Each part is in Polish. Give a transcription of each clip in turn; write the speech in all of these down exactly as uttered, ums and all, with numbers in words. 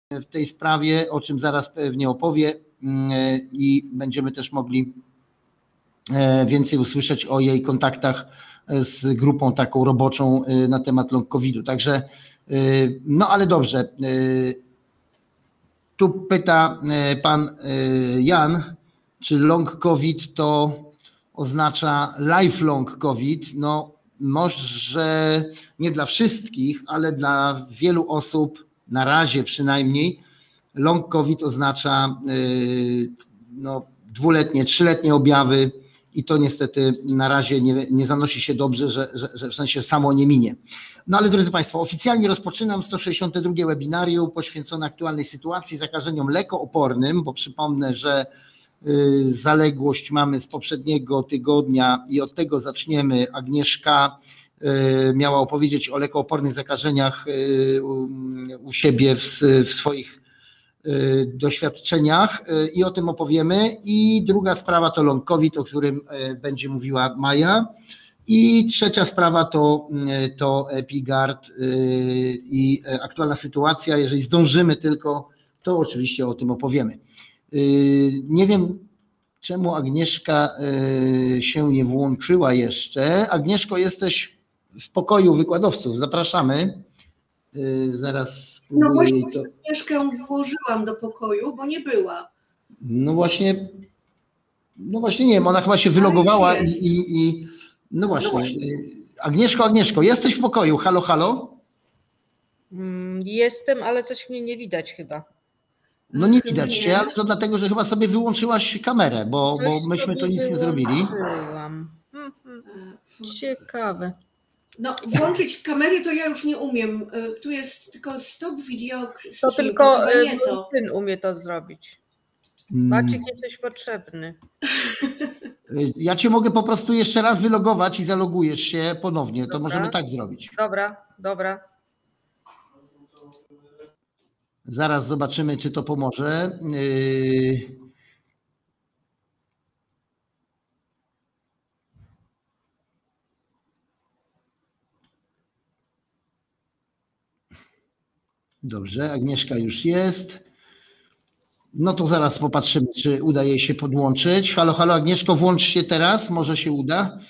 w tej sprawie, o czym zaraz pewnie opowie i będziemy też mogli więcej usłyszeć o jej kontaktach z grupą taką roboczą na temat long covidu. Także, no ale dobrze. Tu pyta pan Jan, czy long covid to oznacza lifelong covid? No może nie dla wszystkich, ale dla wielu osób, na razie przynajmniej, long covid oznacza no, dwuletnie, trzyletnie objawy i to niestety na razie nie, nie zanosi się dobrze, że, że, że w sensie samo nie minie. No ale drodzy Państwo, oficjalnie rozpoczynam sto sześćdziesiąte drugie webinarium poświęcone aktualnej sytuacji zakażeniom lekoopornym, bo przypomnę, że zaległość mamy z poprzedniego tygodnia i od tego zaczniemy. Agnieszka miała opowiedzieć o lekoopornych zakażeniach u siebie w, w swoich doświadczeniach i o tym opowiemy. I druga sprawa to long covid, o którym będzie mówiła Maja. I trzecia sprawa to, to EpiGuard i aktualna sytuacja. Jeżeli zdążymy tylko, to oczywiście o tym opowiemy. Nie wiem, czemu Agnieszka się nie włączyła jeszcze. Agnieszko, jesteś w pokoju wykładowców. Zapraszamy. Zaraz no właśnie to... Agnieszkę włożyłam do pokoju, bo nie była. No właśnie, no właśnie nie wiem, ona chyba się wylogowała i, i, i no właśnie. no właśnie. Agnieszko, Agnieszko, jesteś w pokoju. Halo, halo? Jestem, ale coś mnie nie widać chyba. No nie widać cię, ale to dlatego, że chyba sobie wyłączyłaś kamerę, bo, bo myśmy to nic nie zrobili. Ciekawe. No włączyć kamerę to ja już nie umiem. Tu jest tylko stop video. To tylko nie to. Syn umie to zrobić. Maciek, jesteś potrzebny. Ja cię mogę po prostu jeszcze raz wylogować i zalogujesz się ponownie. To dobra. Możemy tak zrobić. Dobra, dobra. Zaraz zobaczymy, czy to pomoże. Dobrze, Agnieszka już jest. No to zaraz popatrzymy, czy uda jej się podłączyć. Halo, halo, Agnieszko, włącz się teraz, może się uda.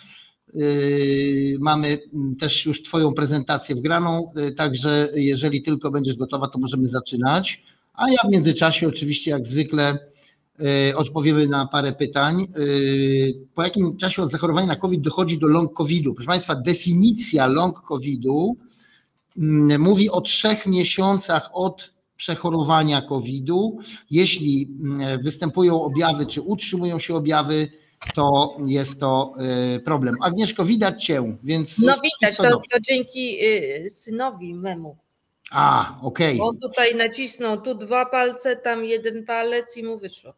Mamy też już Twoją prezentację wgraną, także jeżeli tylko będziesz gotowa, to możemy zaczynać. A ja w międzyczasie oczywiście jak zwykle odpowiemy na parę pytań. Po jakim czasie od zachorowania na COVID dochodzi do long covidu? Proszę Państwa, definicja long covidu mówi o trzech miesiącach od przechorowania covidu. Jeśli występują objawy, czy utrzymują się objawy, to jest to problem. Agnieszko, widać Cię, więc... No widać, to, to dzięki synowi memu. A, okej. Okay. On tutaj nacisnął tu dwa palce, tam jeden palec i mu wyszło.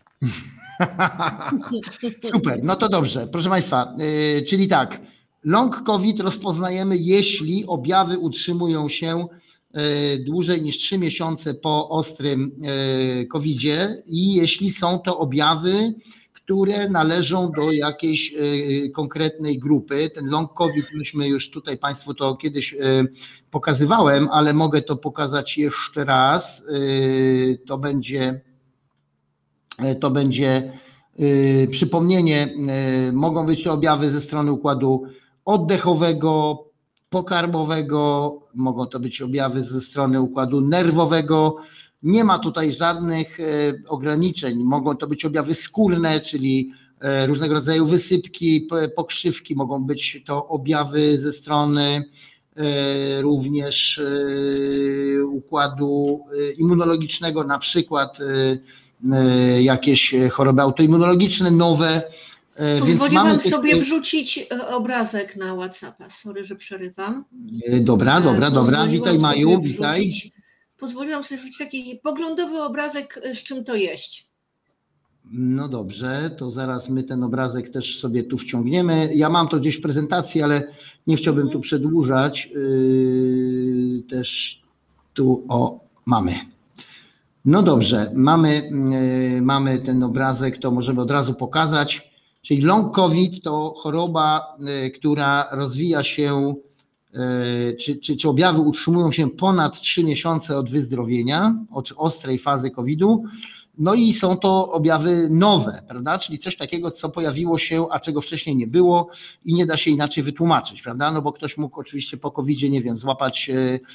Super, no to dobrze. Proszę Państwa, yy, czyli tak, long COVID rozpoznajemy, jeśli objawy utrzymują się yy, dłużej niż trzy miesiące po ostrym yy, covidzie i jeśli są to objawy, które należą do jakiejś y, konkretnej grupy. Ten long COVID, myśmy już tutaj Państwu to kiedyś y, pokazywałem, ale mogę to pokazać jeszcze raz. Y, to będzie, y, to będzie y, przypomnienie. Y, mogą być to objawy ze strony układu oddechowego, pokarmowego, mogą to być objawy ze strony układu nerwowego. Nie ma tutaj żadnych ograniczeń. Mogą to być objawy skórne, czyli różnego rodzaju wysypki, pokrzywki, mogą być to objawy ze strony również układu immunologicznego, na przykład jakieś choroby autoimmunologiczne, nowe. Pozwoliłam Więc sobie tych... wrzucić obrazek na WhatsAppa. Sorry, że przerywam. Dobra, dobra, dobra. Witaj Maju, witaj. Pozwoliłam sobie wrzucić taki poglądowy obrazek, z czym to jeść. No dobrze, to zaraz my ten obrazek też sobie tu wciągniemy. Ja mam to gdzieś w prezentacji, ale nie chciałbym mm. tu przedłużać. Yy, też tu, o, mamy. No dobrze, mamy, yy, mamy ten obrazek, to możemy od razu pokazać. Czyli long COVID to choroba, yy, która rozwija się czy, czy, czy objawy utrzymują się ponad trzy miesiące od wyzdrowienia, od ostrej fazy kowida. No i są to objawy nowe, prawda? Czyli coś takiego, co pojawiło się, a czego wcześniej nie było i nie da się inaczej wytłumaczyć, prawda? No bo ktoś mógł oczywiście po kowidzie, nie wiem, złapać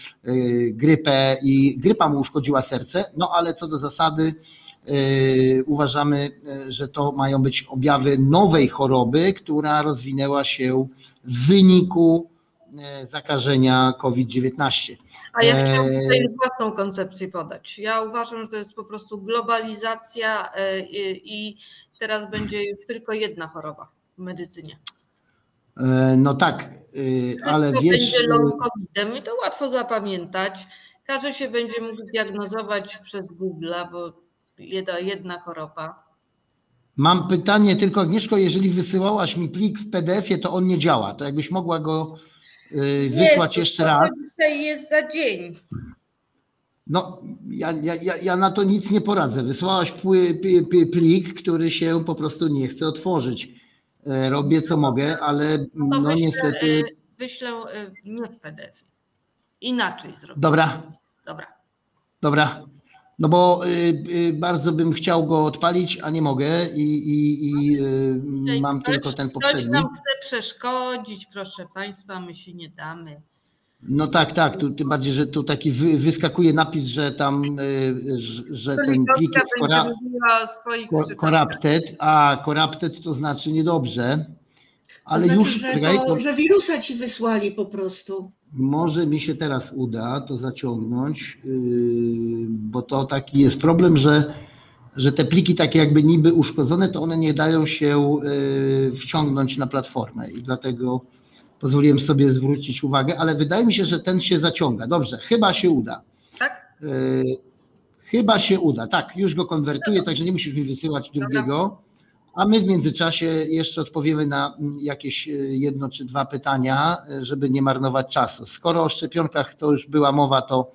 grypę i grypa mu uszkodziła serce, no ale co do zasady uważamy, że to mają być objawy nowej choroby, która rozwinęła się w wyniku zakażenia kowid dziewiętnaście. A ja chciałam tutaj własną koncepcję podać. Ja uważam, że to jest po prostu globalizacja i teraz będzie już tylko jedna choroba w medycynie. No tak, ale Wszystko wiesz... będzie long covidem i to łatwo zapamiętać. Każdy się będzie mógł diagnozować przez Google'a, bo jedna, jedna choroba. Mam pytanie tylko, Agnieszko, jeżeli wysyłałaś mi plik w P D F-ie, to on nie działa. To jakbyś mogła go wysłać nie, jeszcze raz. Dzisiaj jest za dzień. No, ja, ja, ja na to nic nie poradzę. Wysłałaś plik, który się po prostu nie chce otworzyć. Robię co mogę, ale no, no wyślę, niestety... Wyślę nie w P D F-ie. Inaczej zrobię. Dobra. Dobra. Dobra. No bo y, y, bardzo bym chciał go odpalić, a nie mogę i, i, i y, mam ktoś, tylko ten poprzedni. Ktoś nam chce przeszkodzić, proszę Państwa, my się nie damy. No tak, tak, tu, tym bardziej, że tu taki wy, wyskakuje napis, że tam, y, że, że ten plik jest kora, corrupted, a corrupted to znaczy niedobrze, ale to znaczy, już... Że, czekaj, to, to, że wirusa ci wysłali po prostu. Może mi się teraz uda to zaciągnąć, yy, bo to taki jest problem, że, że te pliki takie jakby niby uszkodzone, to one nie dają się yy, wciągnąć na platformę i dlatego pozwoliłem sobie zwrócić uwagę, ale wydaje mi się, że ten się zaciąga. Dobrze, chyba się uda. Tak? Yy, chyba się uda, tak, już go konwertuję, także nie musisz mi wysyłać drugiego. A my w międzyczasie jeszcze odpowiemy na jakieś jedno czy dwa pytania, żeby nie marnować czasu. Skoro o szczepionkach to już była mowa, to,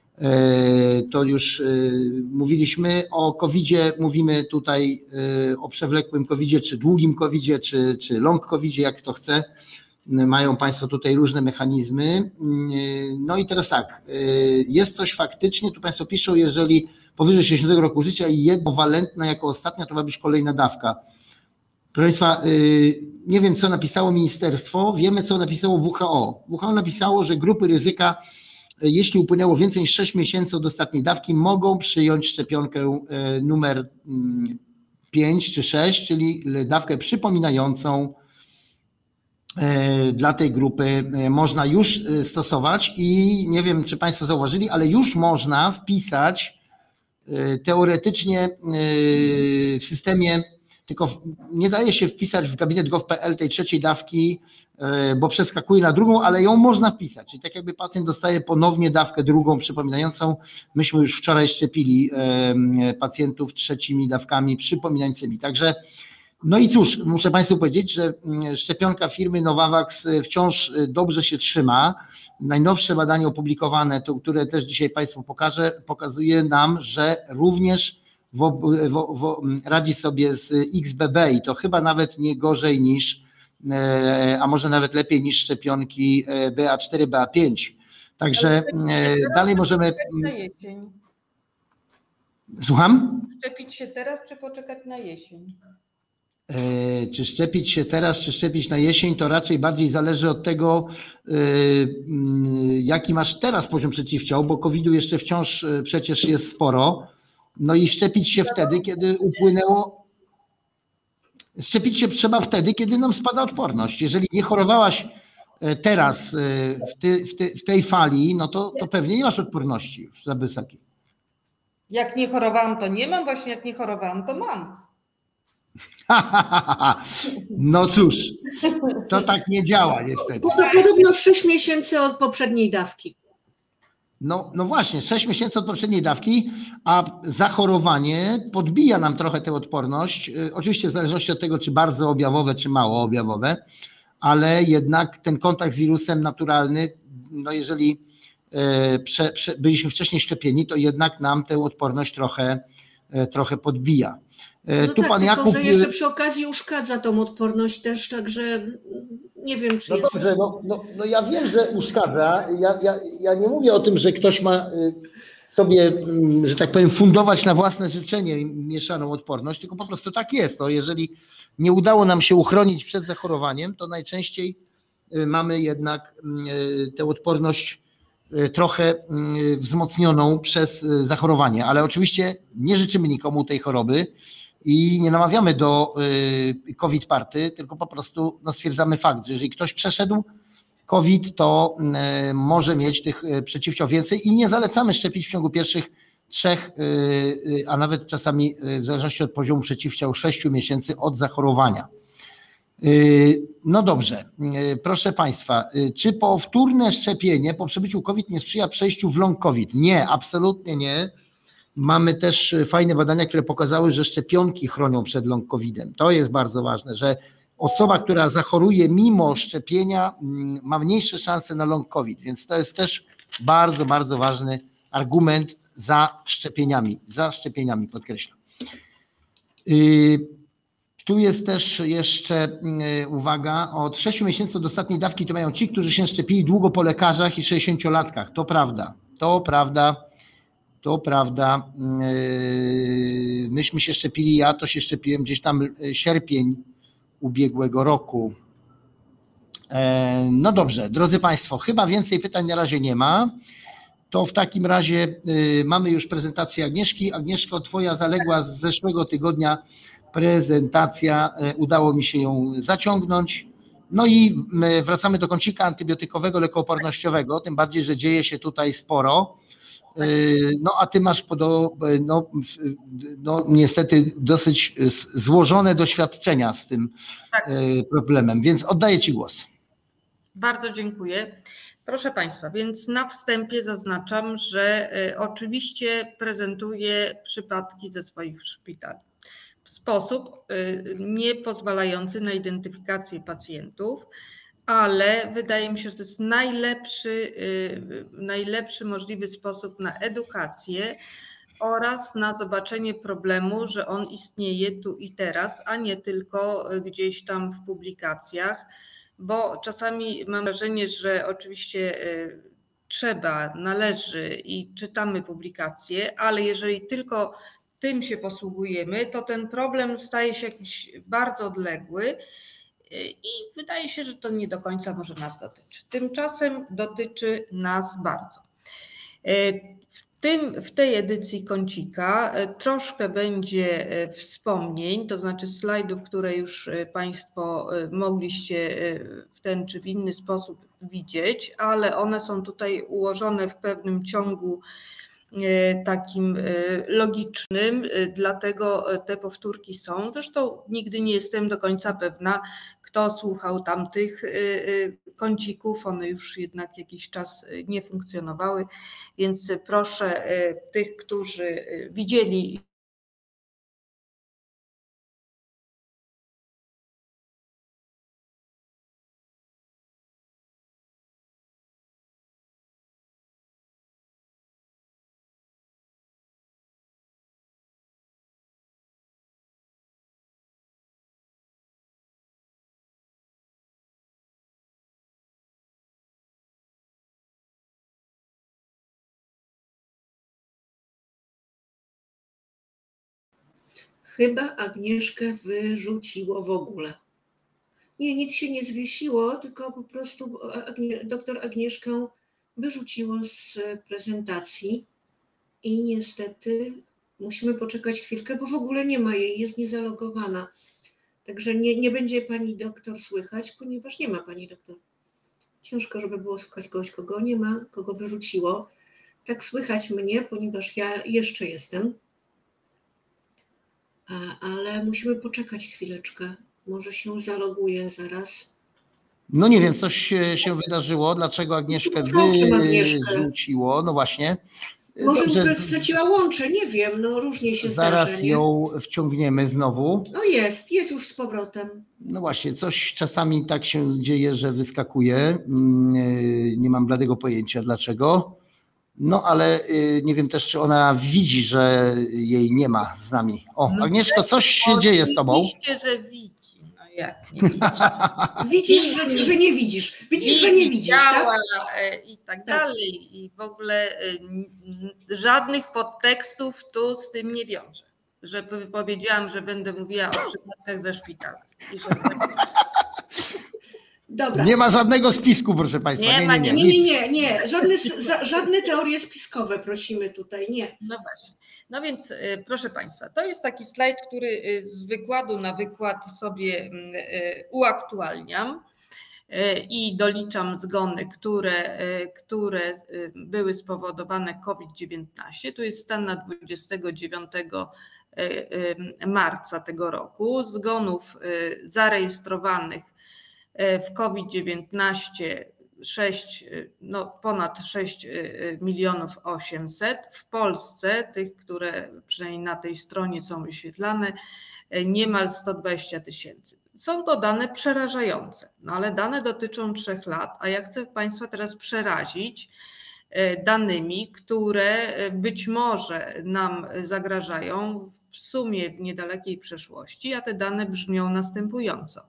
to już mówiliśmy. O kowidzie mówimy tutaj o przewlekłym kowidzie, czy długim kowidzie, czy, czy long kowidzie, jak kto chce. Mają Państwo tutaj różne mechanizmy. No i teraz tak, jest coś faktycznie, tu Państwo piszą, jeżeli powyżej sześćdziesiątego roku życia i jednowalentna jako ostatnia, to ma być kolejna dawka. Proszę Państwa, nie wiem, co napisało ministerstwo, wiemy, co napisało W H O. W H O napisało, że grupy ryzyka, jeśli upłynęło więcej niż sześć miesięcy od ostatniej dawki, mogą przyjąć szczepionkę numer pięć czy sześć, czyli dawkę przypominającą dla tej grupy można już stosować i nie wiem, czy Państwo zauważyli, ale już można wpisać teoretycznie w systemie, tylko nie daje się wpisać w gabinet gov kropka p l tej trzeciej dawki, bo przeskakuje na drugą, ale ją można wpisać. Czyli tak jakby pacjent dostaje ponownie dawkę drugą przypominającą. Myśmy już wczoraj szczepili pacjentów trzecimi dawkami przypominającymi. Także no i cóż, muszę Państwu powiedzieć, że szczepionka firmy Novavax wciąż dobrze się trzyma. Najnowsze badanie opublikowane, to, które też dzisiaj Państwu pokażę, pokazuje nam, że również w, w, w, radzi sobie z X B B i to chyba nawet nie gorzej niż, a może nawet lepiej niż szczepionki B A cztery, B A pięć. Także dalej możemy... Słucham? Szczepić się teraz, czy poczekać na jesień? Czy szczepić się teraz, czy szczepić na jesień, to raczej bardziej zależy od tego, jaki masz teraz poziom przeciwciał, bo kowida jeszcze wciąż przecież jest sporo. No i szczepić się wtedy, kiedy upłynęło. Szczepić się trzeba wtedy, kiedy nam spada odporność. Jeżeli nie chorowałaś teraz w, ty, w, ty, w tej fali, no to, to pewnie nie masz odporności już za wysokiej. Jak nie chorowałam, to nie mam, właśnie jak nie chorowałam, to mam. No cóż, to tak nie działa niestety. Podobno sześć miesięcy od poprzedniej dawki. No, no właśnie, sześć miesięcy od poprzedniej dawki, a zachorowanie podbija nam trochę tę odporność, oczywiście w zależności od tego, czy bardzo objawowe, czy mało objawowe, ale jednak ten kontakt z wirusem naturalny, no jeżeli prze, prze, byliśmy wcześniej szczepieni, to jednak nam tę odporność trochę, trochę podbija. No tu tak, pan tylko Jakub... że jeszcze przy okazji uszkadza tą odporność też, także Nie wiem, czy No jest... dobrze, no, no, no ja wiem, że uszkadza. Ja, ja, ja nie mówię o tym, że ktoś ma sobie, że tak powiem, fundować na własne życzenie mieszaną odporność, tylko po prostu tak jest. No, jeżeli nie udało nam się uchronić przed zachorowaniem, to najczęściej mamy jednak tę odporność trochę wzmocnioną przez zachorowanie, ale oczywiście nie życzymy nikomu tej choroby i nie namawiamy do COVID party, tylko po prostu no, stwierdzamy fakt, że jeżeli ktoś przeszedł COVID, to może mieć tych przeciwciał więcej i nie zalecamy szczepić w ciągu pierwszych trzech, a nawet czasami w zależności od poziomu przeciwciał sześciu miesięcy od zachorowania. No dobrze, proszę Państwa, czy powtórne szczepienie po przebyciu COVID nie sprzyja przejściu w long COVID? Nie, absolutnie nie. Mamy też fajne badania, które pokazały, że szczepionki chronią przed long COVIDem. To jest bardzo ważne, że osoba, która zachoruje mimo szczepienia, ma mniejsze szanse na long COVID, więc to jest też bardzo, bardzo ważny argument za szczepieniami, za szczepieniami podkreślam. Tu jest też jeszcze uwaga, od sześciu miesięcy od ostatniej dawki to mają ci, którzy się szczepili długo po lekarzach i sześćdziesięciolatkach. To prawda, to prawda, to prawda. Myśmy się szczepili, ja to się szczepiłem gdzieś tam sierpień ubiegłego roku. No dobrze, drodzy Państwo, chyba więcej pytań na razie nie ma. To w takim razie mamy już prezentację Agnieszki. Agnieszko, twoja zaległa z zeszłego tygodnia prezentacja, udało mi się ją zaciągnąć. No i wracamy do kącika antybiotykowego, lekoopornościowego, tym bardziej, że dzieje się tutaj sporo. No a ty masz podo, no, no, niestety dosyć złożone doświadczenia z tym tak. problemem, więc oddaję ci głos. Bardzo dziękuję. Proszę Państwa, więc na wstępie zaznaczam, że oczywiście prezentuję przypadki ze swoich szpitali w sposób nie pozwalający na identyfikację pacjentów, ale wydaje mi się, że to jest najlepszy, najlepszy możliwy sposób na edukację oraz na zobaczenie problemu, że on istnieje tu i teraz, a nie tylko gdzieś tam w publikacjach, bo czasami mam wrażenie, że oczywiście trzeba, należy i czytamy publikacje, ale jeżeli tylko tym się posługujemy, to ten problem staje się jakiś bardzo odległy i wydaje się, że to nie do końca może nas dotyczy. Tymczasem dotyczy nas bardzo. W, tym, w tej edycji kącika troszkę będzie wspomnień, to znaczy slajdów, które już Państwo mogliście w ten czy w inny sposób widzieć, ale one są tutaj ułożone w pewnym ciągu takim logicznym, dlatego te powtórki są. Zresztą nigdy nie jestem do końca pewna, kto słuchał tamtych kącików, one już jednak jakiś czas nie funkcjonowały, więc proszę tych, którzy widzieli Chyba Agnieszkę wyrzuciło w ogóle. Nie, nic się nie zwiesiło, tylko po prostu doktor Agnieszkę wyrzuciło z prezentacji i niestety musimy poczekać chwilkę, bo w ogóle nie ma jej, jest niezalogowana. Także nie, nie będzie pani doktor słychać, ponieważ nie ma pani doktor. Ciężko, żeby było słuchać kogoś, kogo nie ma, kogo wyrzuciło. Tak słychać mnie, ponieważ ja jeszcze jestem. Ale musimy poczekać chwileczkę. Może się zaloguje zaraz. No nie wiem, coś się wydarzyło, dlaczego Agnieszkę wyrzuciło. No właśnie. Może Dobrze, straciła łącze, nie wiem, no różnie się zaraz zdarza. Zaraz ją wciągniemy znowu. No jest, jest już z powrotem. No właśnie, coś czasami tak się dzieje, że wyskakuje. Nie mam bladego pojęcia dlaczego. No ale nie wiem też, czy ona widzi, że jej nie ma z nami. O, Agnieszko, coś się dzieje z tobą. Oczywiście, że widzi. No jak nie widzisz? Widzisz, że, że nie widzisz. Widzisz, że nie widzisz, działa, tak? i tak Tak. dalej. I w ogóle żadnych podtekstów tu z tym nie wiąże. Że powiedziałam, że będę mówiła o przypadkach ze szpitala. I że... Dobra. Nie ma żadnego spisku, proszę Państwa. Nie Nie, ma, nie, nie. Nie, nie, nie, nie. Żadne, za, żadne teorie spiskowe prosimy tutaj, nie. No właśnie. No więc y, proszę Państwa, to jest taki slajd, który y, z wykładu na wykład sobie y, uaktualniam y, i doliczam zgony, które, y, które y, były spowodowane COVID dziewiętnaście. Tu jest stan na dwudziestego dziewiątego marca tego roku. Zgonów y, zarejestrowanych w COVID dziewiętnaście sześć, no ponad sześć milionów osiemset. W Polsce, tych, które przynajmniej na tej stronie są wyświetlane, niemal sto dwadzieścia tysięcy. Są to dane przerażające, no ale dane dotyczą trzech lat, a ja chcę Państwa teraz przerazić danymi, które być może nam zagrażają w sumie w niedalekiej przyszłości, a te dane brzmią następująco.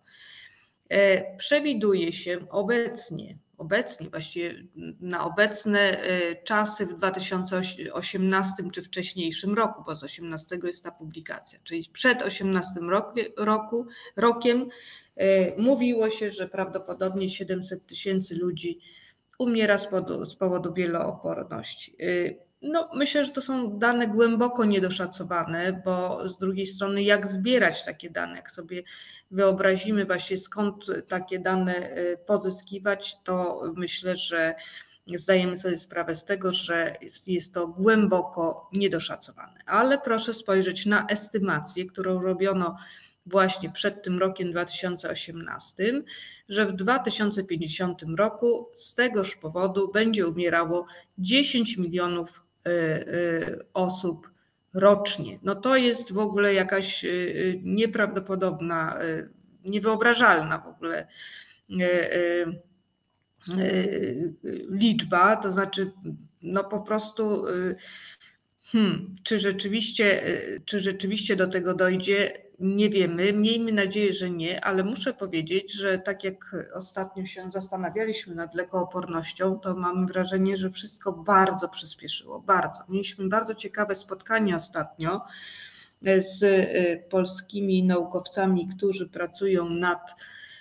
Przewiduje się obecnie, obecnie właściwie na obecne czasy w dwa tysiące osiemnastym czy wcześniejszym roku, bo z osiemnastego jest ta publikacja, czyli przed osiemnastym roku, roku, rokiem mówiło się, że prawdopodobnie siedemset tysięcy ludzi umiera z powodu, z powodu wielooporności. No, myślę, że to są dane głęboko niedoszacowane, bo z drugiej strony jak zbierać takie dane, jak sobie wyobrazimy właśnie skąd takie dane pozyskiwać, to myślę, że zdajemy sobie sprawę z tego, że jest to głęboko niedoszacowane. Ale proszę spojrzeć na estymację, którą robiono właśnie przed tym rokiem dwa tysiące osiemnastym, że w dwa tysiące pięćdziesiątym roku z tegoż powodu będzie umierało dziesięć milionów osób rocznie. No to jest w ogóle jakaś nieprawdopodobna, niewyobrażalna w ogóle liczba, to znaczy no po prostu hmm, czy rzeczywiście, czy rzeczywiście do tego dojdzie, nie wiemy, miejmy nadzieję, że nie, ale muszę powiedzieć, że tak jak ostatnio się zastanawialiśmy nad lekoopornością, to mamy wrażenie, że wszystko bardzo przyspieszyło, bardzo. Mieliśmy bardzo ciekawe spotkanie ostatnio z polskimi naukowcami, którzy pracują nad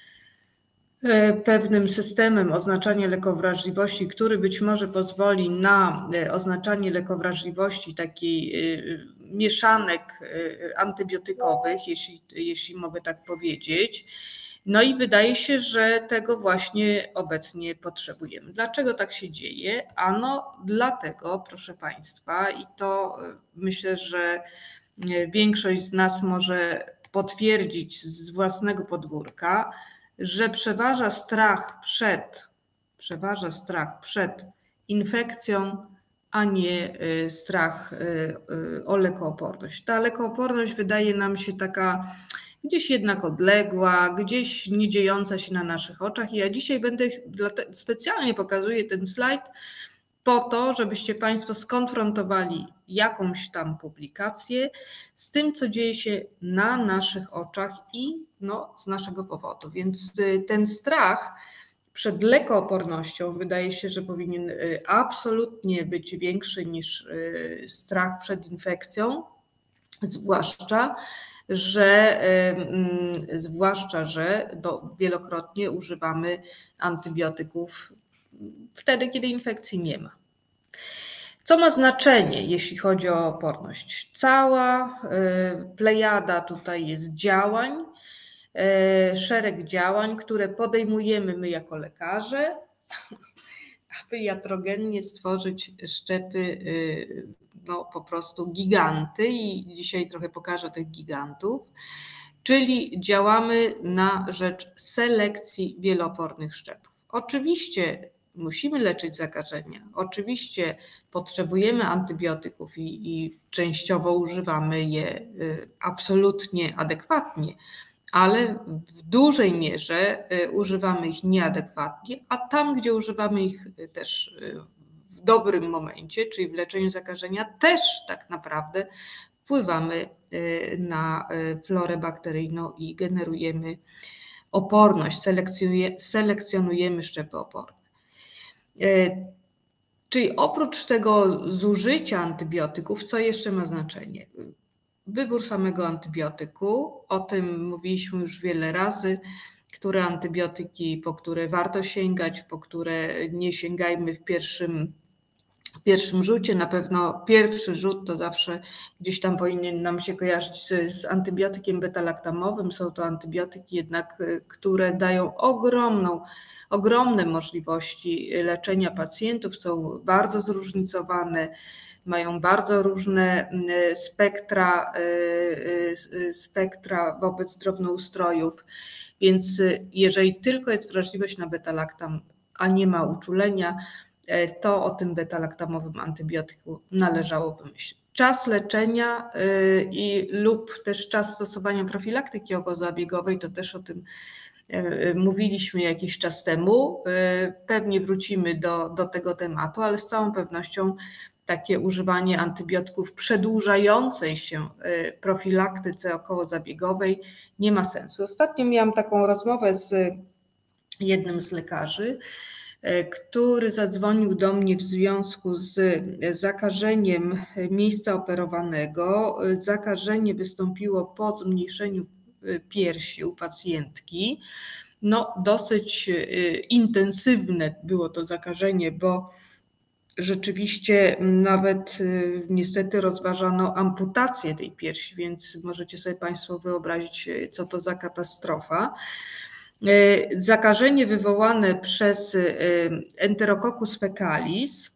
pewnym systemem oznaczania lekowrażliwości, który być może pozwoli na oznaczanie lekowrażliwości takiej mieszanek antybiotykowych, jeśli, jeśli mogę tak powiedzieć. No i wydaje się, że tego właśnie obecnie potrzebujemy. Dlaczego tak się dzieje? Ano dlatego, proszę Państwa, i to myślę, że większość z nas może potwierdzić z własnego podwórka, że przeważa strach przed, przeważa strach przed infekcją, a nie strach o lekooporność. Ta lekooporność wydaje nam się taka gdzieś jednak odległa, gdzieś nie dziejąca się na naszych oczach. I ja dzisiaj będę, specjalnie pokazuję ten slajd po to, żebyście Państwo skonfrontowali jakąś tam publikację z tym, co dzieje się na naszych oczach i no, z naszego powodu. Więc ten strach przed lekoopornością wydaje się, że powinien absolutnie być większy niż strach przed infekcją, zwłaszcza, że zwłaszcza, że do, wielokrotnie używamy antybiotyków wtedy, kiedy infekcji nie ma. Co ma znaczenie, jeśli chodzi o oporność? Cała plejada tutaj jest działań, szereg działań, które podejmujemy my jako lekarze, aby iatrogennie stworzyć szczepy, no po prostu giganty, i dzisiaj trochę pokażę tych gigantów, czyli działamy na rzecz selekcji wieloopornych szczepów. Oczywiście musimy leczyć zakażenia, oczywiście potrzebujemy antybiotyków i, i częściowo używamy je absolutnie adekwatnie, ale w dużej mierze używamy ich nieadekwatnie, a tam, gdzie używamy ich też w dobrym momencie, czyli w leczeniu zakażenia, też tak naprawdę wpływamy na florę bakteryjną i generujemy oporność, selekcjonujemy szczepy oporne. Czyli oprócz tego zużycia antybiotyków, co jeszcze ma znaczenie? Wybór samego antybiotyku, o tym mówiliśmy już wiele razy, które antybiotyki, po które warto sięgać, po które nie sięgajmy w pierwszym, w pierwszym rzucie. Na pewno pierwszy rzut to zawsze gdzieś tam powinien nam się kojarzyć z, z antybiotykiem beta-laktamowym. Są to antybiotyki jednak, które dają ogromną, ogromne możliwości leczenia pacjentów, są bardzo zróżnicowane, mają bardzo różne spektra, spektra wobec drobnoustrojów, więc jeżeli tylko jest wrażliwość na beta-laktam, a nie ma uczulenia, to o tym beta-laktamowym antybiotyku należałoby myśleć. Czas leczenia i lub też czas stosowania profilaktyki okozabiegowej, to też o tym mówiliśmy jakiś czas temu. Pewnie wrócimy do, do tego tematu, ale z całą pewnością takie używanie antybiotyków przedłużającej się profilaktyce okołozabiegowej nie ma sensu. Ostatnio miałam taką rozmowę z jednym z lekarzy, który zadzwonił do mnie w związku z zakażeniem miejsca operowanego. Zakażenie wystąpiło po zmniejszeniu piersi u pacjentki. No, dosyć intensywne było to zakażenie, bo rzeczywiście nawet niestety rozważano amputację tej piersi, więc możecie sobie Państwo wyobrazić, co to za katastrofa. Zakażenie wywołane przez Enterococcus fecalis,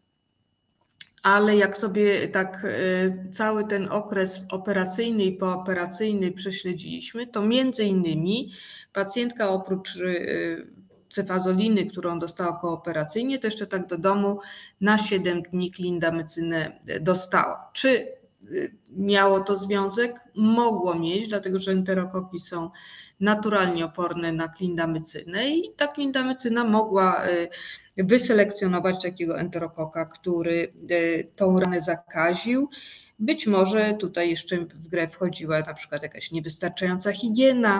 ale jak sobie tak cały ten okres operacyjny i pooperacyjny prześledziliśmy, to między innymi pacjentka oprócz cefazoliny, którą dostała kooperacyjnie, to jeszcze tak do domu na siedem dni klindamycynę dostała. Czy miało to związek? Mogło mieć, dlatego że enterokoki są naturalnie oporne na klindamycynę i ta klindamycyna mogła wyselekcjonować takiego enterokoka, który tą ranę zakaził. Być może tutaj jeszcze w grę wchodziła na przykład jakaś niewystarczająca higiena,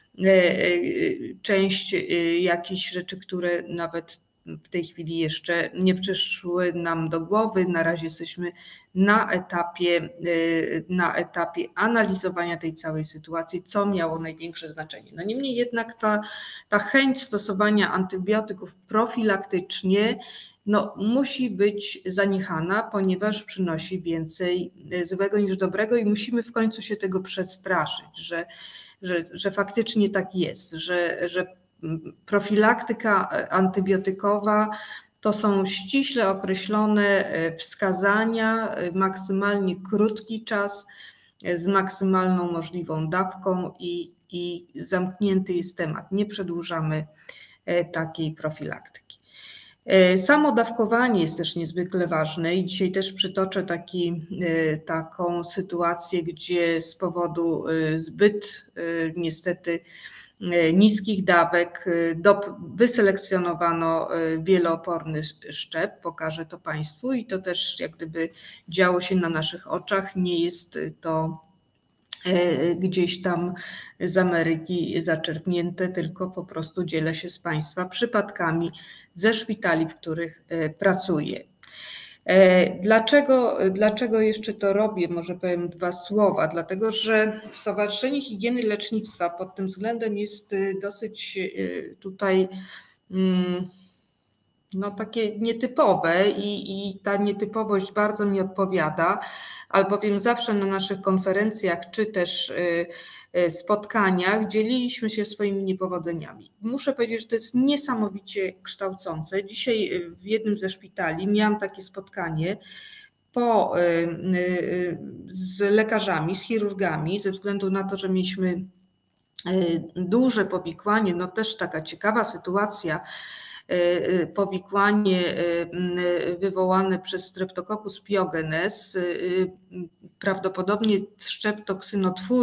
część jakichś rzeczy, które nawet w tej chwili jeszcze nie przyszły nam do głowy. Na razie jesteśmy na etapie, na etapie analizowania tej całej sytuacji, co miało największe znaczenie. No niemniej jednak ta, ta chęć stosowania antybiotyków profilaktycznie no, musi być zaniechana, ponieważ przynosi więcej złego niż dobrego i musimy w końcu się tego przestraszyć, że, że, że faktycznie tak jest, że, że profilaktyka antybiotykowa to są ściśle określone wskazania, maksymalnie krótki czas z maksymalną możliwą dawką i, i zamknięty jest temat. Nie przedłużamy takiej profilaktyki. Samo dawkowanie jest też niezwykle ważne i dzisiaj też przytoczę taki, taką sytuację, gdzie z powodu zbyt niestety niskich dawek do, wyselekcjonowano wielooporny szczep, pokażę to Państwu i to też jak gdyby działo się na naszych oczach, nie jest to gdzieś tam z Ameryki zaczerpnięte, tylko po prostu dzielę się z Państwa przypadkami ze szpitali, w których pracuję. Dlaczego, dlaczego jeszcze to robię? Może powiem dwa słowa. Dlatego, że Stowarzyszenie Higieny i Lecznictwa pod tym względem jest dosyć tutaj no, takie nietypowe i, i ta nietypowość bardzo mi odpowiada, albowiem zawsze na naszych konferencjach czy też spotkaniach dzieliliśmy się swoimi niepowodzeniami. Muszę powiedzieć, że to jest niesamowicie kształcące. Dzisiaj w jednym ze szpitali miałam takie spotkanie po, z lekarzami, z chirurgami, ze względu na to, że mieliśmy duże powikłanie, no też taka ciekawa sytuacja, powikłanie wywołane przez Streptococcus pyogenes, prawdopodobnie szczep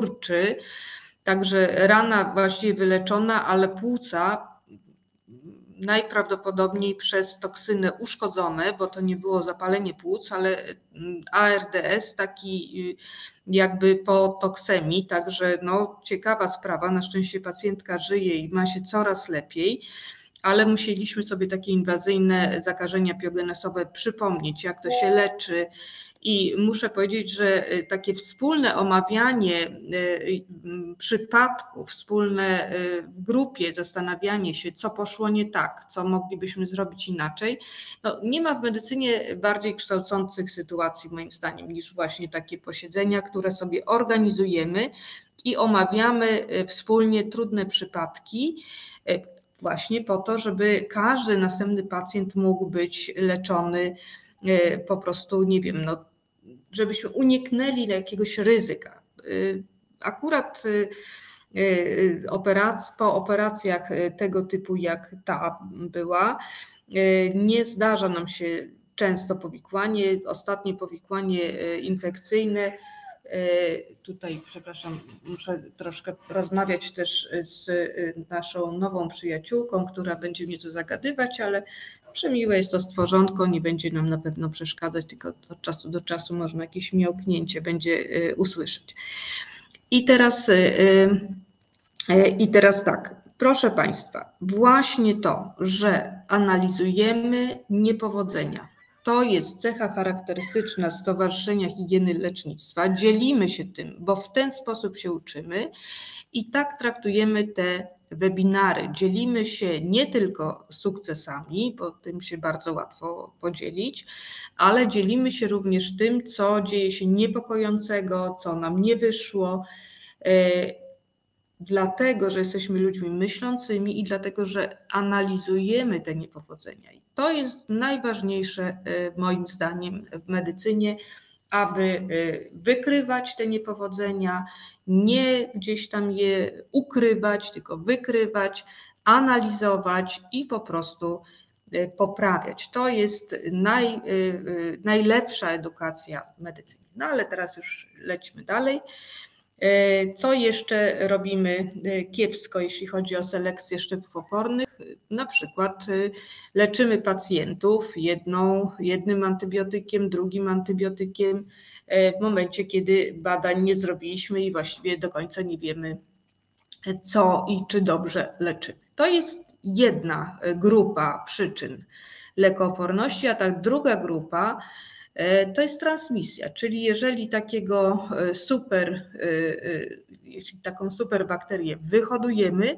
toksynotwórczy, także rana właściwie wyleczona, ale płuca najprawdopodobniej przez toksynę uszkodzone, bo to nie było zapalenie płuc, ale A R D S taki jakby po toksemii, także no ciekawa sprawa, na szczęście pacjentka żyje i ma się coraz lepiej, ale musieliśmy sobie takie inwazyjne zakażenia piogenesowe przypomnieć, jak to się leczy. I muszę powiedzieć, że takie wspólne omawianie przypadków, wspólne w grupie zastanawianie się, co poszło nie tak, co moglibyśmy zrobić inaczej, no nie ma w medycynie bardziej kształcących sytuacji moim zdaniem niż właśnie takie posiedzenia, które sobie organizujemy i omawiamy wspólnie trudne przypadki, właśnie po to, żeby każdy następny pacjent mógł być leczony po prostu, nie wiem, no, żebyśmy uniknęli jakiegoś ryzyka. Akurat operac- po operacjach tego typu jak ta była, nie zdarza nam się często powikłanie, ostatnie powikłanie infekcyjne. Tutaj, przepraszam, muszę troszkę rozmawiać też z naszą nową przyjaciółką, która będzie mnie tu zagadywać, ale przemiłe jest to stworzonko, nie będzie nam na pewno przeszkadzać, tylko od czasu do czasu można jakieś miałknięcie będzie usłyszeć. I teraz, i teraz tak, proszę Państwa, właśnie to, że analizujemy niepowodzenia, to jest cecha charakterystyczna Stowarzyszenia Higieny Lecznictwa. Dzielimy się tym, bo w ten sposób się uczymy i tak traktujemy te webinary. Dzielimy się nie tylko sukcesami, bo tym się bardzo łatwo podzielić, ale dzielimy się również tym, co dzieje się niepokojącego, co nam nie wyszło, dlatego, że jesteśmy ludźmi myślącymi i dlatego, że analizujemy te niepowodzenia. I to jest najważniejsze moim zdaniem w medycynie, aby wykrywać te niepowodzenia, nie gdzieś tam je ukrywać, tylko wykrywać, analizować i po prostu poprawiać. To jest naj, najlepsza edukacja w medycynie. No ale teraz już lećmy dalej. Co jeszcze robimy kiepsko, jeśli chodzi o selekcję szczepów opornych? Na przykład leczymy pacjentów jedną, jednym antybiotykiem, drugim antybiotykiem w momencie, kiedy badań nie zrobiliśmy i właściwie do końca nie wiemy, co i czy dobrze leczymy. To jest jedna grupa przyczyn lekooporności, a ta druga grupa to jest transmisja, czyli jeżeli takiego super, jeśli taką super bakterię wyhodujemy,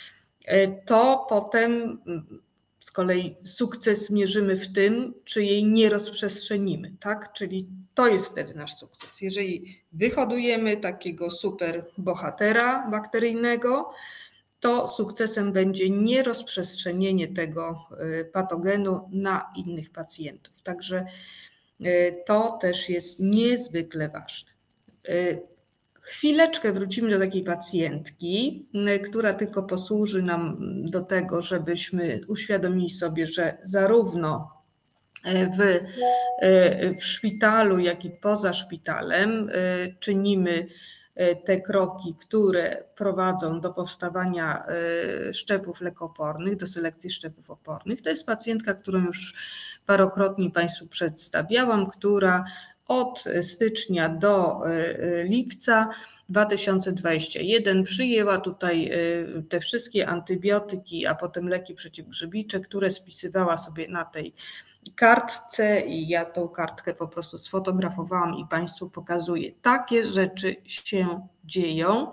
to potem z kolei sukces mierzymy w tym, czy jej nie rozprzestrzenimy, tak? Czyli to jest wtedy nasz sukces. Jeżeli wyhodujemy takiego super bohatera bakteryjnego, to sukcesem będzie nierozprzestrzenienie tego patogenu na innych pacjentów. Także to też jest niezwykle ważne. Chwileczkę wrócimy do takiej pacjentki, która tylko posłuży nam do tego, żebyśmy uświadomili sobie, że zarówno w, w szpitalu, jak i poza szpitalem czynimy te kroki, które prowadzą do powstawania szczepów lekoopornych, do selekcji szczepów opornych. To jest pacjentka, którą już parokrotnie Państwu przedstawiałam, która od stycznia do lipca dwa tysiące dwudziestego pierwszego przyjęła tutaj te wszystkie antybiotyki, a potem leki przeciwgrzybicze, które spisywała sobie na tej kartce i ja tą kartkę po prostu sfotografowałam i Państwu pokazuję. Takie rzeczy się dzieją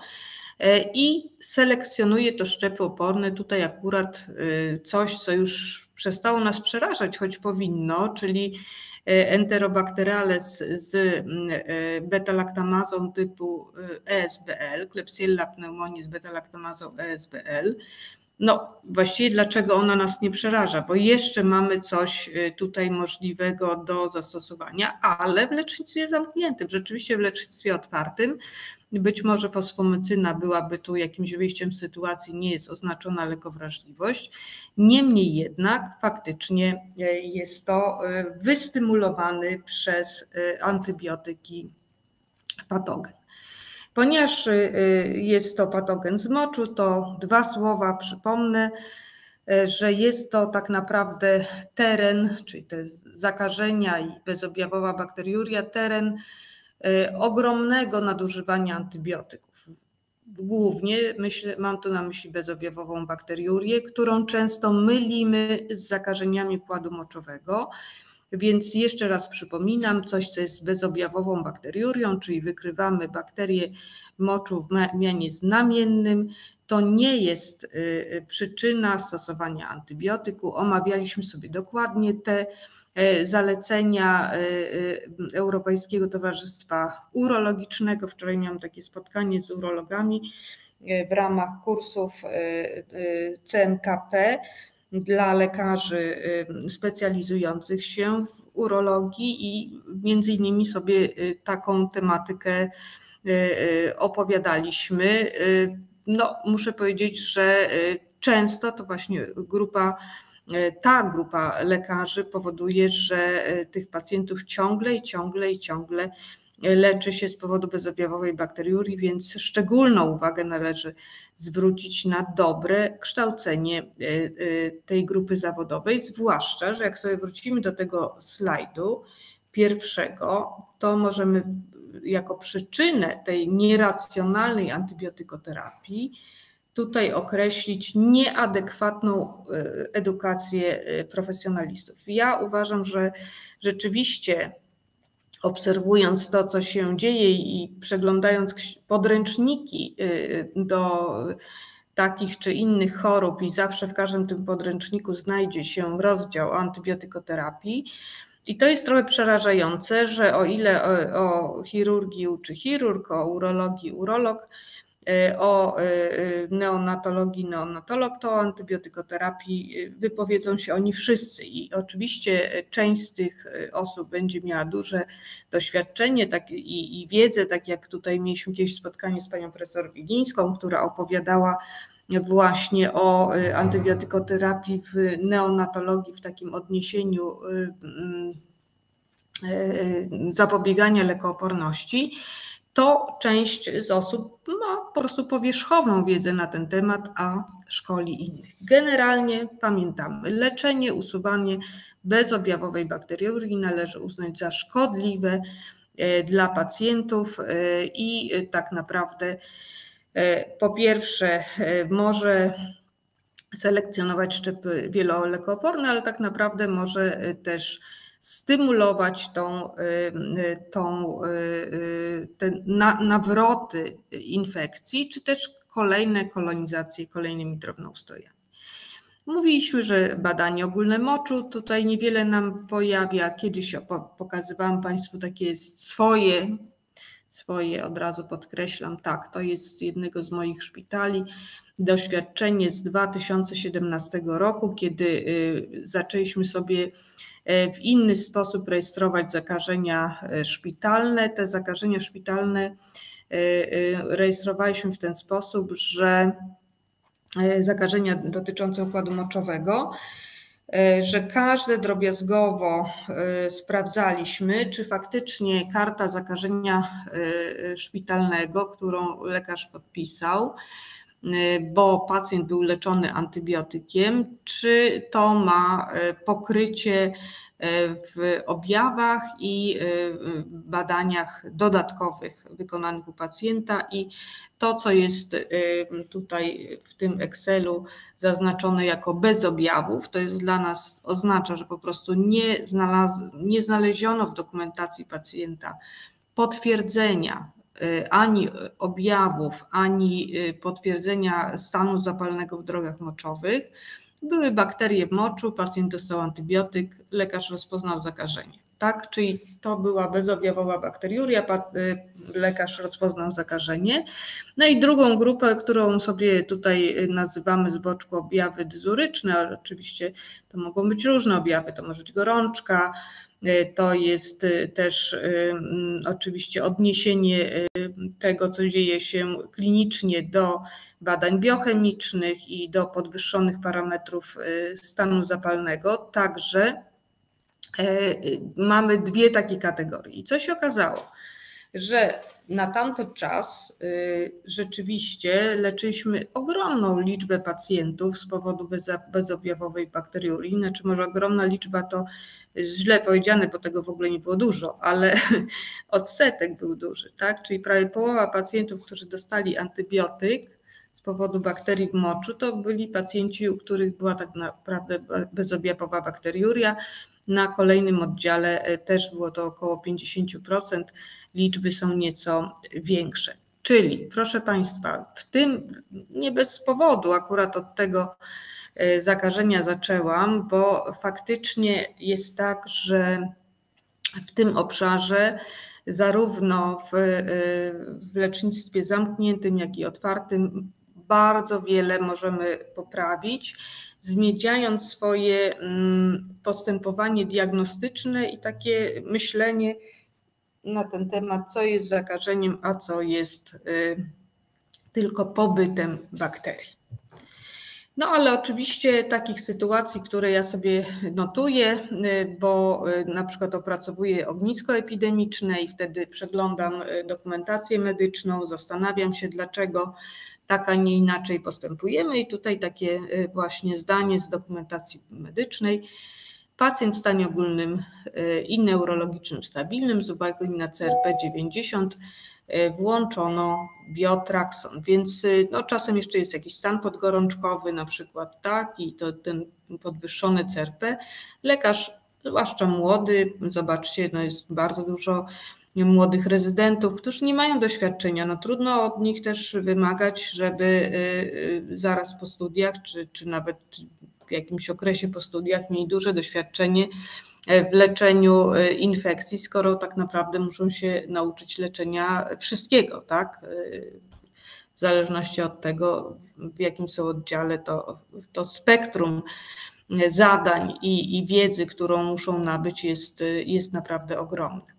i selekcjonuje to szczepy oporne. Tutaj akurat coś, co już przestało nas przerażać, choć powinno, czyli Enterobacterales z beta-laktamazą typu E S B L, Klebsiella pneumoniae z beta-laktamazą E S B L. No właściwie dlaczego ona nas nie przeraża, bo jeszcze mamy coś tutaj możliwego do zastosowania, ale w lecznictwie zamkniętym, rzeczywiście w lecznictwie otwartym. Być może fosfomycyna byłaby tu jakimś wyjściem z sytuacji, nie jest oznaczona lekowrażliwość. Niemniej jednak faktycznie jest to wystymulowany przez antybiotyki patogen. Ponieważ jest to patogen z moczu, to dwa słowa przypomnę. że jest to tak naprawdę teren, czyli te zakażenia i bezobjawowa bakteriuria, teren ogromnego nadużywania antybiotyków. Głównie myślę, mam tu na myśli bezobjawową bakteriurię, którą często mylimy z zakażeniami układu moczowego. Więc jeszcze raz przypominam, coś co jest bezobjawową bakteriurią, czyli wykrywamy bakterie moczu w mianie znamiennym, to nie jest przyczyna stosowania antybiotyku. Omawialiśmy sobie dokładnie te zalecenia Europejskiego Towarzystwa Urologicznego. Wczoraj miałam takie spotkanie z urologami w ramach kursów C M K P dla lekarzy specjalizujących się w urologii i między innymi sobie taką tematykę opowiadaliśmy. No, muszę powiedzieć, że często to właśnie grupa Ta grupa lekarzy powoduje, że tych pacjentów ciągle i ciągle i ciągle leczy się z powodu bezobjawowej bakteriurii, więc szczególną uwagę należy zwrócić na dobre kształcenie tej grupy zawodowej, zwłaszcza, że jak sobie wrócimy do tego slajdu pierwszego, to możemy jako przyczynę tej nieracjonalnej antybiotykoterapii tutaj określić nieadekwatną edukację profesjonalistów. Ja uważam, że rzeczywiście obserwując to, co się dzieje i przeglądając podręczniki do takich czy innych chorób i zawsze w każdym tym podręczniku znajdzie się rozdział o antybiotykoterapii, i to jest trochę przerażające, że o ile o, o chirurgii uczy chirurg, o urologii urolog, o neonatologii neonatolog, to o antybiotykoterapii wypowiedzą się oni wszyscy i oczywiście część z tych osób będzie miała duże doświadczenie tak, i, i wiedzę, tak jak tutaj mieliśmy kiedyś spotkanie z panią profesor Wilińską, która opowiadała właśnie o antybiotykoterapii w neonatologii w takim odniesieniu zapobiegania lekooporności. To część z osób ma po prostu powierzchowną wiedzę na ten temat, a szkoli innych. Generalnie pamiętamy, leczenie, usuwanie bezobjawowej bakteriurii należy uznać za szkodliwe dla pacjentów i tak naprawdę po pierwsze może selekcjonować szczepy wielolekooporne, ale tak naprawdę może też stymulować tą, tą, te nawroty infekcji, czy też kolejne kolonizacje kolejnymi drobnoustrojami. Mówiliśmy, że badanie ogólne moczu tutaj niewiele nam pojawia. Kiedyś pokazywałam Państwu takie swoje, swoje od razu podkreślam, tak, to jest z jednego z moich szpitali, doświadczenie z dwa tysiące siedemnastego roku, kiedy zaczęliśmy sobie w inny sposób rejestrować zakażenia szpitalne. Te zakażenia szpitalne rejestrowaliśmy w ten sposób, że zakażenia dotyczące układu moczowego, że każde drobiazgowo sprawdzaliśmy, czy faktycznie karta zakażenia szpitalnego, którą lekarz podpisał, bo pacjent był leczony antybiotykiem, czy to ma pokrycie w objawach i badaniach dodatkowych wykonanych u pacjenta i to, co jest tutaj w tym Excelu zaznaczone jako bez objawów, to jest dla nas, oznacza, że po prostu nie, znalaz, nie znaleziono w dokumentacji pacjenta potwierdzenia ani objawów, ani potwierdzenia stanu zapalnego w drogach moczowych. Były bakterie w moczu, pacjent dostał antybiotyk, lekarz rozpoznał zakażenie. Tak, czyli to była bezobjawowa bakteriuria, lekarz rozpoznał zakażenie. No i drugą grupę, którą sobie tutaj nazywamy z boczku objawy dyzuryczne, ale oczywiście to mogą być różne objawy, to może być gorączka, to jest też oczywiście odniesienie tego, co dzieje się klinicznie do badań biochemicznych i do podwyższonych parametrów stanu zapalnego. Także mamy dwie takie kategorie. I co się okazało, że na tamten czas rzeczywiście leczyliśmy ogromną liczbę pacjentów z powodu bezobjawowej bakteriurii. Znaczy może ogromna liczba to źle powiedziane, bo tego w ogóle nie było dużo, ale odsetek był duży, tak? Czyli prawie połowa pacjentów, którzy dostali antybiotyk z powodu bakterii w moczu, to byli pacjenci, u których była tak naprawdę bezobjawowa bakteriuria. Na kolejnym oddziale też było to około pięćdziesiąt procent, liczby są nieco większe. Czyli proszę Państwa, w tym nie bez powodu akurat od tego zakażenia zaczęłam, bo faktycznie jest tak, że w tym obszarze zarówno w, w lecznictwie zamkniętym, jak i otwartym bardzo wiele możemy poprawić, zmieniając swoje postępowanie diagnostyczne i takie myślenie na ten temat, co jest zakażeniem, a co jest tylko pobytem bakterii. No ale oczywiście takich sytuacji, które ja sobie notuję, bo na przykład opracowuję ognisko epidemiczne i wtedy przeglądam dokumentację medyczną, zastanawiam się, dlaczego tak, a nie inaczej postępujemy i tutaj takie właśnie zdanie z dokumentacji medycznej. Pacjent w stanie ogólnym i neurologicznym stabilnym z uwagi na C R P dziewięćdziesiąt włączono Biotraxon, więc no, czasem jeszcze jest jakiś stan podgorączkowy na przykład, tak, i to ten podwyższony C R P. Lekarz, zwłaszcza młody, zobaczcie, no jest bardzo dużo młodych rezydentów, którzy nie mają doświadczenia, no trudno od nich też wymagać, żeby zaraz po studiach, czy, czy nawet w jakimś okresie po studiach mieli duże doświadczenie w leczeniu infekcji, skoro tak naprawdę muszą się nauczyć leczenia wszystkiego, tak? W zależności od tego, w jakim są oddziale, to, to spektrum zadań i, i wiedzy, którą muszą nabyć, jest, jest naprawdę ogromne.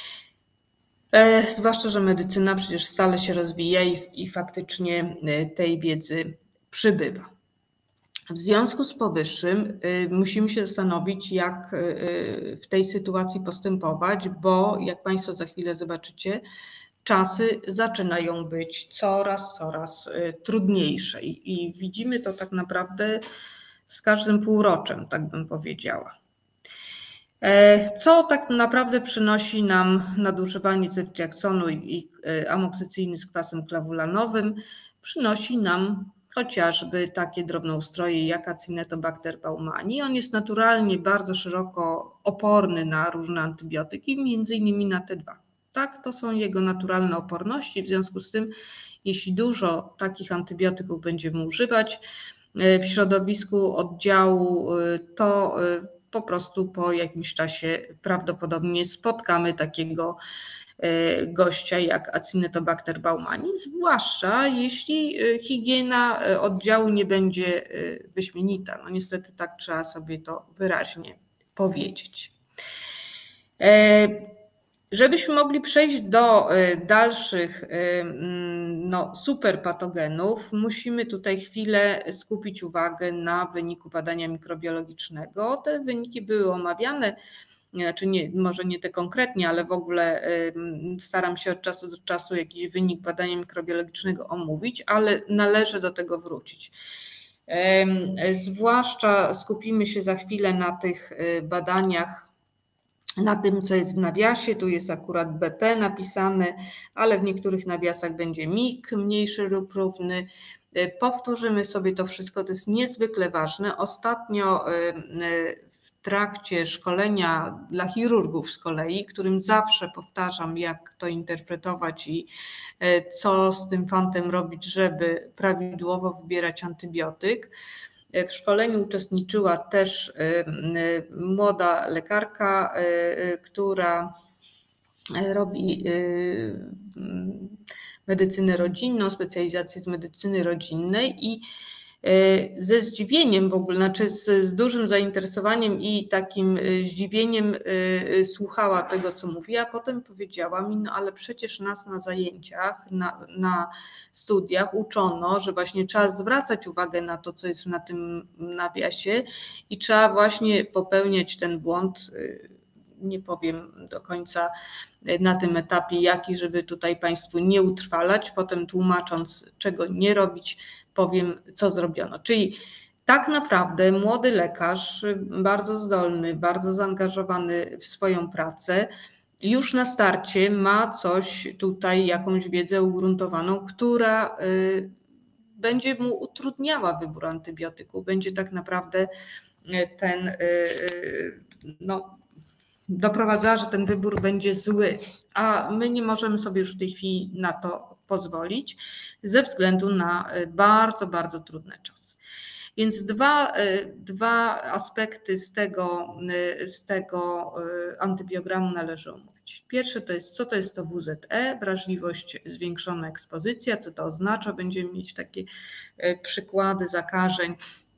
E, zwłaszcza, że medycyna przecież stale się rozwija i, i faktycznie tej wiedzy przybywa. W związku z powyższym musimy się zastanowić, jak w tej sytuacji postępować, bo jak Państwo za chwilę zobaczycie, czasy zaczynają być coraz, coraz trudniejsze i, i widzimy to tak naprawdę z każdym półroczem, tak bym powiedziała. Co tak naprawdę przynosi nam nadużywanie ceftriaksonu i amoksycyliny z kwasem klawulanowym? Przynosi nam chociażby takie drobnoustroje jak Acinetobacter baumannii. On jest naturalnie bardzo szeroko oporny na różne antybiotyki, między innymi na T dwa. Tak, to są jego naturalne oporności, w związku z tym, jeśli dużo takich antybiotyków będziemy używać w środowisku oddziału, to po prostu po jakimś czasie prawdopodobnie spotkamy takiego gościa jak Acinetobacter baumannii, zwłaszcza jeśli higiena oddziału nie będzie wyśmienita. No niestety tak trzeba sobie to wyraźnie powiedzieć. Żebyśmy mogli przejść do dalszych no, superpatogenów, musimy tutaj chwilę skupić uwagę na wyniku badania mikrobiologicznego. Te wyniki były omawiane, znaczy nie, może nie te konkretnie, ale w ogóle staram się od czasu do czasu jakiś wynik badania mikrobiologicznego omówić, ale należy do tego wrócić. Zwłaszcza skupimy się za chwilę na tych badaniach, na tym, co jest w nawiasie. Tu jest akurat B P napisane, ale w niektórych nawiasach będzie M I K, mniejszy lub równy. Powtórzymy sobie to wszystko, to jest niezwykle ważne. Ostatnio w trakcie szkolenia dla chirurgów z kolei, którym zawsze powtarzam, jak to interpretować i co z tym fantem robić, żeby prawidłowo wybierać antybiotyk. W szkoleniu uczestniczyła też młoda lekarka, która robi medycynę rodzinną, specjalizację z medycyny rodzinnej i ze zdziwieniem w ogóle, znaczy z, z dużym zainteresowaniem i takim zdziwieniem słuchała tego, co mówi, a potem powiedziała mi, no ale przecież nas na zajęciach, na, na studiach uczono, że właśnie trzeba zwracać uwagę na to, co jest na tym nawiasie i trzeba właśnie popełniać ten błąd, nie powiem do końca na tym etapie jaki, żeby tutaj Państwu nie utrwalać, potem tłumacząc czego nie robić, powiem co zrobiono. Czyli tak naprawdę młody lekarz, bardzo zdolny, bardzo zaangażowany w swoją pracę, już na starcie ma coś tutaj, jakąś wiedzę ugruntowaną, która będzie mu utrudniała wybór antybiotyku, będzie tak naprawdę ten, no, doprowadzała, że ten wybór będzie zły, a my nie możemy sobie już w tej chwili na to pozwolić ze względu na bardzo, bardzo trudne czasy. Więc dwa, dwa aspekty z tego, z tego antybiogramu należy omówić. Pierwsze to jest, co to jest to W Z E, wrażliwość, zwiększona ekspozycja, co to oznacza. Będziemy mieć takie przykłady zakażeń,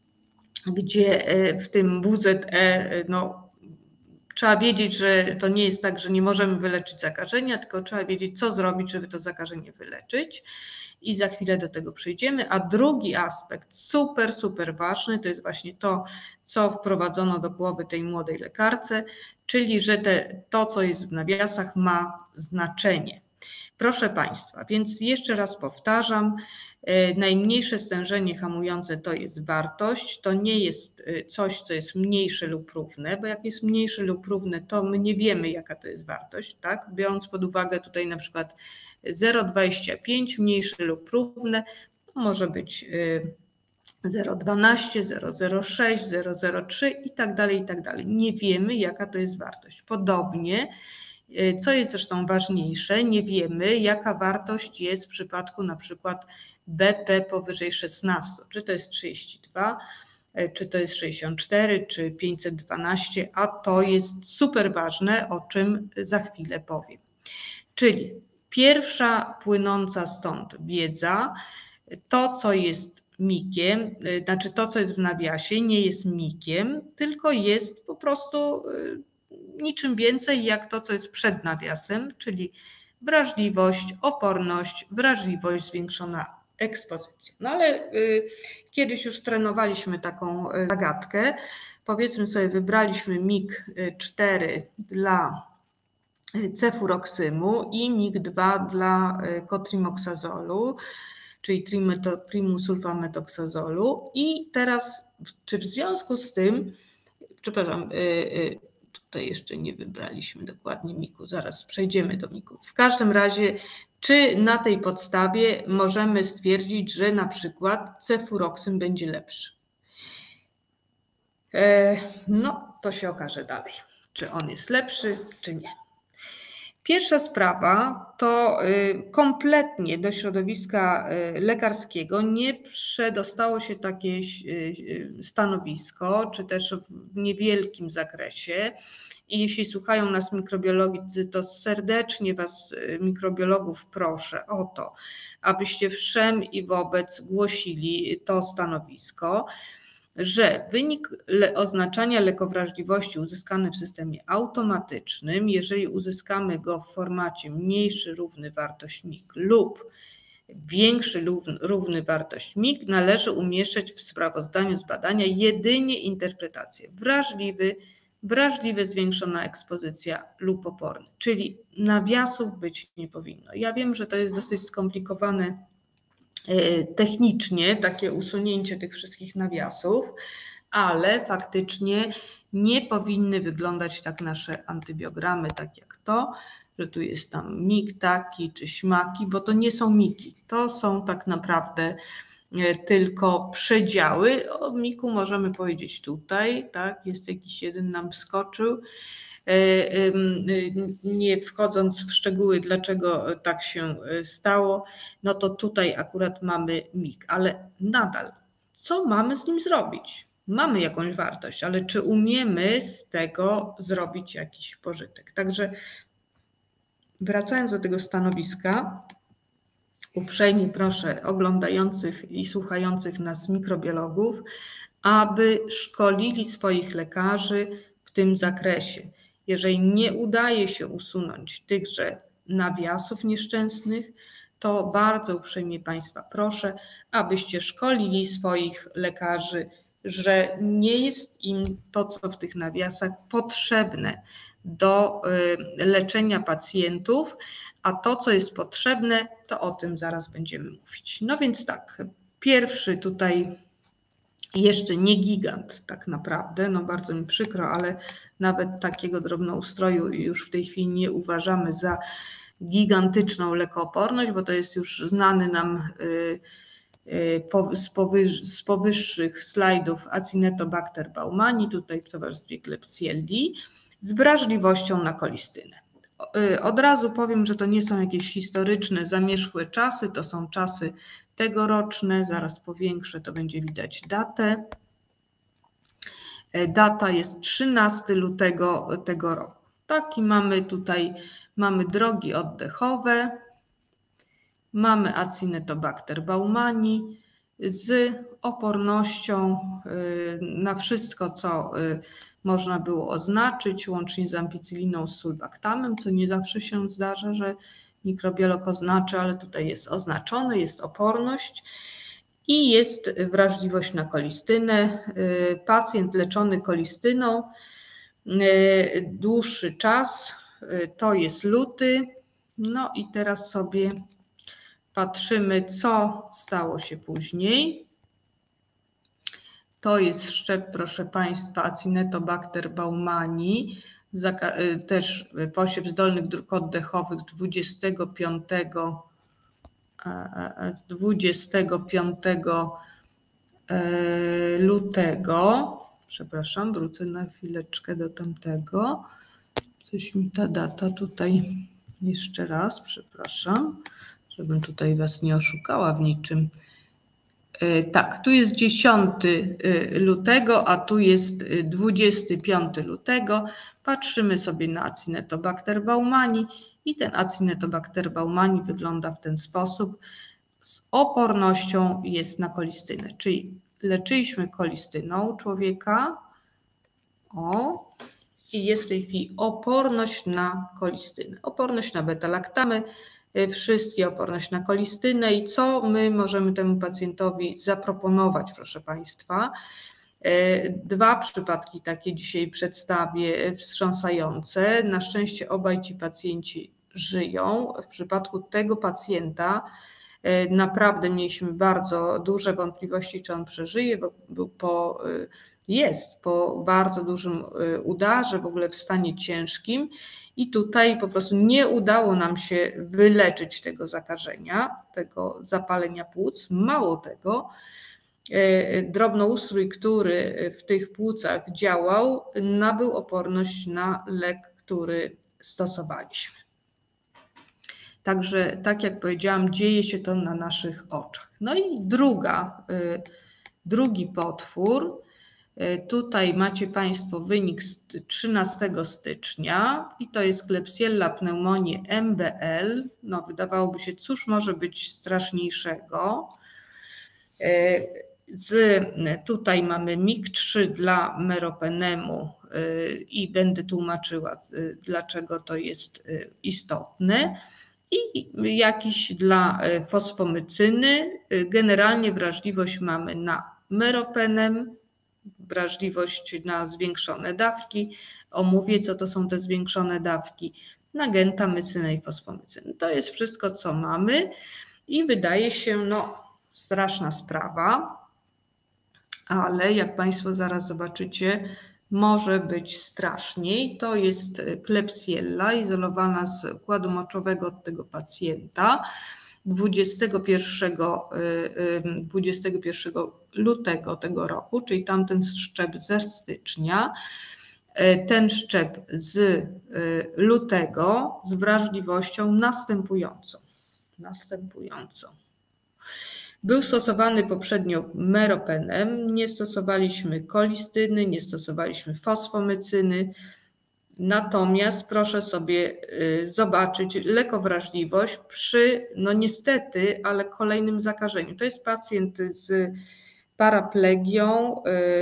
gdzie w tym W Z E no, trzeba wiedzieć, że to nie jest tak, że nie możemy wyleczyć zakażenia, tylko trzeba wiedzieć, co zrobić, żeby to zakażenie wyleczyć. I za chwilę do tego przejdziemy. A drugi aspekt, super, super ważny, to jest właśnie to, co wprowadzono do głowy tej młodej lekarce, czyli że te, to, co jest w nawiasach, ma znaczenie. Proszę Państwa, więc jeszcze raz powtarzam, najmniejsze stężenie hamujące to jest wartość, to nie jest coś, co jest mniejsze lub równe, bo jak jest mniejsze lub równe, to my nie wiemy, jaka to jest wartość, tak? Biorąc pod uwagę tutaj na przykład zero przecinek dwadzieścia pięć, mniejsze lub równe, to może być zero przecinek dwanaście, zero przecinek zero sześć, zero przecinek zero trzy i tak dalej, i tak dalej. Nie wiemy, jaka to jest wartość. Podobnie, co jest zresztą ważniejsze, nie wiemy, jaka wartość jest w przypadku na przykład B P powyżej szesnaście, czy to jest trzydzieści dwa, czy to jest sześćdziesiąt cztery, czy pięćset dwanaście, a to jest super ważne, o czym za chwilę powiem. Czyli pierwsza płynąca stąd wiedza, to co jest mikiem, znaczy to co jest w nawiasie nie jest mikiem, tylko jest po prostu niczym więcej jak to co jest przed nawiasem, czyli wrażliwość, oporność, wrażliwość, zwiększona ekspozycja. No ale y, kiedyś już trenowaliśmy taką y, zagadkę. Powiedzmy sobie, wybraliśmy mig cztery dla cefuroksymu i mig dwa dla kotrimoksazolu, czyli trimusulfametokazolu. I teraz, czy w związku z tym, przepraszam, y, y, tutaj jeszcze nie wybraliśmy dokładnie miku, zaraz przejdziemy do miku. W każdym razie, czy na tej podstawie możemy stwierdzić, że na przykład cefuroksym będzie lepszy? No, to się okaże dalej, czy on jest lepszy, czy nie. Pierwsza sprawa to kompletnie do środowiska lekarskiego nie przedostało się takie stanowisko, czy też w niewielkim zakresie. I jeśli słuchają nas mikrobiolodzy, to serdecznie Was, mikrobiologów, proszę o to, abyście wszem i wobec głosili to stanowisko, że wynik oznaczania lekowrażliwości uzyskany w systemie automatycznym, jeżeli uzyskamy go w formacie mniejszy równy wartość mig lub większy równy wartość mig, należy umieszczać w sprawozdaniu z badania jedynie interpretację wrażliwy, wrażliwy, zwiększona ekspozycja lub oporny, czyli nawiasów być nie powinno. Ja wiem, że to jest dosyć skomplikowane technicznie, takie usunięcie tych wszystkich nawiasów, ale faktycznie nie powinny wyglądać tak nasze antybiogramy, tak jak to, że tu jest tam mig taki czy śmaki, bo to nie są miki, to są tak naprawdę tylko przedziały. O miku możemy powiedzieć tutaj, tak, jest jakiś jeden nam wskoczył. Nie wchodząc w szczegóły, dlaczego tak się stało, no to tutaj akurat mamy mig, ale nadal, co mamy z nim zrobić? Mamy jakąś wartość, ale czy umiemy z tego zrobić jakiś pożytek? Także wracając do tego stanowiska, uprzejmie proszę oglądających i słuchających nas mikrobiologów, aby szkolili swoich lekarzy w tym zakresie. Jeżeli nie udaje się usunąć tychże nawiasów nieszczęsnych, to bardzo uprzejmie Państwa proszę, abyście szkolili swoich lekarzy że nie jest im to, co w tych nawiasach potrzebne do leczenia pacjentów, a to, co jest potrzebne, to o tym zaraz będziemy mówić. No więc tak, pierwszy tutaj jeszcze nie gigant tak naprawdę, no bardzo mi przykro, ale nawet takiego drobnoustroju już w tej chwili nie uważamy za gigantyczną lekooporność, bo to jest już znany nam z, powyż, z powyższych slajdów Acinetobacter baumani, tutaj w towarzystwie Klebsielli, z wrażliwością na kolistynę. Od razu powiem, że to nie są jakieś historyczne, zamierzchłe czasy, to są czasy tegoroczne, zaraz powiększę, to będzie widać datę. Data jest trzynastego lutego tego roku. Tak, i mamy tutaj, mamy drogi oddechowe, mamy Acinetobacter baumani z opornością na wszystko, co można było oznaczyć, łącznie z ampicylliną, z sulbactamem, co nie zawsze się zdarza, że mikrobiolog oznaczy, ale tutaj jest oznaczone, jest oporność i jest wrażliwość na kolistynę. Pacjent leczony kolistyną dłuższy czas, to jest luty. No i teraz sobie patrzymy, co stało się później. To jest szczep, proszę Państwa, Acinetobacter baumani, też posiew zdolnych dróg oddechowych z dwudziestego piątego, z dwudziestego piątego lutego. Przepraszam, wrócę na chwileczkę do tamtego. Coś mi ta data tutaj, jeszcze raz, przepraszam, żebym tutaj Was nie oszukała w niczym. Tak, tu jest dziesiątego lutego, a tu jest dwudziestego piątego lutego. Patrzymy sobie na Acinetobacter baumani i ten Acinetobacter baumani wygląda w ten sposób. Z opornością jest na kolistynę, czyli leczyliśmy kolistyną człowieka. O, i jest w tej chwili oporność na kolistynę, oporność na beta-laktamy, wszystkie oporność na kolistynę. I co my możemy temu pacjentowi zaproponować, proszę Państwa? Dwa przypadki takie dzisiaj przedstawię, wstrząsające. Na szczęście obaj ci pacjenci żyją. W przypadku tego pacjenta naprawdę mieliśmy bardzo duże wątpliwości, czy on przeżyje, bo był po, jest po bardzo dużym udarze, w ogóle w stanie ciężkim. I tutaj po prostu nie udało nam się wyleczyć tego zakażenia, tego zapalenia płuc. Mało tego, drobnoustrój, który w tych płucach działał, nabył oporność na lek, który stosowaliśmy. Także, tak jak powiedziałam, dzieje się to na naszych oczach. No i druga, drugi potwór. Tutaj macie Państwo wynik z trzynastego stycznia i to jest Klebsiella pneumoniae M B L. No, wydawałoby się, cóż może być straszniejszego. Z, tutaj mamy M I G trzy dla meropenemu i będę tłumaczyła, dlaczego to jest istotne. I jakiś dla fosfomycyny. Generalnie wrażliwość mamy na meropenem, wrażliwość na zwiększone dawki. Omówię, co to są te zwiększone dawki. Na gentamycynę i fosfomycynę. To jest wszystko, co mamy i wydaje się, no, straszna sprawa, ale jak Państwo zaraz zobaczycie, może być straszniej. To jest Klebsiella izolowana z układu moczowego od tego pacjenta dwudziestego pierwszego lutego tego roku, czyli tamten szczep ze stycznia. Ten szczep z lutego z wrażliwością następującą. następującą. Był stosowany poprzednio meropenem, nie stosowaliśmy kolistyny, nie stosowaliśmy fosfomycyny, natomiast proszę sobie zobaczyć lekowrażliwość przy, no niestety, ale kolejnym zakażeniu. To jest pacjent z paraplegią,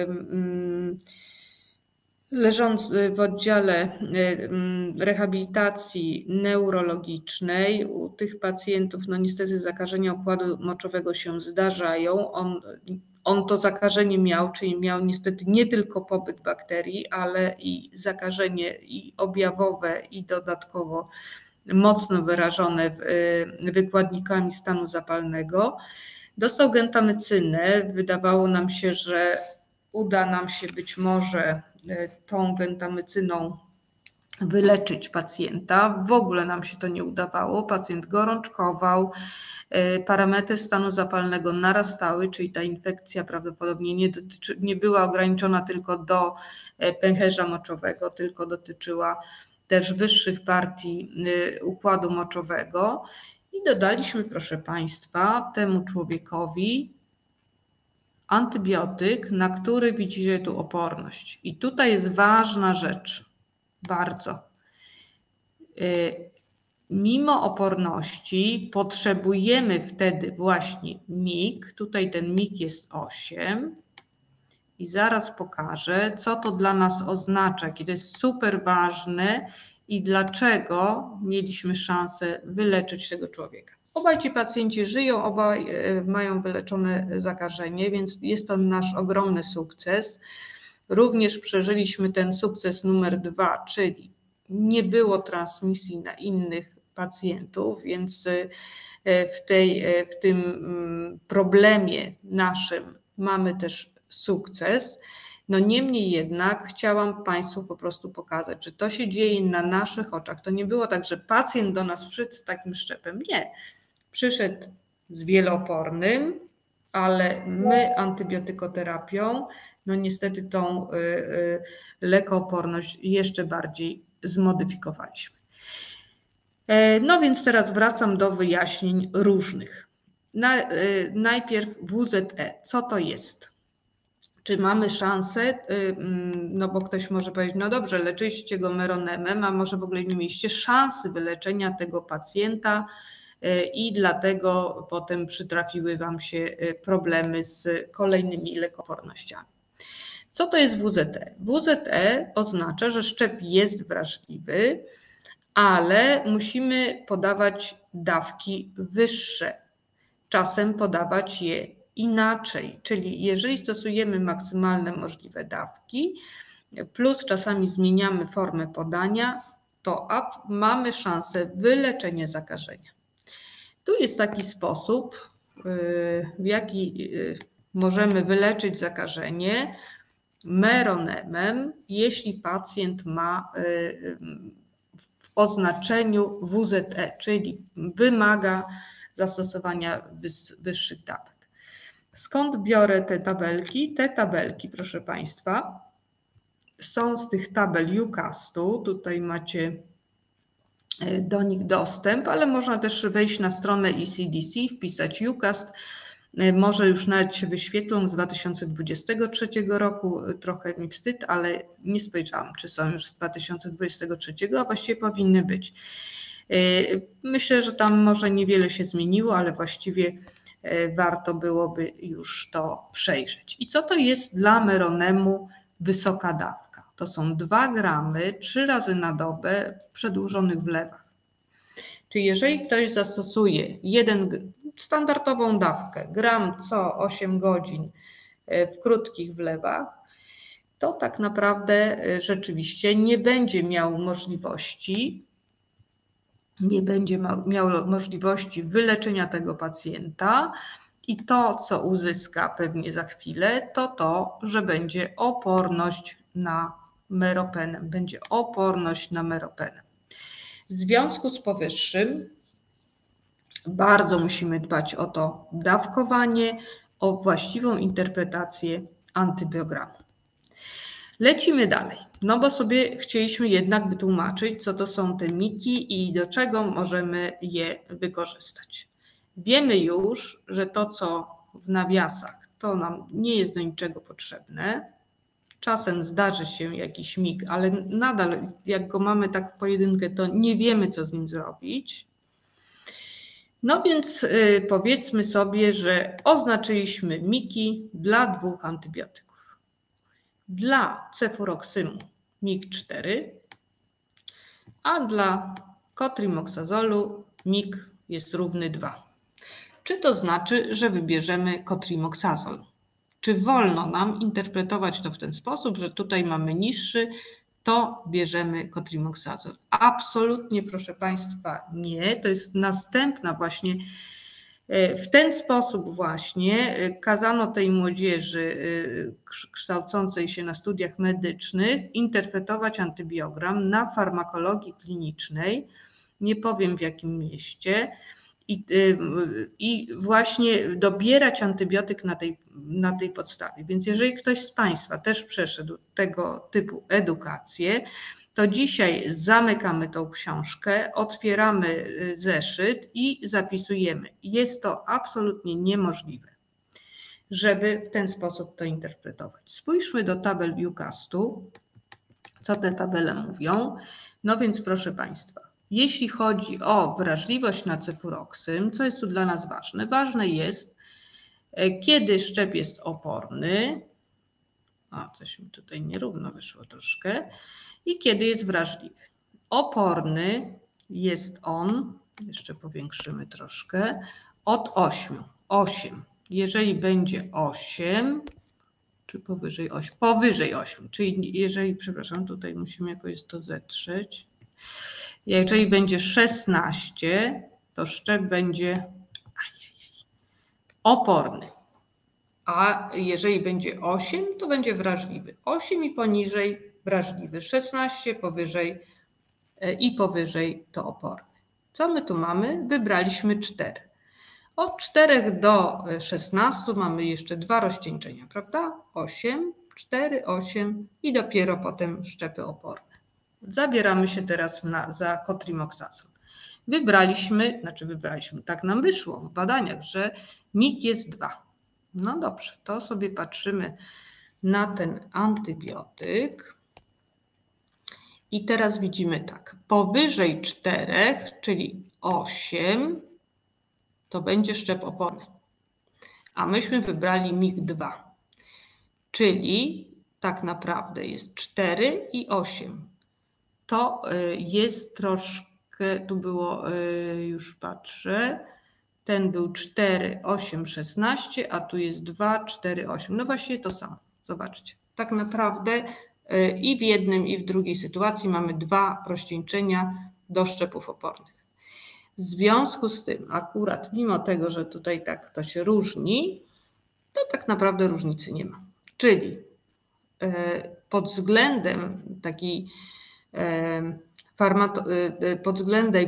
leżący w oddziale rehabilitacji neurologicznej. U tych pacjentów no niestety zakażenia układu moczowego się zdarzają. On on to zakażenie miał, czyli miał niestety nie tylko pobyt bakterii, ale i zakażenie i objawowe, i dodatkowo mocno wyrażone wykładnikami stanu zapalnego. Dostał gentamycynę. Wydawało nam się, że uda nam się być może tą gentamycyną wyleczyć pacjenta. W ogóle nam się to nie udawało. Pacjent gorączkował, parametry stanu zapalnego narastały, czyli ta infekcja prawdopodobnie nie, dotyczy, nie była ograniczona tylko do pęcherza moczowego, tylko dotyczyła też wyższych partii układu moczowego. I dodaliśmy, proszę Państwa, temu człowiekowi antybiotyk, na który widzicie tu oporność. I tutaj jest ważna rzecz, bardzo. Mimo oporności potrzebujemy wtedy właśnie M I G. Tutaj ten M I G jest osiem. I zaraz pokażę, co to dla nas oznacza, jakie to jest super ważne i dlaczego mieliśmy szansę wyleczyć tego człowieka. Obaj ci pacjenci żyją, obaj mają wyleczone zakażenie, więc jest to nasz ogromny sukces. Również przeżyliśmy ten sukces numer dwa, czyli nie było transmisji na innych pacjentów, więc w, tej, w tym problemie naszym mamy też sukces. No niemniej jednak chciałam Państwu po prostu pokazać, że to się dzieje na naszych oczach. To nie było tak, że pacjent do nas przyszedł z takim szczepem. Nie. Przyszedł z wieloopornym, ale my antybiotykoterapią, no niestety tą y, y, lekooporność jeszcze bardziej zmodyfikowaliśmy. E, no więc teraz wracam do wyjaśnień różnych. Na, y, najpierw W Z E. Co to jest? Czy mamy szansę, no bo ktoś może powiedzieć, no dobrze, leczyliście go meronemem, a może w ogóle nie mieliście szansy wyleczenia tego pacjenta i dlatego potem przytrafiły Wam się problemy z kolejnymi lekoopornościami. Co to jest W Z E? W Z E oznacza, że szczep jest wrażliwy, ale musimy podawać dawki wyższe, czasem podawać je inaczej, czyli jeżeli stosujemy maksymalne możliwe dawki, plus czasami zmieniamy formę podania, to mamy szansę wyleczenia zakażenia. Tu jest taki sposób, w jaki możemy wyleczyć zakażenie meronemem, jeśli pacjent ma w oznaczeniu W Z E, czyli wymaga zastosowania wyższych dawek. Skąd biorę te tabelki? Te tabelki, proszę Państwa, są z tych tabel UCAST-u. Tutaj macie do nich dostęp, ale można też wejść na stronę E C D C, wpisać UCAST. Może już nawet się wyświetlą z dwa tysiące dwudziestego trzeciego roku. Trochę mi wstyd, ale nie spojrzałam, czy są już z dwa tysiące dwudziestego trzeciego, a właściwie powinny być. Myślę, że tam może niewiele się zmieniło, ale właściwie warto byłoby już to przejrzeć. I co to jest dla meronemu wysoka dawka? To są dwa gramy trzy razy na dobę przedłużonych wlewach. Czyli jeżeli ktoś zastosuje jeden, standardową dawkę, gram co osiem godzin w krótkich wlewach, to tak naprawdę rzeczywiście nie będzie miał możliwości nie będzie miał możliwości wyleczenia tego pacjenta i to, co uzyska pewnie za chwilę, to to, że będzie oporność na meropenem, będzie oporność na meropenem. W związku z powyższym bardzo musimy dbać o to dawkowanie, o właściwą interpretację antybiogramu. Lecimy dalej, no bo sobie chcieliśmy jednak wytłumaczyć, co to są te miki i do czego możemy je wykorzystać. Wiemy już, że to, co w nawiasach, to nam nie jest do niczego potrzebne. Czasem zdarzy się jakiś mig, ale nadal jak go mamy tak w pojedynkę, to nie wiemy, co z nim zrobić. No więc yy, powiedzmy sobie, że oznaczyliśmy miki dla dwóch antybiotyków. Dla cefuroksymu M I G cztery, a dla kotrimoxazolu M I G jest równy dwa. Czy to znaczy, że wybierzemy kotrimoxazol? Czy wolno nam interpretować to w ten sposób, że tutaj mamy niższy, to bierzemy cotrimoxazol? Absolutnie, proszę Państwa, nie. To jest następna właśnie, w ten sposób właśnie kazano tej młodzieży kształcącej się na studiach medycznych interpretować antybiogram na farmakologii klinicznej, nie powiem w jakim mieście, i, i właśnie dobierać antybiotyk na tej, na tej podstawie. Więc jeżeli ktoś z Państwa też przeszedł tego typu edukację, to dzisiaj zamykamy tą książkę, otwieramy zeszyt i zapisujemy. Jest to absolutnie niemożliwe, żeby w ten sposób to interpretować. Spójrzmy do tabel UCAST-u, co te tabele mówią. No więc proszę Państwa, jeśli chodzi o wrażliwość na cefuroksyn, co jest tu dla nas ważne? Ważne jest, kiedy szczep jest oporny, a coś mi tutaj nierówno wyszło troszkę, i kiedy jest wrażliwy. Oporny jest on, jeszcze powiększymy troszkę, od ośmiu. osiem. Jeżeli będzie osiem, czy powyżej ośmiu? Powyżej ośmiu, czyli jeżeli, przepraszam, tutaj musimy jakoś to zetrzeć. Jeżeli będzie szesnaście, to szczep będzie ajajaj, oporny. A jeżeli będzie osiem, to będzie wrażliwy. osiem i poniżej wrażliwy, szesnaście powyżej i powyżej to oporny. Co my tu mamy? Wybraliśmy cztery. Od czterech do szesnastu mamy jeszcze dwa rozcieńczenia, prawda? osiem, cztery, osiem i dopiero potem szczepy oporne. Zabieramy się teraz na, za cotrimoxazol. Wybraliśmy, znaczy wybraliśmy, tak nam wyszło w badaniach, że M I G jest dwa. No dobrze, to sobie patrzymy na ten antybiotyk. I teraz widzimy tak, powyżej czterech, czyli osiem, to będzie szczep oporny. A myśmy wybrali M I G dwa, czyli tak naprawdę jest cztery i osiem. To jest troszkę, tu było, już patrzę, ten był cztery, osiem, szesnaście, a tu jest dwa, cztery, osiem. No właśnie to samo, zobaczcie. Tak naprawdę i w jednym, i w drugiej sytuacji mamy dwa rozcieńczenia do szczepów opornych. W związku z tym akurat, mimo tego, że tutaj tak to się różni, to tak naprawdę różnicy nie ma. Czyli pod względem takiej farmato, pod względem,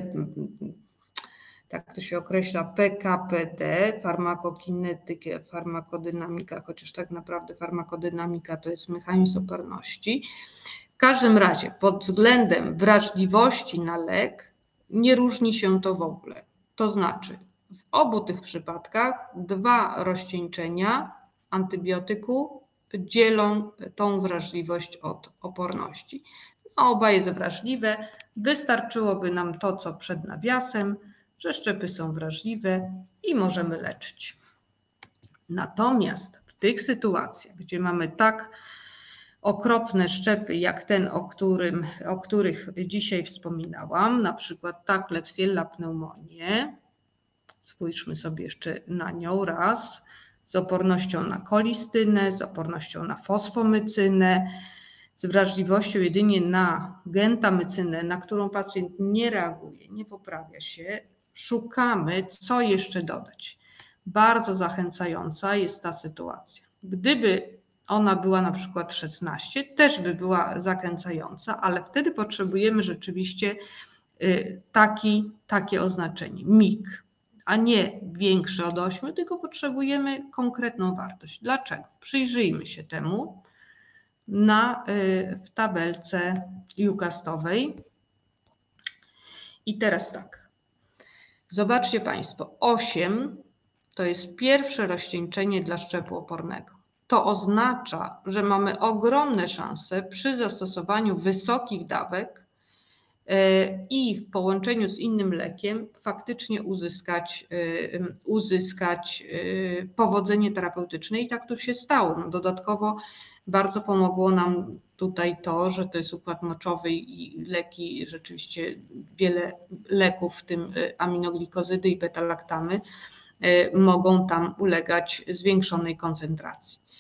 tak to się określa, P K P D, farmakokinetykę, farmakodynamika, chociaż tak naprawdę farmakodynamika to jest mechanizm oporności. W każdym razie pod względem wrażliwości na lek nie różni się to w ogóle. To znaczy w obu tych przypadkach dwa rozcieńczenia antybiotyku dzielą tą wrażliwość od oporności. No, oba jest wrażliwe, wystarczyłoby nam to, co przed nawiasem, że szczepy są wrażliwe i możemy leczyć. Natomiast w tych sytuacjach, gdzie mamy tak okropne szczepy jak ten, o, którym, o których dzisiaj wspominałam, na przykład ta Klebsiella pneumonię, spójrzmy sobie jeszcze na nią raz, z opornością na kolistynę, z opornością na fosfomycynę, z wrażliwością jedynie na gentamycynę, na którą pacjent nie reaguje, nie poprawia się, szukamy, co jeszcze dodać. Bardzo zachęcająca jest ta sytuacja. Gdyby ona była na przykład szesnaście, też by była zachęcająca, ale wtedy potrzebujemy rzeczywiście taki, takie oznaczenie, M I G, a nie większe od ośmiu, tylko potrzebujemy konkretną wartość. Dlaczego? Przyjrzyjmy się temu na, w tabelce UCAST-owej. I teraz tak, zobaczcie Państwo, osiem to jest pierwsze rozcieńczenie dla szczepu opornego. To oznacza, że mamy ogromne szanse przy zastosowaniu wysokich dawek i w połączeniu z innym lekiem faktycznie uzyskać, uzyskać powodzenie terapeutyczne i tak tu się stało. No dodatkowo bardzo pomogło nam tutaj to, że to jest układ moczowy i leki, rzeczywiście wiele leków, w tym aminoglikozydy i beta-laktamy, mogą tam ulegać zwiększonej koncentracji.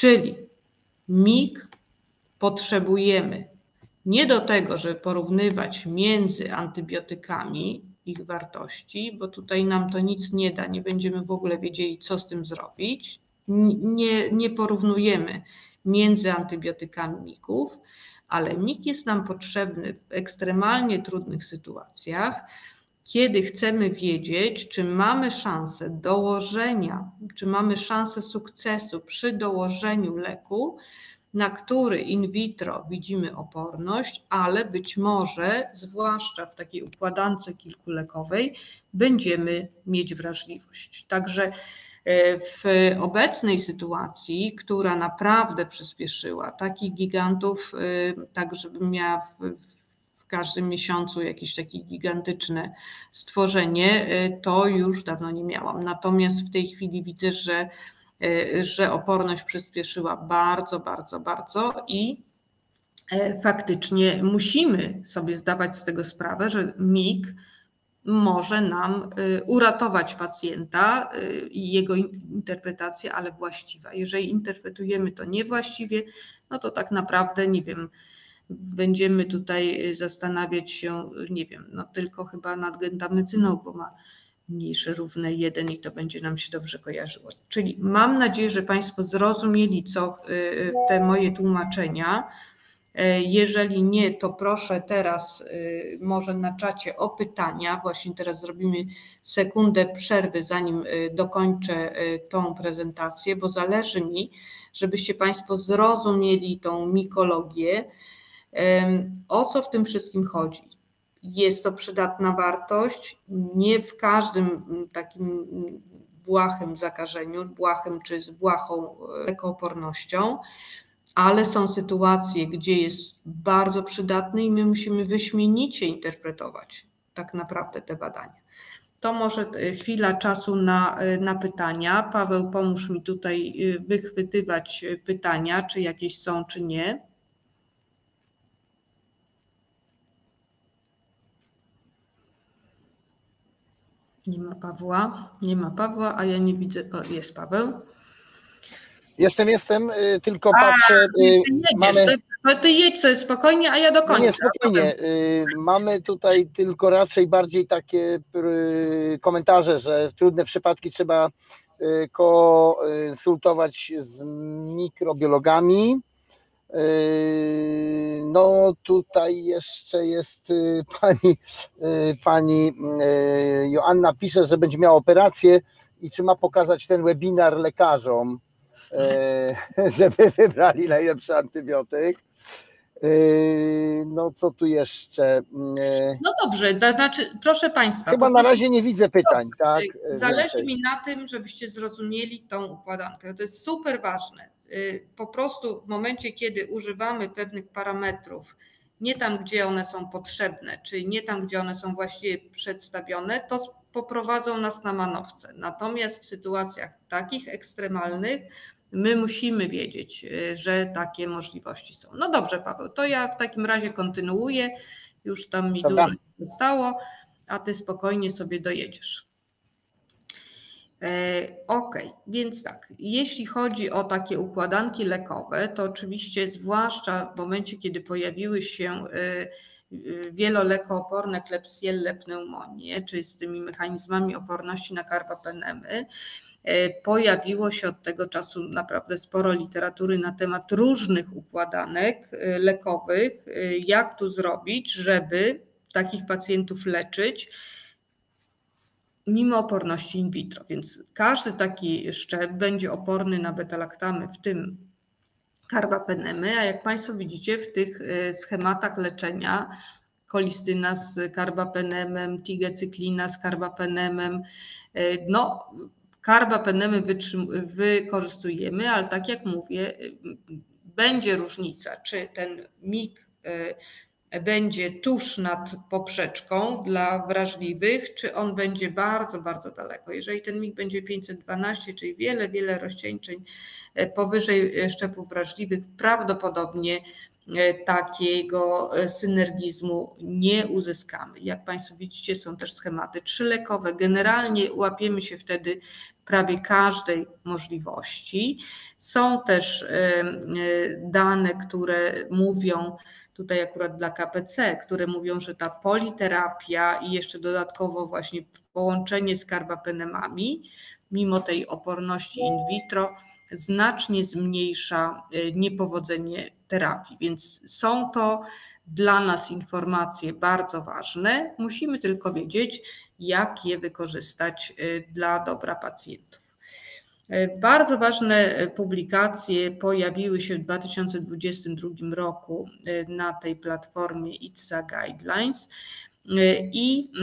Czyli mig potrzebujemy nie do tego, żeby porównywać między antybiotykami ich wartości, bo tutaj nam to nic nie da, nie będziemy w ogóle wiedzieli, co z tym zrobić. Nie, nie porównujemy między antybiotykami migów, ale mig jest nam potrzebny w ekstremalnie trudnych sytuacjach, kiedy chcemy wiedzieć, czy mamy szansę dołożenia, czy mamy szansę sukcesu przy dołożeniu leku, na który in vitro widzimy oporność, ale być może, zwłaszcza w takiej układance kilkulekowej, będziemy mieć wrażliwość. Także w obecnej sytuacji, która naprawdę przyspieszyła, takich gigantów, tak żebym miała w każdym miesiącu jakieś takie gigantyczne stworzenie, to już dawno nie miałam. Natomiast w tej chwili widzę, że że oporność przyspieszyła bardzo, bardzo, bardzo i faktycznie musimy sobie zdawać z tego sprawę, że mig może nam uratować pacjenta i jego interpretację, ale właściwa. Jeżeli interpretujemy to niewłaściwie, no to tak naprawdę, nie wiem, będziemy tutaj zastanawiać się, nie wiem, no tylko chyba nad gentamycyną, bo ma mniejsze równe jeden i to będzie nam się dobrze kojarzyło. Czyli mam nadzieję, że Państwo zrozumieli, co te moje tłumaczenia. Jeżeli nie, to proszę teraz może na czacie o pytania. Właśnie teraz zrobimy sekundę przerwy, zanim dokończę tą prezentację, bo zależy mi, żebyście Państwo zrozumieli tą mikologię, o co w tym wszystkim chodzi. Jest to przydatna wartość, nie w każdym takim błahym zakażeniu, błahym czy z błahą lekoopornością, ale są sytuacje, gdzie jest bardzo przydatny i my musimy wyśmienicie interpretować tak naprawdę te badania. To może chwila czasu na, na pytania. Paweł, pomóż mi tutaj wychwytywać pytania, czy jakieś są, czy nie. Nie ma Pawła, nie ma Pawła, a ja nie widzę, o, jest Paweł. Jestem, jestem, tylko patrzę. A, ty jedziesz, mamy... to ty jedź sobie spokojnie, a ja dokończę. No nie, spokojnie. Mamy tutaj tylko raczej bardziej takie komentarze, że trudne przypadki trzeba konsultować z mikrobiologami. No tutaj jeszcze jest pani, pani Joanna pisze, że będzie miała operację i czy ma pokazać ten webinar lekarzom, żeby wybrali najlepszy antybiotyk. No co tu jeszcze? No dobrze, to znaczy proszę Państwa. Chyba na razie nie widzę pytań. Tak? Zależy Więcej. mi na tym, żebyście zrozumieli tą układankę. To jest super ważne. Po prostu w momencie, kiedy używamy pewnych parametrów, nie tam, gdzie one są potrzebne, czyli nie tam, gdzie one są właściwie przedstawione, to poprowadzą nas na manowce. Natomiast w sytuacjach takich ekstremalnych my musimy wiedzieć, że takie możliwości są. No dobrze, Paweł, to ja w takim razie kontynuuję. Już tam mi Dobra. dużo zostało, a ty spokojnie sobie dojedziesz. Ok, więc tak, jeśli chodzi o takie układanki lekowe, to oczywiście zwłaszcza w momencie, kiedy pojawiły się wielolekooporne Klebsielle pneumonie, czyli z tymi mechanizmami oporności na karbapenemy, pojawiło się od tego czasu naprawdę sporo literatury na temat różnych układanek lekowych, jak tu zrobić, żeby takich pacjentów leczyć mimo oporności in vitro, więc każdy taki szczep będzie oporny na beta-laktamy, w tym karbapenemy, a jak Państwo widzicie w tych schematach leczenia kolistyna z karbapenemem, tigecyklina z karbapenemem, no karbapenemy wykorzystujemy, ale tak jak mówię, będzie różnica, czy ten mig będzie tuż nad poprzeczką dla wrażliwych, czy on będzie bardzo, bardzo daleko. Jeżeli ten mig będzie pięćset dwanaście, czyli wiele, wiele rozcieńczeń powyżej szczepów wrażliwych, prawdopodobnie takiego synergizmu nie uzyskamy. Jak Państwo widzicie, są też schematy trzylekowe. Generalnie łapiemy się wtedy prawie każdej możliwości. Są też dane, które mówią, tutaj akurat dla K P C, które mówią, że ta politerapia i jeszcze dodatkowo właśnie połączenie z karbapenemami, mimo tej oporności in vitro, znacznie zmniejsza niepowodzenie terapii. Więc są to dla nas informacje bardzo ważne. Musimy tylko wiedzieć, jak je wykorzystać dla dobra pacjentów. Bardzo ważne publikacje pojawiły się w dwa tysiące dwudziestym drugim roku na tej platformie I T S A Guidelines i,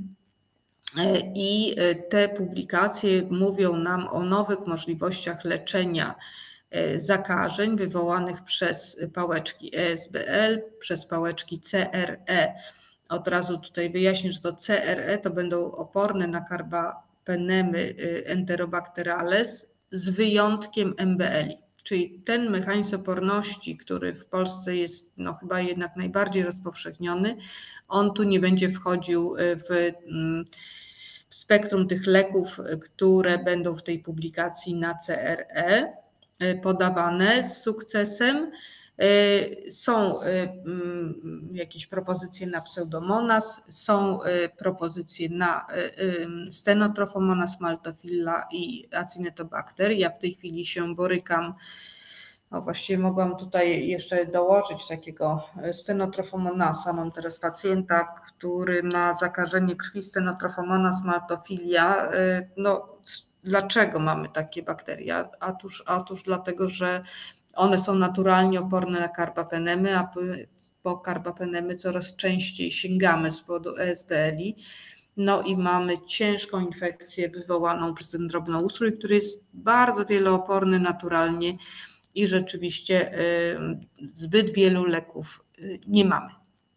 i te publikacje mówią nam o nowych możliwościach leczenia zakażeń wywołanych przez pałeczki E S B L, przez pałeczki C R E. Od razu tutaj wyjaśnię, że to C R E to będą oporne na karbapenemy Enterobacterales z wyjątkiem M B L i, czyli ten mechanizm oporności, który w Polsce jest no, chyba jednak najbardziej rozpowszechniony, on tu nie będzie wchodził w, w spektrum tych leków, które będą w tej publikacji na C R E podawane z sukcesem. Są jakieś propozycje na Pseudomonas, są propozycje na Stenotrophomonas maltophilia i Acinetobacter. Ja w tej chwili się borykam, no właściwie mogłam tutaj jeszcze dołożyć takiego Stenotrophomonasa. Mam teraz pacjenta, który ma zakażenie krwi Stenotrophomonas maltophilia. No, dlaczego mamy takie bakterie? Otóż, otóż dlatego, że one są naturalnie oporne na karbapenemy, a po karbapenemy coraz częściej sięgamy z powodu E S B L i. No i mamy ciężką infekcję wywołaną przez ten drobnoustrój, który jest bardzo wielooporny naturalnie i rzeczywiście zbyt wielu leków nie mamy.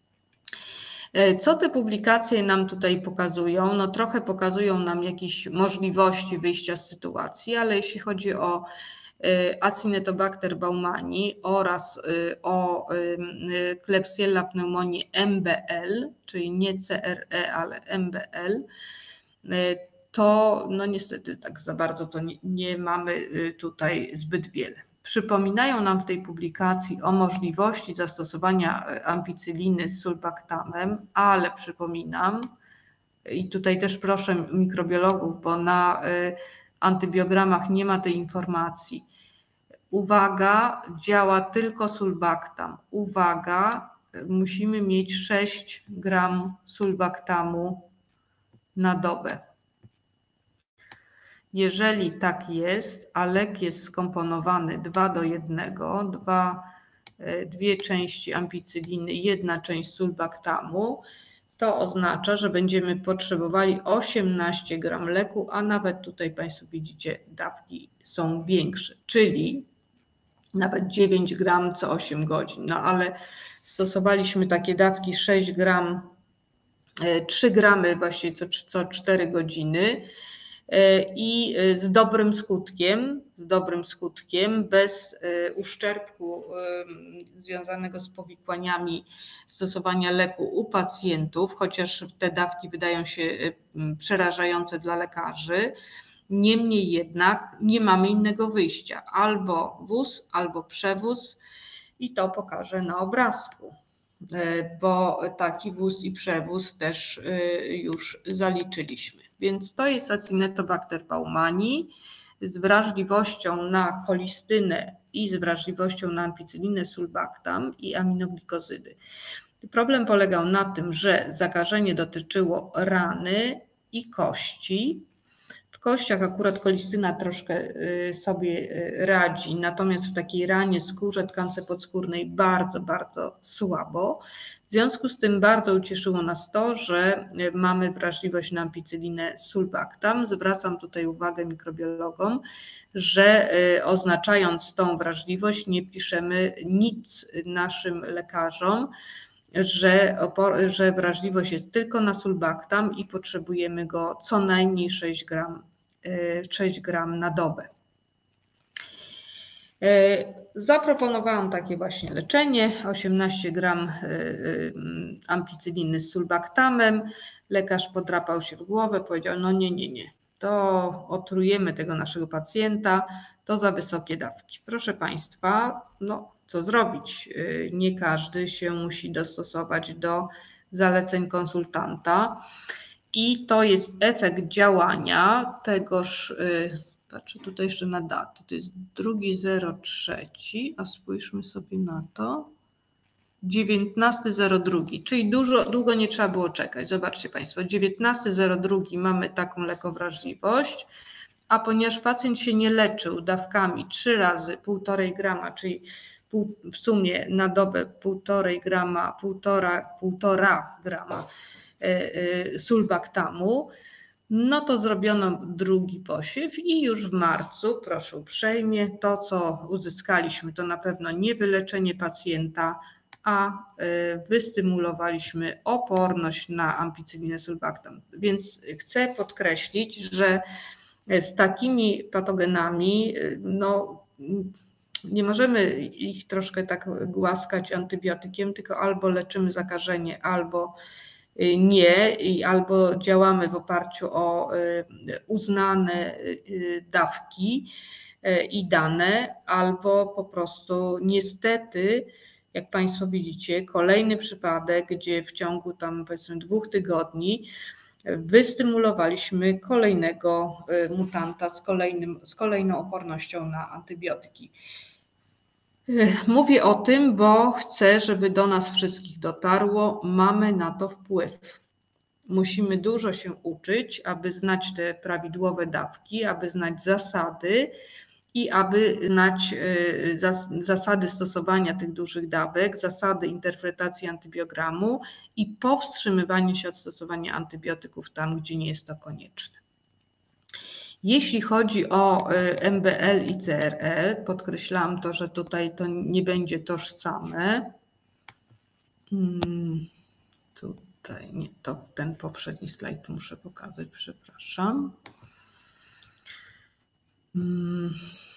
Co te publikacje nam tutaj pokazują? No trochę pokazują nam jakieś możliwości wyjścia z sytuacji, ale jeśli chodzi o Acinetobacter baumannii oraz o Klebsiella pneumonię M B L, czyli nie C R E, ale M B L, to no niestety tak za bardzo to nie, nie mamy tutaj zbyt wiele. Przypominają nam w tej publikacji o możliwości zastosowania ampicyliny z sulbactamem, ale przypominam, i tutaj też proszę mikrobiologów, bo na antybiogramach nie ma tej informacji. Uwaga, działa tylko sulbactam. Uwaga, musimy mieć sześć gram sulbactamu na dobę. Jeżeli tak jest, a lek jest skomponowany dwa do jednego, dwa, dwie części ampicyliny, jedna część sulbactamu, to oznacza, że będziemy potrzebowali osiemnaście gram leku, a nawet tutaj Państwo widzicie, dawki są większe, czyli nawet dziewięć gram co osiem godzin. No ale stosowaliśmy takie dawki sześć gram, trzy gramy właściwie co, co cztery godziny i z dobrym skutkiem, z dobrym skutkiem, bez uszczerbku związanego z powikłaniami stosowania leku u pacjentów, chociaż te dawki wydają się przerażające dla lekarzy. Niemniej jednak nie mamy innego wyjścia, albo wóz, albo przewóz i to pokażę na obrazku, bo taki wóz i przewóz też już zaliczyliśmy. Więc to jest Acinetobacter baumannii z wrażliwością na kolistynę i z wrażliwością na ampicylinę sulbactam i aminoglikozydy. Problem polegał na tym, że zakażenie dotyczyło rany i kości. W kościach akurat kolistyna troszkę sobie radzi, natomiast w takiej ranie, skórze, tkance podskórnej bardzo, bardzo słabo. W związku z tym bardzo ucieszyło nas to, że mamy wrażliwość na ampicylinę sulbactam. Zwracam tutaj uwagę mikrobiologom, że oznaczając tą wrażliwość nie piszemy nic naszym lekarzom, że, opor- że wrażliwość jest tylko na sulbactam i potrzebujemy go co najmniej sześć gram, sześć gram na dobę. Zaproponowałam takie właśnie leczenie, osiemnaście gram ampicyliny z sulbactamem. Lekarz podrapał się w głowę, powiedział, no nie, nie, nie, to otrujemy tego naszego pacjenta, to za wysokie dawki. Proszę Państwa, no co zrobić? Nie każdy się musi dostosować do zaleceń konsultanta i to jest efekt działania tegoż, patrzę tutaj jeszcze na datę, to jest drugi zero trzeci, a spójrzmy sobie na to, dziewiętnasty zero drugi, czyli dużo, długo nie trzeba było czekać. Zobaczcie Państwo, dziewiętnasty zero drugi mamy taką lekowrażliwość, a ponieważ pacjent się nie leczył dawkami trzy razy półtorej grama, czyli pół, w sumie na dobę półtorej grama, półtora, półtora grama sulbactamu, no to zrobiono drugi posiew i już w marcu, proszę uprzejmie, to co uzyskaliśmy to na pewno nie wyleczenie pacjenta, a wystymulowaliśmy oporność na ampicylinę sulbactam. Więc chcę podkreślić, że z takimi patogenami no, nie możemy ich troszkę tak głaskać antybiotykiem, tylko albo leczymy zakażenie, albo nie, albo działamy w oparciu o uznane dawki i dane, albo po prostu niestety, jak Państwo widzicie, kolejny przypadek, gdzie w ciągu tam powiedzmy dwóch tygodni wystymulowaliśmy kolejnego mutanta z, kolejnym, z kolejną opornością na antybiotyki. Mówię o tym, bo chcę, żeby do nas wszystkich dotarło, mamy na to wpływ. Musimy dużo się uczyć, aby znać te prawidłowe dawki, aby znać zasady i aby znać zasady stosowania tych dużych dawek, zasady interpretacji antybiogramu i powstrzymywanie się od stosowania antybiotyków tam, gdzie nie jest to konieczne. Jeśli chodzi o M B L i C R E, podkreślałam to, że tutaj to nie będzie tożsame. Hmm, tutaj nie, to ten poprzedni slajd muszę pokazać, przepraszam. Hmm.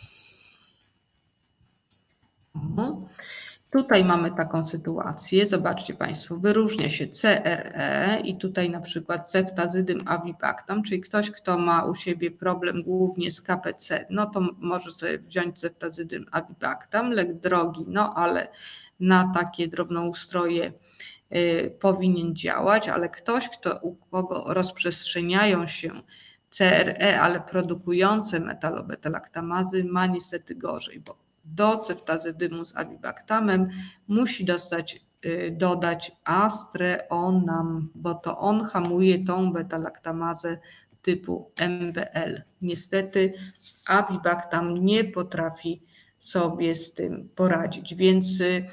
Tutaj mamy taką sytuację, zobaczcie Państwo, wyróżnia się C R E i tutaj na przykład ceftazydym avibactam, czyli ktoś, kto ma u siebie problem głównie z K P C, no to może sobie wziąć ceftazydym avibactam, lek drogi, no ale na takie drobnoustroje y, powinien działać, ale ktoś, kto, u kogo rozprzestrzeniają się C R E, ale produkujące metalobetalactamazy, ma niestety gorzej, bo do ceftazydymu z avibactamem musi dostać, dodać astreonam, bo to on hamuje tą betalactamazę typu M B L. Niestety avibactam nie potrafi sobie z tym poradzić, więc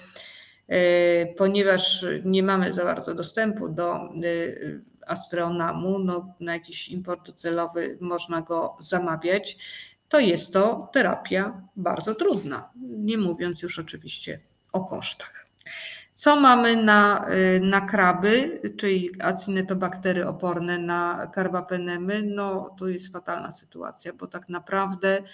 ponieważ nie mamy za bardzo dostępu do astreonamu, no, na jakiś import docelowy można go zamawiać, to jest to terapia bardzo trudna, nie mówiąc już oczywiście o kosztach. Co mamy na, na kraby, czyli acinetobaktery oporne na karbapenemy? No to jest fatalna sytuacja, bo tak naprawdę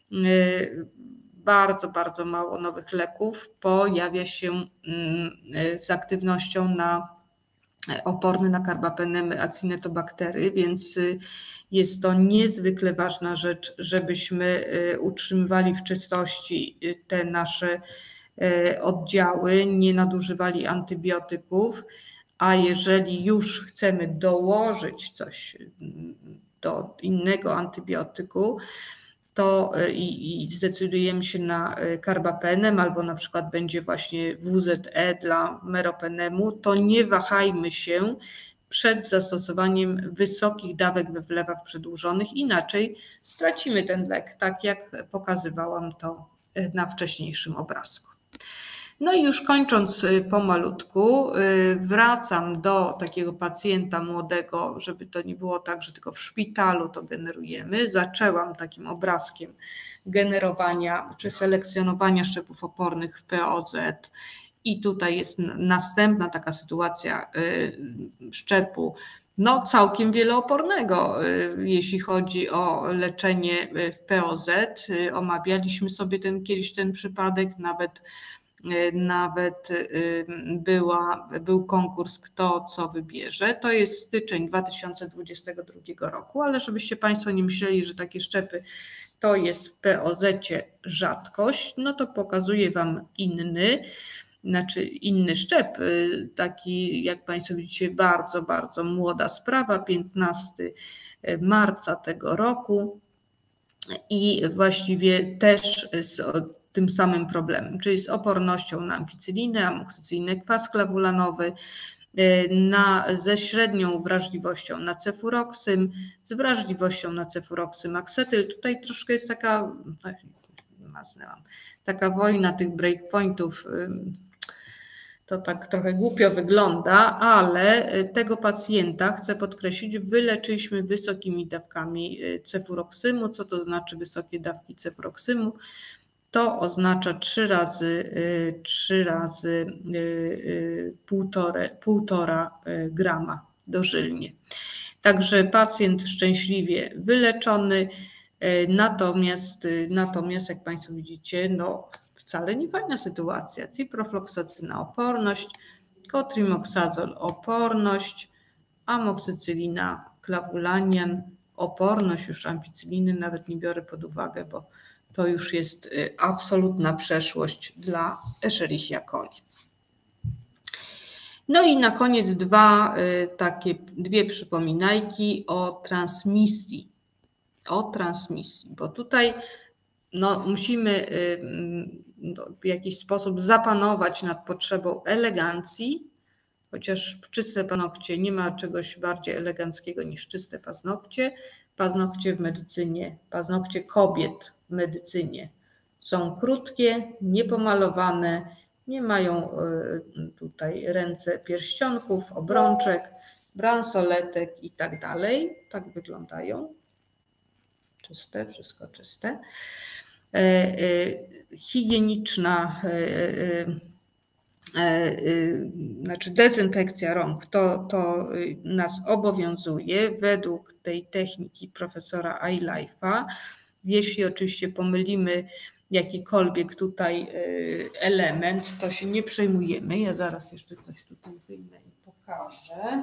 bardzo, bardzo mało nowych leków pojawia się z aktywnością na oporny na karbapenemy acinetobaktery, więc jest to niezwykle ważna rzecz, żebyśmy utrzymywali w czystości te nasze oddziały, nie nadużywali antybiotyków, a jeżeli już chcemy dołożyć coś do innego antybiotyku, to i, i zdecydujemy się na karbapenem albo na przykład będzie właśnie W Z E dla meropenemu, to nie wahajmy się przed zastosowaniem wysokich dawek we wlewach przedłużonych, inaczej stracimy ten lek, tak jak pokazywałam to na wcześniejszym obrazku. No i już kończąc pomalutku, wracam do takiego pacjenta młodego, żeby to nie było tak, że tylko w szpitalu to generujemy. Zaczęłam takim obrazkiem generowania czy selekcjonowania szczepów opornych w P O Z i tutaj jest następna taka sytuacja szczepu no, całkiem wieloopornego, jeśli chodzi o leczenie w P O Z. Omawialiśmy sobie ten, kiedyś ten przypadek, nawet, nawet była, był konkurs Kto co wybierze. To jest styczeń dwa tysiące dwudziestego drugiego roku, ale żebyście Państwo nie myśleli, że takie szczepy to jest w P O Z-cie rzadkość, no to pokazuję Wam inny, znaczy inny szczep, taki jak Państwo widzicie bardzo, bardzo młoda sprawa, piętnastego marca tego roku i właściwie też z tym samym problemem, czyli z opornością na ampicilinę, amoksycylinę, kwas klawulanowy, na, ze średnią wrażliwością na cefuroksym, z wrażliwością na cefuroksym akcetyl. Tutaj troszkę jest taka, maznęłam, taka wojna tych breakpointów, to tak trochę głupio wygląda, ale tego pacjenta, chcę podkreślić, wyleczyliśmy wysokimi dawkami cefuroksymu. Co to znaczy wysokie dawki cefuroksymu? To oznacza trzy razy, trzy razy półtore, półtora grama dożylnie. Także pacjent szczęśliwie wyleczony, natomiast, natomiast jak Państwo widzicie, no wcale nie fajna sytuacja. Ciprofloxacyna oporność, cotrimoxazol oporność, amoksycylina, klawulanian oporność, już ampicyliny nawet nie biorę pod uwagę, bo to już jest absolutna przeszłość dla Escherichia coli. No i na koniec dwa takie, dwie przypominajki o transmisji. O transmisji, bo tutaj no, musimy w jakiś sposób zapanować nad potrzebą elegancji, chociaż czyste paznokcie nie ma czegoś bardziej eleganckiego niż czyste paznokcie. Paznokcie w medycynie, paznokcie kobiet w medycynie są krótkie, niepomalowane, nie mają tutaj ręce pierścionków, obrączek, bransoletek i tak dalej. Tak wyglądają. Czyste, wszystko czyste. Higieniczna, znaczy dezynfekcja rąk, to, to nas obowiązuje według tej techniki profesora iLife'a. Jeśli oczywiście pomylimy jakikolwiek tutaj element, to się nie przejmujemy. Ja zaraz jeszcze coś tutaj wyjmę i pokażę.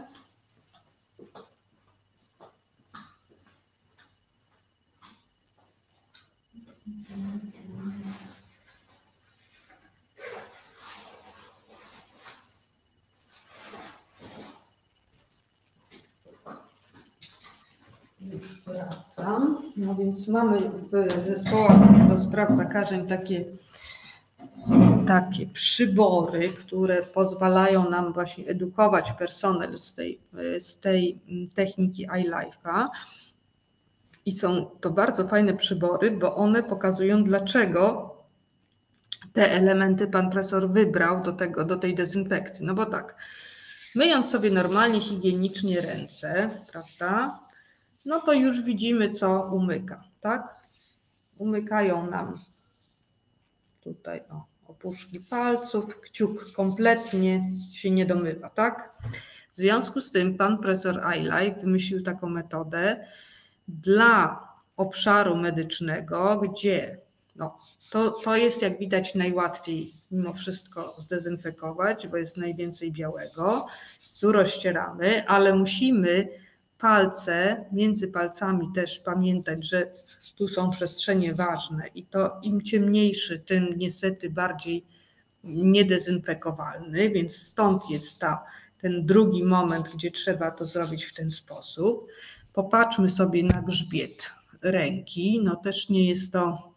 Już wracam. No więc mamy w zespołach do spraw zakażeń takie, takie przybory, które pozwalają nam właśnie edukować personel z tej, z tej techniki iLife'a. I są to bardzo fajne przybory, bo one pokazują, dlaczego te elementy pan profesor wybrał do, tego, do tej dezynfekcji. No bo tak, myjąc sobie normalnie, higienicznie ręce, prawda, no to już widzimy, co umyka, tak? Umykają nam tutaj o, opuszki palców, kciuk kompletnie się nie domywa, tak? W związku z tym pan profesor iLife wymyślił taką metodę dla obszaru medycznego, gdzie no, to, to jest, jak widać, najłatwiej mimo wszystko zdezynfekować, bo jest najwięcej białego, rozcieramy, ale musimy palce, między palcami też pamiętać, że tu są przestrzenie ważne i to im ciemniejszy, tym niestety bardziej niedezynfekowalny, więc stąd jest ta, ten drugi moment, gdzie trzeba to zrobić w ten sposób. Popatrzmy sobie na grzbiet ręki, no też nie jest to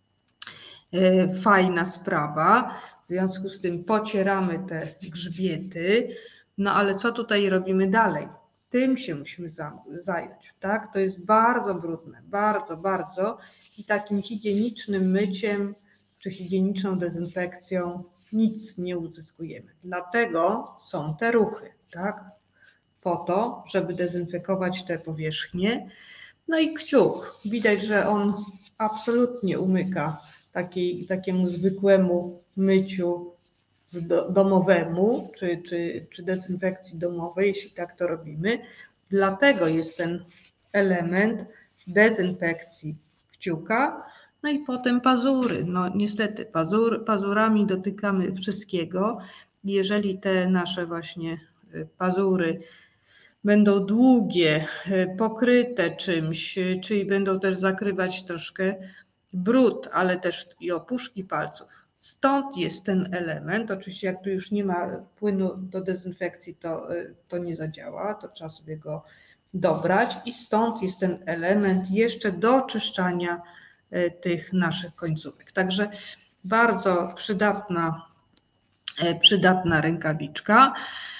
fajna sprawa, w związku z tym pocieramy te grzbiety, no ale co tutaj robimy dalej? Tym się musimy zająć, tak? To jest bardzo brudne, bardzo, bardzo i takim higienicznym myciem czy higieniczną dezynfekcją nic nie uzyskujemy. Dlatego są te ruchy, tak? Po to, żeby dezynfekować te powierzchnie. No i kciuk, widać, że on absolutnie umyka takiej, takiemu zwykłemu myciu domowemu, czy, czy, czy dezynfekcji domowej, jeśli tak to robimy. Dlatego jest ten element dezynfekcji kciuka, no i potem pazury. No niestety pazur, pazurami dotykamy wszystkiego. Jeżeli te nasze właśnie pazury będą długie, pokryte czymś, czyli będą też zakrywać troszkę brud, ale też i opuszki palców. Stąd jest ten element. Oczywiście jak tu już nie ma płynu do dezynfekcji, to, to nie zadziała, to trzeba sobie go dobrać i stąd jest ten element jeszcze do oczyszczania tych naszych końcówek. Także bardzo przydatna, przydatna rękawiczka.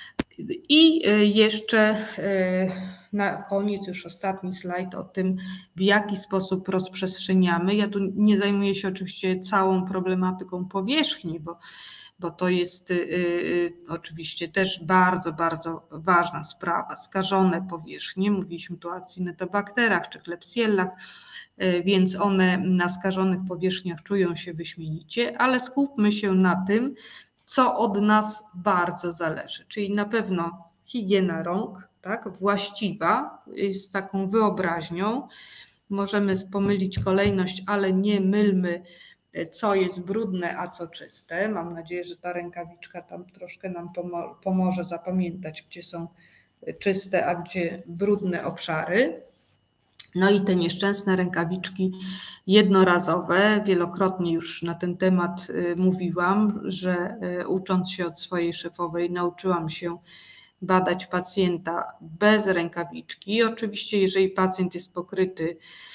I jeszcze na koniec już ostatni slajd o tym, w jaki sposób rozprzestrzeniamy. Ja tu nie zajmuję się oczywiście całą problematyką powierzchni, bo, bo to jest y, oczywiście też bardzo, bardzo ważna sprawa. Skażone powierzchnie, mówiliśmy tu o acynetobakterach czy klebsiellach, y, więc one na skażonych powierzchniach czują się wyśmienicie, ale skupmy się na tym, co od nas bardzo zależy, czyli na pewno higiena rąk, tak, właściwa, z taką wyobraźnią. Możemy pomylić kolejność, ale nie mylmy, co jest brudne, a co czyste. Mam nadzieję, że ta rękawiczka tam troszkę nam pomo- pomoże zapamiętać, gdzie są czyste, a gdzie brudne obszary. No i te nieszczęsne rękawiczki jednorazowe, wielokrotnie już na ten temat mówiłam, że ucząc się od swojej szefowej nauczyłam się badać pacjenta bez rękawiczki. Oczywiście jeżeli pacjent jest pokryty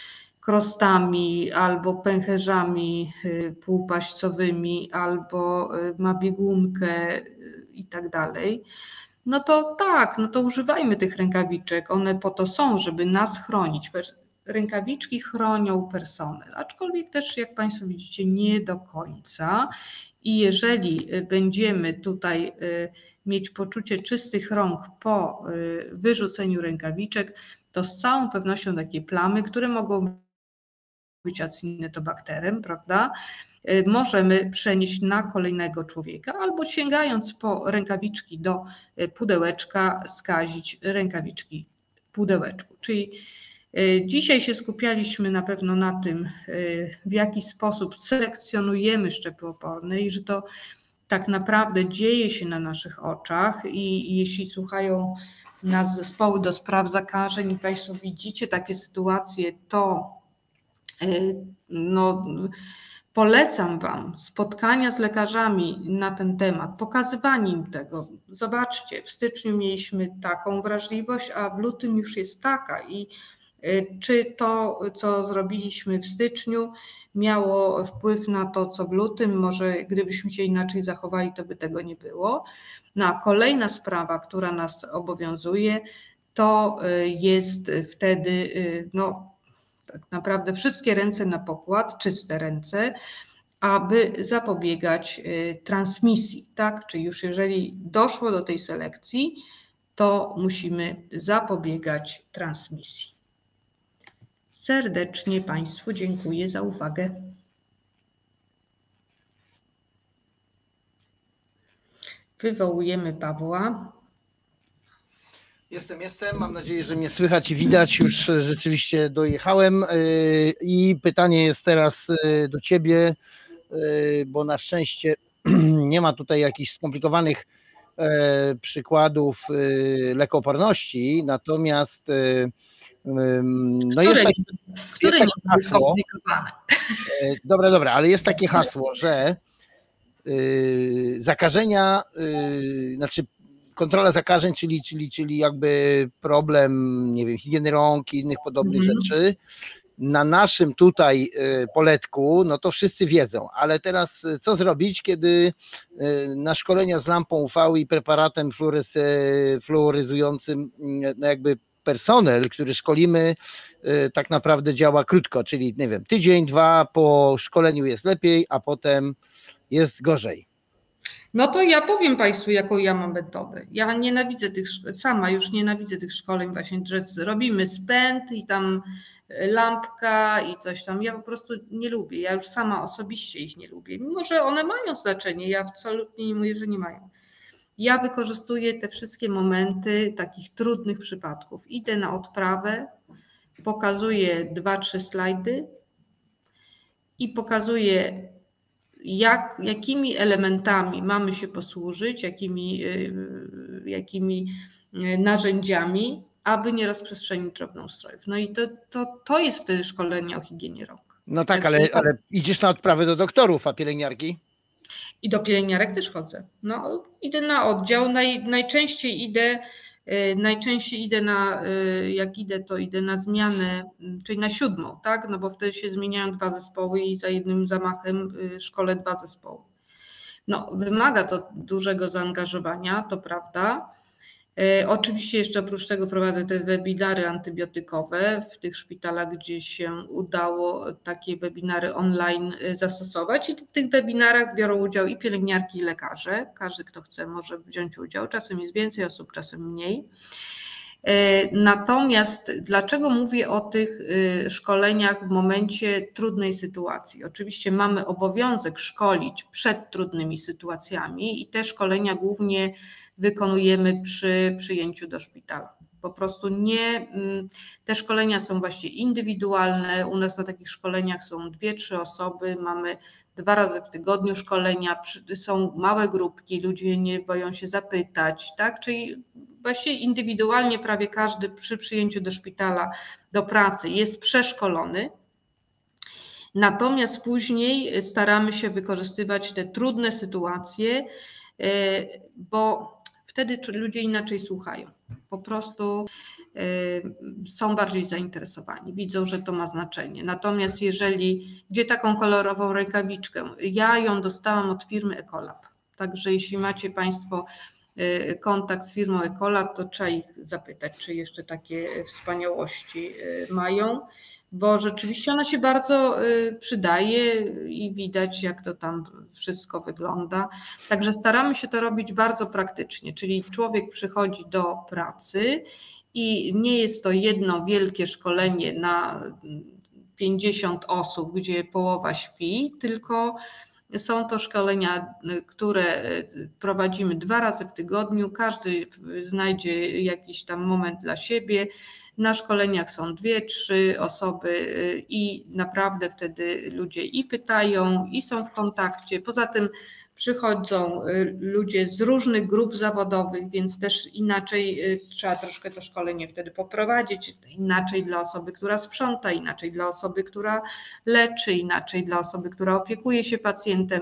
krostami albo pęcherzami półpaścowymi, albo ma biegunkę i tak dalej, no to tak, no to używajmy tych rękawiczek, one po to są, żeby nas chronić. Rękawiczki chronią personel, aczkolwiek też, jak Państwo widzicie, nie do końca. I jeżeli będziemy tutaj mieć poczucie czystych rąk po wyrzuceniu rękawiczek, to z całą pewnością takie plamy, które mogą być acynetobakterem, prawda, możemy przenieść na kolejnego człowieka albo sięgając po rękawiczki do pudełeczka, skazić rękawiczki w pudełeczku. Czyli dzisiaj się skupialiśmy na pewno na tym, w jaki sposób selekcjonujemy szczepy oporne i że to tak naprawdę dzieje się na naszych oczach i jeśli słuchają nas zespoły do spraw zakażeń i Państwo widzicie takie sytuacje, to no, polecam Wam spotkania z lekarzami na ten temat, pokazywanie im tego. Zobaczcie, w styczniu mieliśmy taką wrażliwość, a w lutym już jest taka i czy to, co zrobiliśmy w styczniu, miało wpływ na to, co w lutym? Może gdybyśmy się inaczej zachowali, to by tego nie było. No a kolejna sprawa, która nas obowiązuje, to jest wtedy, no tak naprawdę wszystkie ręce na pokład, czyste ręce, aby zapobiegać transmisji, tak? Czyli już jeżeli doszło do tej selekcji, to musimy zapobiegać transmisji. Serdecznie Państwu dziękuję za uwagę. Wywołujemy Pawła. Jestem, jestem. Mam nadzieję, że mnie słychać i widać. Już rzeczywiście dojechałem i pytanie jest teraz do Ciebie, bo na szczęście nie ma tutaj jakichś skomplikowanych przykładów lekooporności, natomiast no jest takie, jest takie hasło. Dobra, dobra, ale jest takie hasło, że zakażenia, znaczy kontrola zakażeń, czyli, czyli, czyli jakby problem, nie wiem, higieny rąk i innych podobnych mm. rzeczy. Na naszym tutaj poletku, no to wszyscy wiedzą, ale teraz co zrobić, kiedy na szkolenia z lampą U V i preparatem fluoryzującym, no jakby personel, który szkolimy, tak naprawdę działa krótko, czyli nie wiem, tydzień, dwa po szkoleniu jest lepiej, a potem jest gorzej. No to ja powiem Państwu, jaką ja mam metodę. Ja nienawidzę tych, sama już nienawidzę tych szkoleń właśnie, że robimy spęd i tam lampka i coś tam. Ja po prostu nie lubię. Ja już sama osobiście ich nie lubię. Mimo że one mają znaczenie, ja absolutnie nie mówię, że nie mają. Ja wykorzystuję te wszystkie momenty takich trudnych przypadków. Idę na odprawę, pokazuję dwa, trzy slajdy i pokazuję, jak, jakimi elementami mamy się posłużyć, jakimi, jakimi narzędziami, aby nie rozprzestrzenić drobnoustrojów. No i to, to, to jest wtedy szkolenie o higienie rąk. No tak, Także ale, to- ale idziesz na odprawę do doktorów, a pielęgniarki? I do pielęgniarek też chodzę. No, idę na oddział, naj, najczęściej idę, y, najczęściej idę na, y, jak idę, to idę na zmianę, y, czyli na siódmą, tak? No bo wtedy się zmieniają dwa zespoły i za jednym zamachem y, szkolę dwa zespoły. No, wymaga to dużego zaangażowania, to prawda. E, Oczywiście jeszcze oprócz tego prowadzę te webinary antybiotykowe w tych szpitalach, gdzie się udało takie webinary online e, zastosować i w tych webinarach biorą udział i pielęgniarki, i lekarze. Każdy, kto chce, może wziąć udział. Czasem jest więcej osób, czasem mniej. E, Natomiast dlaczego mówię o tych e, szkoleniach w momencie trudnej sytuacji? Oczywiście mamy obowiązek szkolić przed trudnymi sytuacjami i te szkolenia głównie wykonujemy przy przyjęciu do szpitala. Po prostu nie, te szkolenia są właśnie indywidualne. U nas na takich szkoleniach są dwie, trzy osoby, mamy dwa razy w tygodniu szkolenia, są małe grupki, ludzie nie boją się zapytać, tak? Czyli właśnie indywidualnie prawie każdy przy przyjęciu do szpitala, do pracy jest przeszkolony. Natomiast później staramy się wykorzystywać te trudne sytuacje, bo wtedy ludzie inaczej słuchają. Po prostu są bardziej zainteresowani, widzą, że to ma znaczenie. Natomiast jeżeli, gdzie taką kolorową rękawiczkę, ja ją dostałam od firmy Ecolab. Także jeśli macie Państwo kontakt z firmą Ecolab, to trzeba ich zapytać, czy jeszcze takie wspaniałości mają, bo rzeczywiście ona się bardzo przydaje i widać, jak to tam wszystko wygląda. Także staramy się to robić bardzo praktycznie, czyli człowiek przychodzi do pracy i nie jest to jedno wielkie szkolenie na pięćdziesiąt osób, gdzie połowa śpi, tylko są to szkolenia, które prowadzimy dwa razy w tygodniu. Każdy znajdzie jakiś tam moment dla siebie. Na szkoleniach są dwie, trzy osoby i naprawdę wtedy ludzie i pytają, i są w kontakcie. Poza tym przychodzą ludzie z różnych grup zawodowych, więc też inaczej trzeba troszkę to szkolenie wtedy poprowadzić. Inaczej dla osoby, która sprząta, inaczej dla osoby, która leczy, inaczej dla osoby, która opiekuje się pacjentem.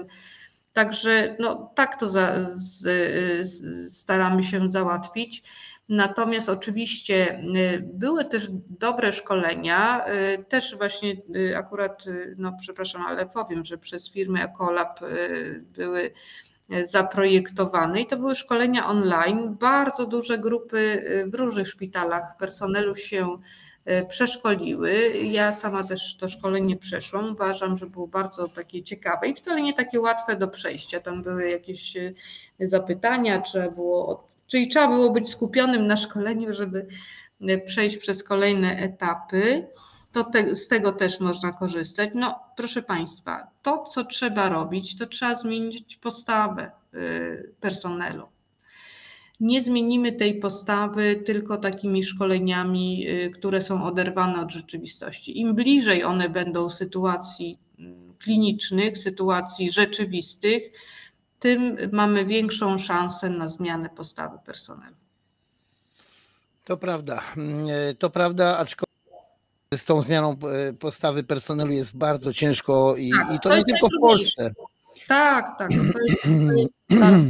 Także no, tak to za, z, z, staramy się załatwić. Natomiast oczywiście były też dobre szkolenia, też właśnie akurat, no przepraszam, ale powiem, że przez firmę Ecolab były zaprojektowane i to były szkolenia online. Bardzo duże grupy w różnych szpitalach personelu się przeszkoliły. Ja sama też to szkolenie przeszłam. Uważam, że było bardzo takie ciekawe i wcale nie takie łatwe do przejścia. Tam były jakieś zapytania, trzeba było, czyli trzeba było być skupionym na szkoleniu, żeby przejść przez kolejne etapy. To te, z tego też można korzystać. No proszę Państwa, to co trzeba robić, to trzeba zmienić postawę personelu. Nie zmienimy tej postawy tylko takimi szkoleniami, które są oderwane od rzeczywistości. Im bliżej one będą sytuacji klinicznych, sytuacji rzeczywistych, tym mamy większą szansę na zmianę postawy personelu. To prawda, to prawda, aczkolwiek z tą zmianą postawy personelu jest bardzo ciężko i, tak, i to, to nie tylko w Polsce. Tak, tak. To jest, to jest bardzo...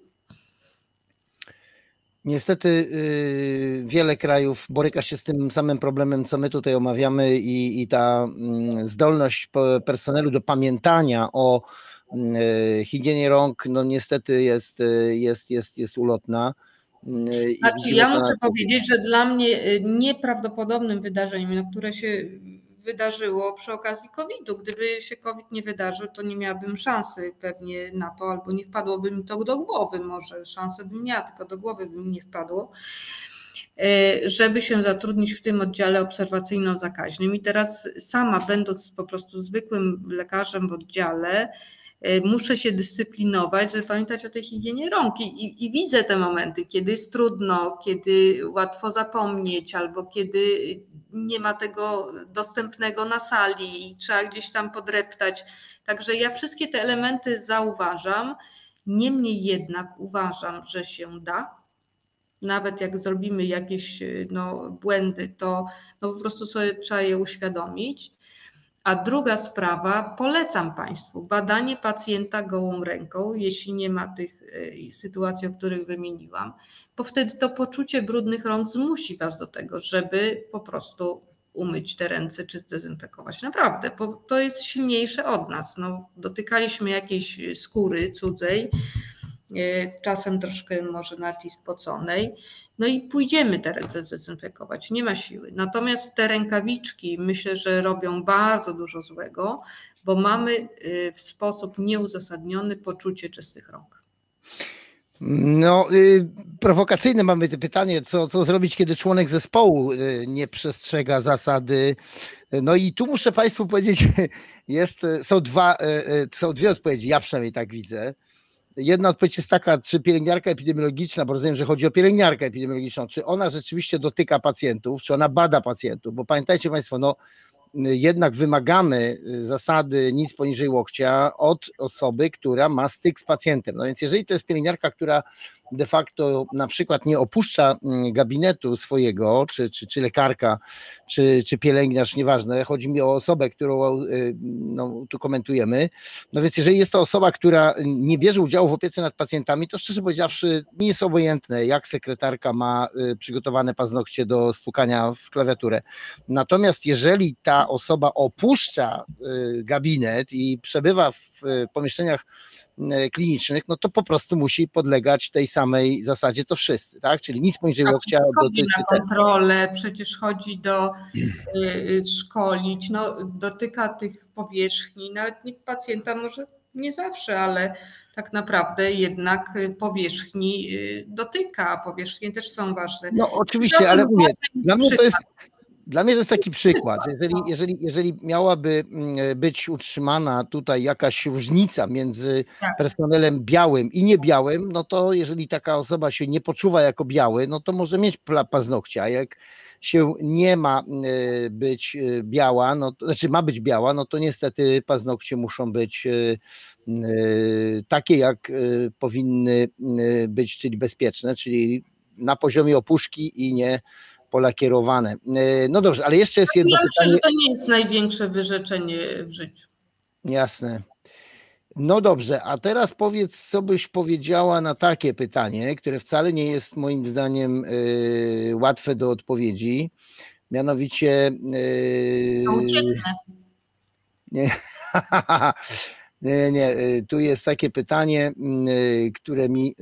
Niestety wiele krajów boryka się z tym samym problemem, co my tutaj omawiamy i, i ta zdolność personelu do pamiętania o higienie rąk, no niestety jest, jest, jest, jest ulotna. Znaczy, ja muszę na... powiedzieć, że dla mnie nieprawdopodobnym wydarzeniem, no, które się wydarzyło przy okazji kowida. Gdyby się COVID nie wydarzył, to nie miałabym szansy pewnie na to, albo nie wpadłoby mi to do głowy, może szansę bym miała, tylko do głowy by mi nie wpadło, żeby się zatrudnić w tym oddziale obserwacyjno-zakaźnym. I teraz sama, będąc po prostu zwykłym lekarzem w oddziale, Muszę się dyscyplinować, żeby pamiętać o tej higienie rąk i, i, i widzę te momenty, kiedy jest trudno, kiedy łatwo zapomnieć albo kiedy nie ma tego dostępnego na sali i trzeba gdzieś tam podreptać. Także ja wszystkie te elementy zauważam, niemniej jednak uważam, że się da. Nawet jak zrobimy jakieś no, błędy, to no, po prostu sobie trzeba je uświadomić. A druga sprawa, polecam Państwu badanie pacjenta gołą ręką, jeśli nie ma tych sytuacji, o których wymieniłam, bo wtedy to poczucie brudnych rąk zmusi Was do tego, żeby po prostu umyć te ręce czy zdezynfekować. Naprawdę, bo to jest silniejsze od nas. No, dotykaliśmy jakiejś skóry cudzej, czasem troszkę może nawet i spoconej, no i pójdziemy te ręce zdezynfekować, nie ma siły. Natomiast te rękawiczki myślę, że robią bardzo dużo złego, bo mamy w sposób nieuzasadniony poczucie czystych rąk. No, y, prowokacyjne mamy to pytanie, co, co zrobić, kiedy członek zespołu y, nie przestrzega zasady. No i tu muszę Państwu powiedzieć, jest, są, dwa, y, są dwie odpowiedzi, ja przynajmniej tak widzę. Jedna odpowiedź jest taka, czy pielęgniarka epidemiologiczna, bo rozumiem, że chodzi o pielęgniarkę epidemiologiczną, czy ona rzeczywiście dotyka pacjentów, czy ona bada pacjentów, bo pamiętajcie Państwo, no jednak wymagamy zasady nic poniżej łokcia od osoby, która ma styk z pacjentem. No więc jeżeli to jest pielęgniarka, która de facto na przykład nie opuszcza gabinetu swojego, czy, czy, czy lekarka, czy, czy pielęgniarz, nieważne, chodzi mi o osobę, którą no, tu komentujemy, no więc jeżeli jest to osoba, która nie bierze udziału w opiece nad pacjentami, to szczerze powiedziawszy nie jest obojętne, jak sekretarka ma przygotowane paznokcie do stukania w klawiaturę. Natomiast jeżeli ta osoba opuszcza gabinet i przebywa w pomieszczeniach klinicznych, no to po prostu musi podlegać tej samej zasadzie co wszyscy, tak? Czyli nic poniżej tak, łokcia chodzi dotyczy na kontrolę, przecież chodzi do y, szkolić, no, dotyka tych powierzchni, nawet pacjenta może nie zawsze, ale tak naprawdę jednak powierzchni dotyka, powierzchnie też są ważne. No oczywiście, ale mówię, dla mnie to jest Dla mnie to jest taki przykład, jeżeli, jeżeli, jeżeli miałaby być utrzymana tutaj jakaś różnica między personelem białym i niebiałym, no to jeżeli taka osoba się nie poczuwa jako biały, no to może mieć paznokcia, a jak się nie ma być biała, no to znaczy ma być biała, no to niestety paznokcie muszą być takie, jak powinny być, czyli bezpieczne, czyli na poziomie opuszki i nie polakierowane. No dobrze, ale jeszcze jest jedno ja pytanie. Myślę, że to nie jest największe wyrzeczenie w życiu. Jasne. No dobrze, a teraz powiedz, co byś powiedziała na takie pytanie, które wcale nie jest moim zdaniem yy, łatwe do odpowiedzi. Mianowicie... Yy, to ucieknę. Nie, nie, nie, tu jest takie pytanie, które mi,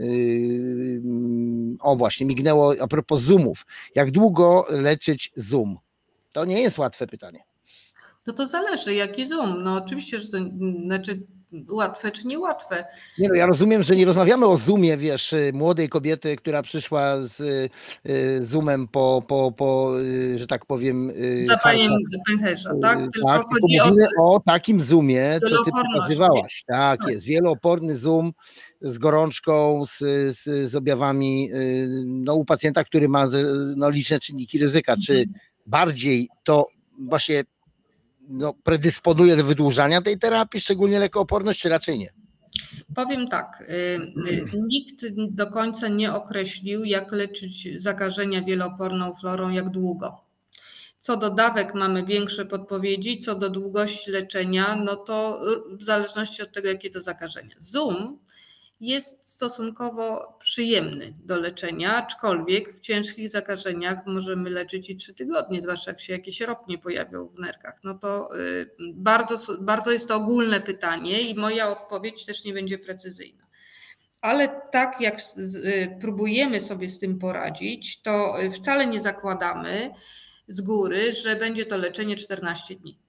o właśnie, mignęło a propos zoomów. Jak długo leczyć zoom? To nie jest łatwe pytanie. No to zależy, jaki zoom. No oczywiście, że to znaczy łatwe czy niełatwe. Nie no, ja rozumiem, że nie rozmawiamy o zoomie, wiesz, młodej kobiety, która przyszła z zoomem po, po, po że tak powiem... Zapaleniem pęcherza, tak? Tylko tak, chodzi tylko mówimy o, o takim zoomie, co ty pokazywałaś. Tak, tak jest, wielooporny zoom z gorączką, z, z, z objawami no, u pacjenta, który ma no, liczne czynniki ryzyka. Czy mhm. bardziej to właśnie no, predysponuje do wydłużania tej terapii, szczególnie lekooporność, czy raczej nie? Powiem tak, nikt do końca nie określił, jak leczyć zakażenia wielooporną florą, jak długo. Co do dawek mamy większe podpowiedzi, co do długości leczenia, no to w zależności od tego, jakie to zakażenie. Zoom jest stosunkowo przyjemny do leczenia, aczkolwiek w ciężkich zakażeniach możemy leczyć i trzy tygodnie, zwłaszcza jak się jakieś ropnie pojawią w nerkach. No to bardzo, bardzo jest to ogólne pytanie i moja odpowiedź też nie będzie precyzyjna. Ale tak jak próbujemy sobie z tym poradzić, to wcale nie zakładamy z góry, że będzie to leczenie czternaście dni.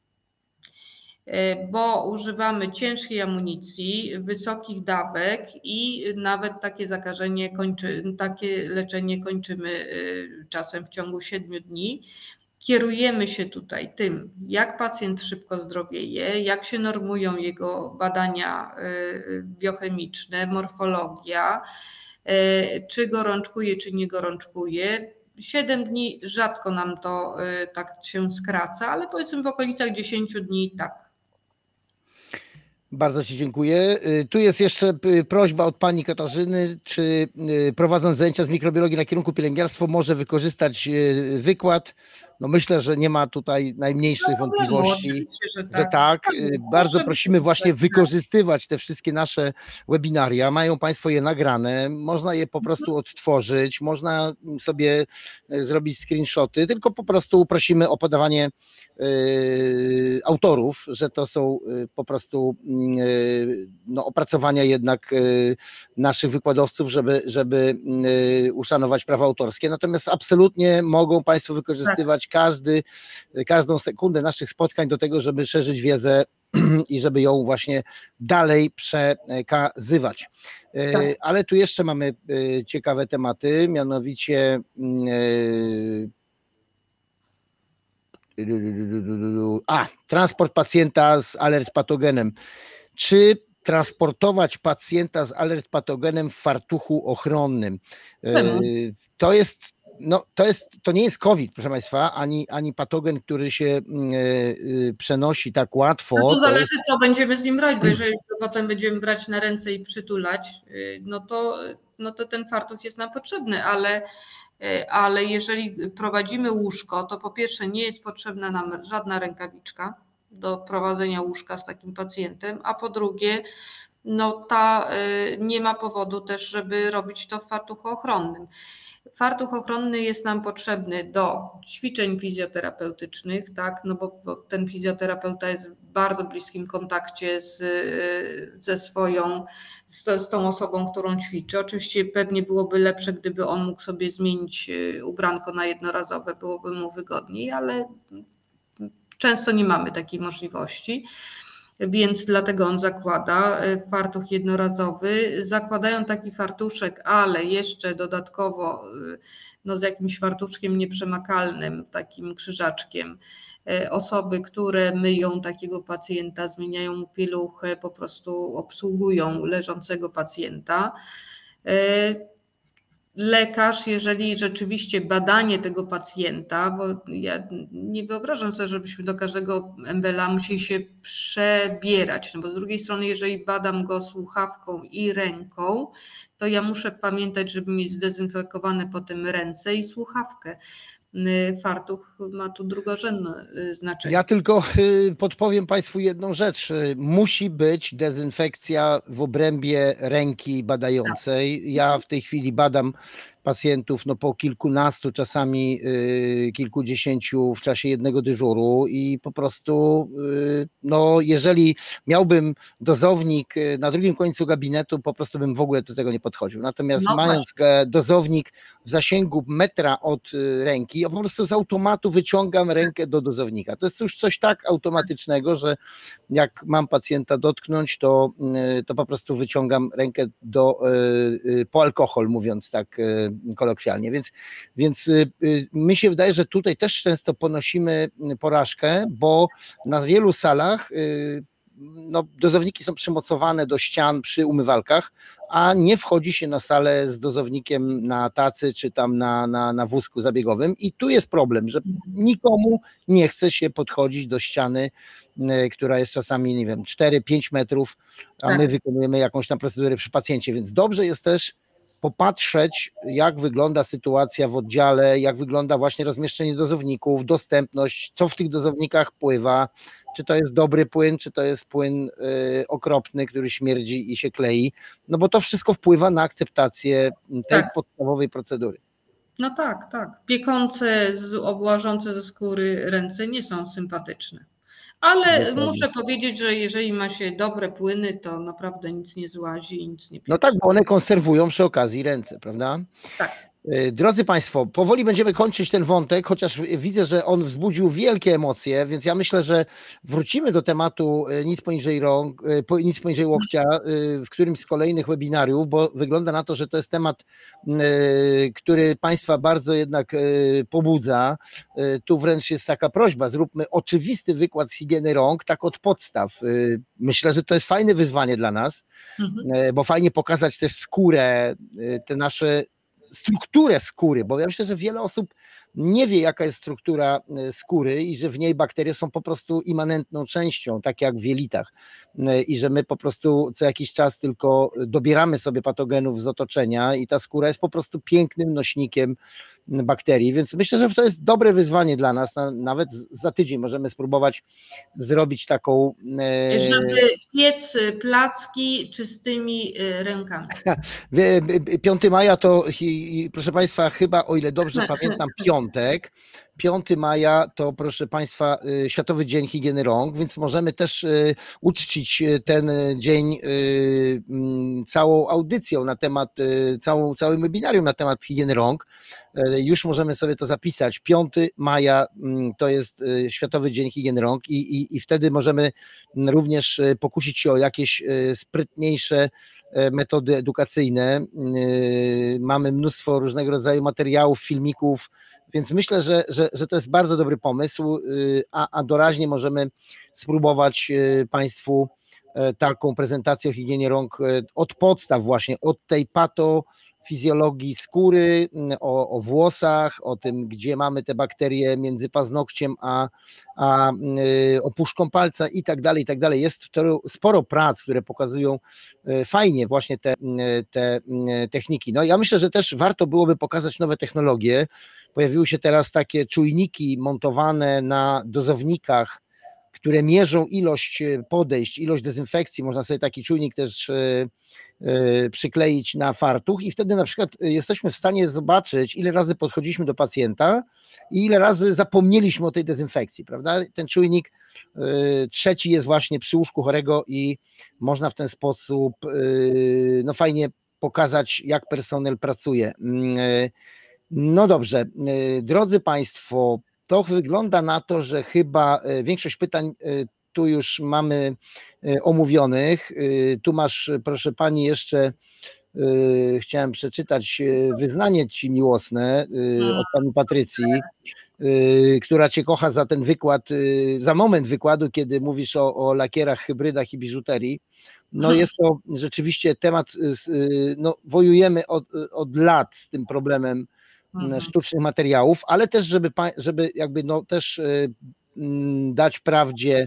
Bo używamy ciężkiej amunicji, wysokich dawek i nawet takie zakażenie kończy, takie leczenie kończymy czasem w ciągu siedmiu dni. kierujemy się tutaj tym, jak pacjent szybko zdrowieje, jak się normują jego badania biochemiczne, morfologia, czy gorączkuje, czy nie gorączkuje. siedem dni rzadko nam to tak się skraca, ale powiedzmy w okolicach dziesięciu dni tak. Bardzo Ci dziękuję. Tu jest jeszcze prośba od Pani Katarzyny, czy prowadząc zajęcia z mikrobiologii na kierunku pielęgniarstwo może wykorzystać wykład. No myślę, że nie ma tutaj najmniejszych wątpliwości, że tak. Że tak. Bardzo prosimy właśnie wykorzystywać te wszystkie nasze webinaria. Mają Państwo je nagrane, można je po prostu odtworzyć, można sobie zrobić screenshoty, tylko po prostu prosimy o podawanie y, autorów, że to są po prostu y, no, opracowania jednak y, naszych wykładowców, żeby, żeby y, uszanować prawa autorskie. Natomiast absolutnie mogą Państwo wykorzystywać tak. każdy, każdą sekundę naszych spotkań do tego, żeby szerzyć wiedzę i żeby ją właśnie dalej przekazywać. Tak. Ale tu jeszcze mamy ciekawe tematy, mianowicie a, transport pacjenta z alert patogenem. Czy transportować pacjenta z alert patogenem w fartuchu ochronnym? Czemu? To jest No, to, jest, to nie jest COVID, proszę Państwa, ani, ani patogen, który się y, y, przenosi tak łatwo. No to, to zależy, jest... co będziemy z nim robić, bo jeżeli to potem będziemy brać na ręce i przytulać, y, no, to, no to ten fartuch jest nam potrzebny, ale, y, ale jeżeli prowadzimy łóżko, to po pierwsze nie jest potrzebna nam żadna rękawiczka do prowadzenia łóżka z takim pacjentem, a po drugie, no ta, y, nie ma powodu też, żeby robić to w fartuchu ochronnym. Fartuch ochronny jest nam potrzebny do ćwiczeń fizjoterapeutycznych, tak, no bo, bo ten fizjoterapeuta jest w bardzo bliskim kontakcie z, ze swoją, z, z tą osobą, którą ćwiczy. Oczywiście pewnie byłoby lepsze, gdyby on mógł sobie zmienić ubranko na jednorazowe, byłoby mu wygodniej, ale często nie mamy takiej możliwości. Więc dlatego on zakłada fartuch jednorazowy. Zakładają taki fartuszek, ale jeszcze dodatkowo no z jakimś fartuszkiem nieprzemakalnym, takim krzyżaczkiem. Osoby, które myją takiego pacjenta, zmieniają mu pieluchę, po prostu obsługują leżącego pacjenta. Lekarz, jeżeli rzeczywiście badanie tego pacjenta, bo ja nie wyobrażam sobie, żebyśmy do każdego M B L a musieli się przebierać, no bo z drugiej strony, jeżeli badam go słuchawką i ręką, to ja muszę pamiętać, żeby mieć zdezynfekowane potem ręce i słuchawkę. Fartuch ma tu drugorzędne znaczenie. Ja tylko podpowiem Państwu jedną rzecz. Musi być dezynfekcja w obrębie ręki badającej. Ja w tej chwili badam pacjentów no po kilkunastu, czasami y, kilkudziesięciu w czasie jednego dyżuru i po prostu y, no jeżeli miałbym dozownik na drugim końcu gabinetu, po prostu bym w ogóle do tego nie podchodził. Natomiast no mając właśnie. dozownik w zasięgu metra od ręki, ja po prostu z automatu wyciągam rękę do dozownika. To jest już coś tak automatycznego, że jak mam pacjenta dotknąć, to, to po prostu wyciągam rękę do, po alkohol, mówiąc tak kolokwialnie, więc, więc mi się wydaje, że tutaj też często ponosimy porażkę, bo na wielu salach no, dozowniki są przymocowane do ścian przy umywalkach, a nie wchodzi się na salę z dozownikiem na tacy czy tam na, na, na wózku zabiegowym i tu jest problem, że nikomu nie chce się podchodzić do ściany, która jest czasami, nie wiem, cztery pięć metrów, a my tak. wykonujemy jakąś tam procedurę przy pacjencie, więc dobrze jest też popatrzeć, jak wygląda sytuacja w oddziale, jak wygląda właśnie rozmieszczenie dozowników, dostępność, co w tych dozownikach pływa, czy to jest dobry płyn, czy to jest płyn y, okropny, który śmierdzi i się klei, no bo to wszystko wpływa na akceptację tej tak. podstawowej procedury. No tak, tak. Piekące, obłażące ze skóry ręce nie są sympatyczne. Ale Dokładnie. muszę powiedzieć, że jeżeli ma się dobre płyny, to naprawdę nic nie złazi i nic nie pieczy. No tak, bo one konserwują przy okazji ręce, prawda? Tak. Drodzy Państwo, powoli będziemy kończyć ten wątek, chociaż widzę, że on wzbudził wielkie emocje, więc ja myślę, że wrócimy do tematu nic poniżej rąk, nic poniżej łokcia w którymś z kolejnych webinariów, bo wygląda na to, że to jest temat, który Państwa bardzo jednak pobudza. Tu wręcz jest taka prośba, zróbmy oczywisty wykład z higieny rąk, tak od podstaw. Myślę, że to jest fajne wyzwanie dla nas, mhm. bo fajnie pokazać też skórę, te nasze strukturę skóry, bo ja myślę, że wiele osób nie wie, jaka jest struktura skóry i że w niej bakterie są po prostu immanentną częścią, tak jak w jelitach, i że my po prostu co jakiś czas tylko dobieramy sobie patogenów z otoczenia i ta skóra jest po prostu pięknym nośnikiem bakterii, więc myślę, że to jest dobre wyzwanie dla nas, nawet za tydzień możemy spróbować zrobić taką... Żeby piec placki czystymi rękami. piątego maja to, proszę Państwa, chyba o ile dobrze pamiętam, piątek. piątego maja to, proszę Państwa, Światowy Dzień Higieny Rąk, więc możemy też uczcić ten dzień całą audycją na temat, całą, całym webinarium na temat higieny rąk. Już możemy sobie to zapisać. piątego maja to jest Światowy Dzień Higieny Rąk i, i, i wtedy możemy również pokusić się o jakieś sprytniejsze metody edukacyjne. Mamy mnóstwo różnego rodzaju materiałów, filmików, więc myślę, że, że, że to jest bardzo dobry pomysł, a, a doraźnie możemy spróbować Państwu taką prezentację o higienie rąk od podstaw właśnie, od tej patofizjologii skóry, o, o włosach, o tym, gdzie mamy te bakterie między paznokciem a, a opuszką palca i tak dalej, i tak dalej. Jest to sporo prac, które pokazują fajnie właśnie te, te techniki. No ja myślę, że też warto byłoby pokazać nowe technologie. Pojawiły się teraz takie czujniki montowane na dozownikach, które mierzą ilość podejść, ilość dezynfekcji. Można sobie taki czujnik też przykleić na fartuch i wtedy na przykład jesteśmy w stanie zobaczyć, ile razy podchodziliśmy do pacjenta i ile razy zapomnieliśmy o tej dezynfekcji, prawda? Ten czujnik trzeci jest właśnie przy łóżku chorego i można w ten sposób no fajnie pokazać, jak personel pracuje. No dobrze, drodzy Państwo, to wygląda na to, że chyba większość pytań tu już mamy omówionych. Tu masz, proszę Pani, jeszcze chciałem przeczytać wyznanie Ci miłosne od Pani Patrycji, która Cię kocha za ten wykład, za moment wykładu, kiedy mówisz o, o lakierach, hybrydach i biżuterii. No jest to rzeczywiście temat, no wojujemy od, od lat z tym problemem sztucznych materiałów, ale też żeby, żeby jakby no też dać prawdzie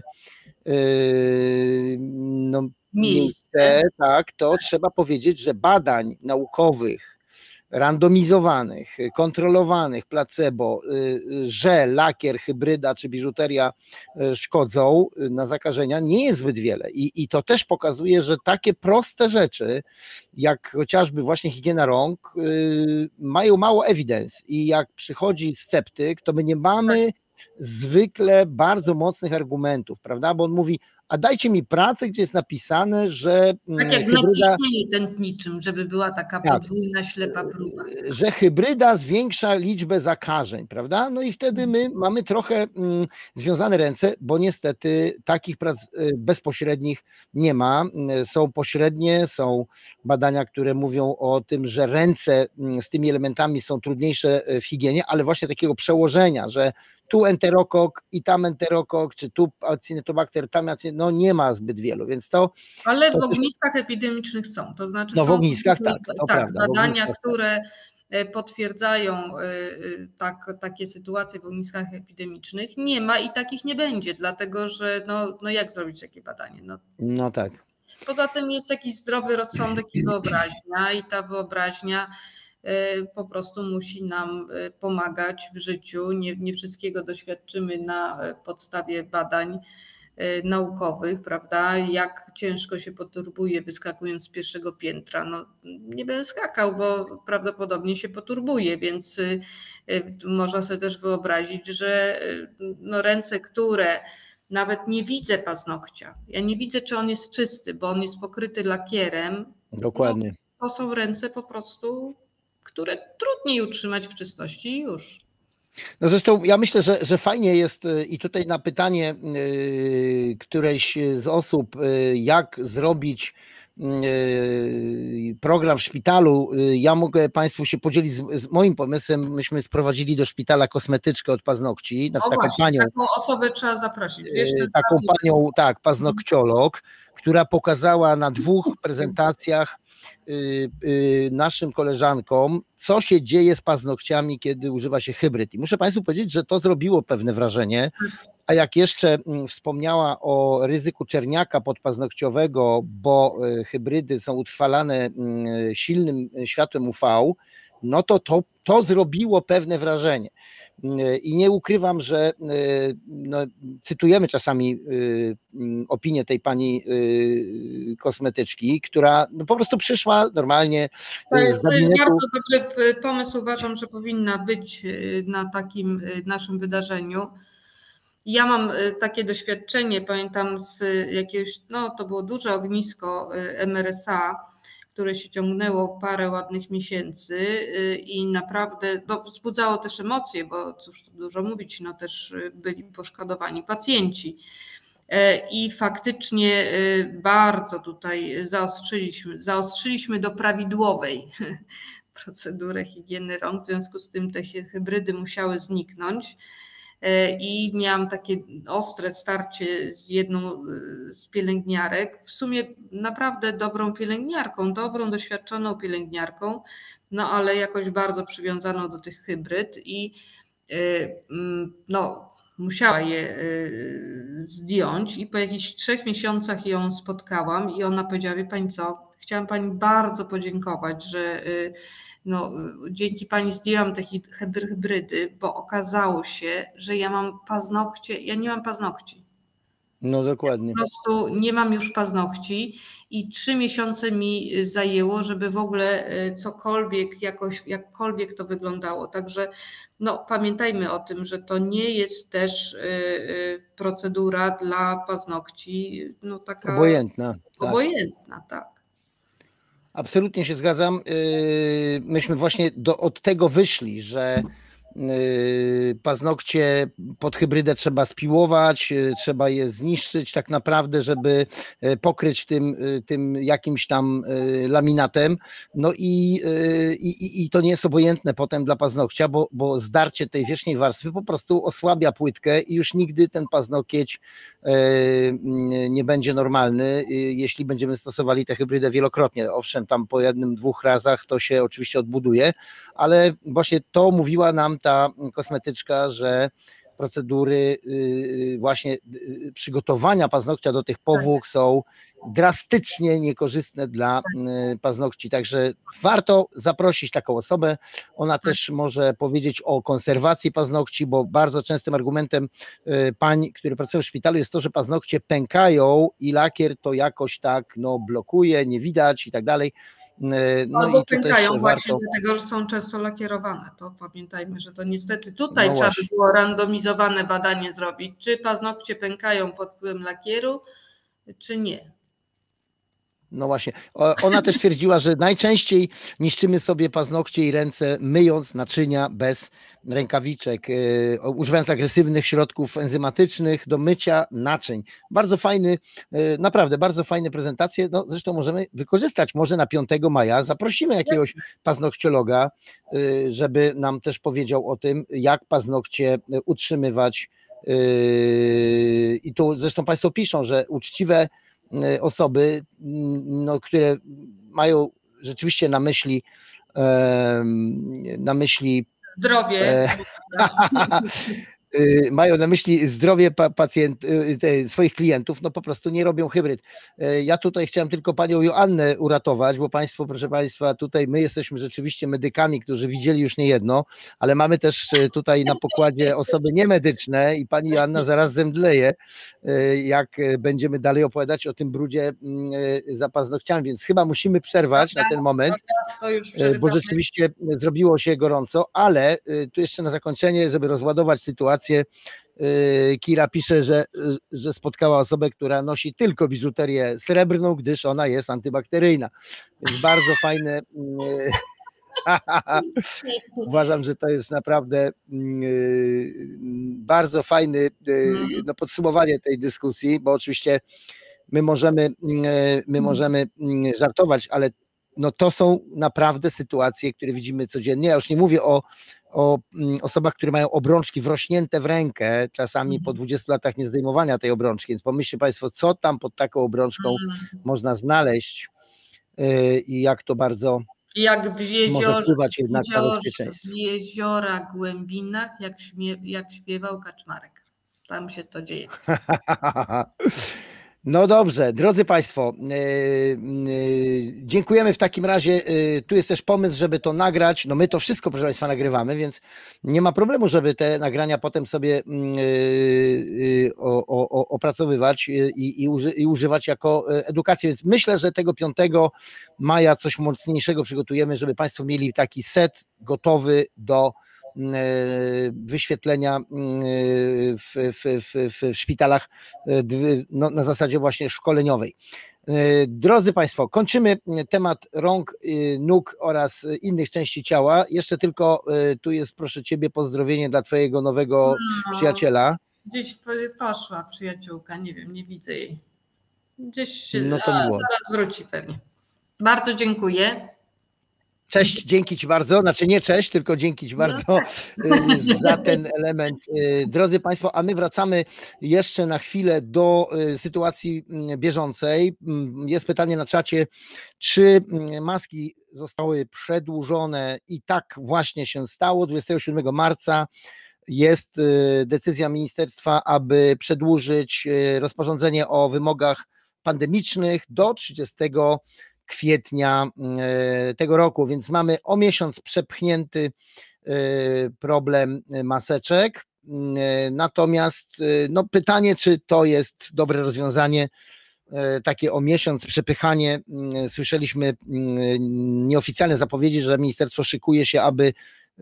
no, miejsce, tak, to trzeba powiedzieć, że badań naukowych, randomizowanych, kontrolowanych, placebo, że lakier, hybryda czy biżuteria szkodzą na zakażenia, nie jest zbyt wiele. I, i to też pokazuje, że takie proste rzeczy, jak chociażby właśnie higiena rąk, mają mało evidence. I jak przychodzi sceptyk, to my nie mamy zwykle bardzo mocnych argumentów, prawda? Bo on mówi, a dajcie mi pracę, gdzie jest napisane, że tak jak hybryda, na ciśnieniu tętniczym, żeby była taka podwójna, tak, ślepa próba. Że hybryda zwiększa liczbę zakażeń, prawda? No i wtedy my mamy trochę mm, związane ręce, bo niestety takich prac bezpośrednich nie ma. Są pośrednie, są badania, które mówią o tym, że ręce z tymi elementami są trudniejsze w higienie, ale właśnie takiego przełożenia, że tu enterokok i tam enterokok, czy tu acynetobakter, tam acynetobakter, no nie ma zbyt wielu, więc to... Ale to w ogniskach też... epidemicznych są, to znaczy no są w ogniskach tak, to tak prawda, badania, które potwierdzają tak, takie sytuacje w ogniskach epidemicznych, nie ma i takich nie będzie, dlatego że no, no jak zrobić takie badanie? No, no tak. Poza tym jest jakiś zdrowy rozsądek i wyobraźnia i ta wyobraźnia po prostu musi nam pomagać w życiu. Nie, nie wszystkiego doświadczymy na podstawie badań naukowych, prawda? Jak ciężko się poturbuje wyskakując z pierwszego piętra. No, nie będę skakał, bo prawdopodobnie się poturbuje, więc można sobie też wyobrazić, że no, ręce, które nawet nie widzę paznokcia, ja nie widzę, czy on jest czysty, bo on jest pokryty lakierem. Dokładnie. No, to są ręce po prostu które trudniej utrzymać w czystości i już. No zresztą ja myślę, że, że fajnie jest i tutaj na pytanie yy, którejś z osób, yy, jak zrobić program w szpitalu, ja mogę Państwu się podzielić z, z moim pomysłem. Myśmy sprowadzili do szpitala kosmetyczkę od paznokci, znaczy o taką właśnie, panią. Taką osobę trzeba zaprosić. Wiesz, taką panią, tak, paznokciolog, która pokazała na dwóch prezentacjach naszym koleżankom, co się dzieje z paznokciami, kiedy używa się hybryd. I muszę Państwu powiedzieć, że to zrobiło pewne wrażenie. A jak jeszcze wspomniała o ryzyku czerniaka podpaznokciowego, bo hybrydy są utrwalane silnym światłem U V, no to to, to zrobiło pewne wrażenie. I nie ukrywam, że no, cytujemy czasami opinię tej pani kosmetyczki, która no, po prostu przyszła normalnie to jest, z gabinetu. To jest bardzo dobry pomysł, uważam, że powinna być na takim naszym wydarzeniu. Ja mam takie doświadczenie, pamiętam z jakiegoś, no to było duże ognisko M R S A, które się ciągnęło parę ładnych miesięcy i naprawdę no, wzbudzało też emocje, bo cóż tu dużo mówić, no też byli poszkodowani pacjenci. I faktycznie bardzo tutaj zaostrzyliśmy, zaostrzyliśmy do prawidłowej procedury higieny rąk, w związku z tym te hybrydy musiały zniknąć. I miałam takie ostre starcie z jedną z pielęgniarek, w sumie naprawdę dobrą pielęgniarką, dobrą, doświadczoną pielęgniarką, no ale jakoś bardzo przywiązaną do tych hybryd i no, musiała je zdjąć i po jakichś trzech miesiącach ją spotkałam i ona powiedziała, wie pani co, chciałam pani bardzo podziękować, że no, dzięki pani zdjęłam te hybrydy, bo okazało się, że ja mam paznokcie, ja nie mam paznokci. No dokładnie. Ja po prostu nie mam już paznokci i trzy miesiące mi zajęło, żeby w ogóle cokolwiek, jakoś, jakkolwiek to wyglądało. Także no, pamiętajmy o tym, że to nie jest też procedura dla paznokci no, taka obojętna. Tak. Obojętna, tak. Absolutnie się zgadzam. Myśmy właśnie do, od tego wyszli, że paznokcie pod hybrydę trzeba spiłować, trzeba je zniszczyć tak naprawdę, żeby pokryć tym, tym jakimś tam laminatem. No i, i, i to nie jest obojętne potem dla paznokcia, bo, bo zdarcie tej wierzchniej warstwy po prostu osłabia płytkę i już nigdy ten paznokieć nie będzie normalny, jeśli będziemy stosowali tę hybrydę wielokrotnie. Owszem, tam po jednym, dwóch razach to się oczywiście odbuduje, ale właśnie to mówiła nam ta kosmetyczka, że procedury właśnie przygotowania paznokcia do tych powłok są drastycznie niekorzystne dla paznokci, także warto zaprosić taką osobę, ona też może powiedzieć o konserwacji paznokci, bo bardzo częstym argumentem pań, które pracują w szpitalu jest to, że paznokcie pękają i lakier to jakoś tak no, blokuje, nie widać i tak dalej. No, no i tu pękają też właśnie warto... dlatego, że są często lakierowane. To pamiętajmy, że to niestety tutaj no trzeba by było randomizowane badanie zrobić, czy paznokcie pękają pod wpływem lakieru, czy nie. No właśnie. Ona też twierdziła, że najczęściej niszczymy sobie paznokcie i ręce myjąc naczynia bez rękawiczek, używając agresywnych środków enzymatycznych do mycia naczyń. Bardzo fajny, naprawdę bardzo fajne prezentacje. No, zresztą możemy wykorzystać. Może na piątego maja zaprosimy jakiegoś paznokciologa, żeby nam też powiedział o tym, jak paznokcie utrzymywać. I tu zresztą Państwo piszą, że uczciwe osoby, no, które mają rzeczywiście na myśli na myśli zdrowie, mają na myśli zdrowie pacjent, swoich klientów, no po prostu nie robią hybryd. Ja tutaj chciałem tylko panią Joannę uratować, bo państwo, proszę państwa, tutaj my jesteśmy rzeczywiście medykami, którzy widzieli już nie jedno, ale mamy też tutaj na pokładzie osoby niemedyczne i pani Joanna zaraz zemdleje, jak będziemy dalej opowiadać o tym brudzie za paznokciami, więc chyba musimy przerwać na ten moment, bo rzeczywiście zrobiło się gorąco, ale tu jeszcze na zakończenie, żeby rozładować sytuację, Kira pisze, że, że spotkała osobę, która nosi tylko biżuterię srebrną, gdyż ona jest antybakteryjna. Więc bardzo fajne, Uważam, że to jest naprawdę yy, bardzo fajne yy, no, podsumowanie tej dyskusji, bo oczywiście my możemy, yy, my możemy yy, żartować, ale no to są naprawdę sytuacje, które widzimy codziennie. Ja już nie mówię o, o osobach, które mają obrączki wrośnięte w rękę, czasami po dwudziestu latach niezdejmowania tej obrączki, więc pomyślcie Państwo, co tam pod taką obrączką można znaleźć yy, i jak to bardzo jak w jezior, może wpływać jednak na jezior, bezpieczeństwo. w jeziora głębinach, jak, śmie, jak śpiewał Kaczmarek. Tam się to dzieje. No dobrze, drodzy Państwo, yy, yy, dziękujemy w takim razie. Yy, tu jest też pomysł, żeby to nagrać. No my to wszystko, proszę Państwa, nagrywamy, więc nie ma problemu, żeby te nagrania potem sobie yy, yy, o, o, opracowywać i, i, uży, i używać jako edukacji. Więc myślę, że tego piątego maja coś mocniejszego przygotujemy, żeby Państwo mieli taki set gotowy do wyświetlenia w, w, w, w szpitalach no, na zasadzie właśnie szkoleniowej. Drodzy Państwo, kończymy temat rąk, nóg oraz innych części ciała. Jeszcze tylko tu jest, proszę Ciebie, pozdrowienie dla Twojego nowego no, przyjaciela. Gdzieś poszła przyjaciółka, nie wiem, nie widzę jej. Gdzieś się, no to a, miło. zaraz wróci pewnie. Bardzo dziękuję. Cześć, dzięki Ci bardzo, znaczy nie cześć, tylko dzięki Ci bardzo za ten element. Drodzy Państwo, a my wracamy jeszcze na chwilę do sytuacji bieżącej. Jest pytanie na czacie, czy maski zostały przedłużone i tak właśnie się stało. dwudziestego siódmego marca jest decyzja ministerstwa, aby przedłużyć rozporządzenie o wymogach pandemicznych do trzydziestego kwietnia tego roku, więc mamy o miesiąc przepchnięty problem maseczek. Natomiast no, pytanie, czy to jest dobre rozwiązanie, takie o miesiąc przepychanie. Słyszeliśmy nieoficjalne zapowiedzi, że ministerstwo szykuje się, aby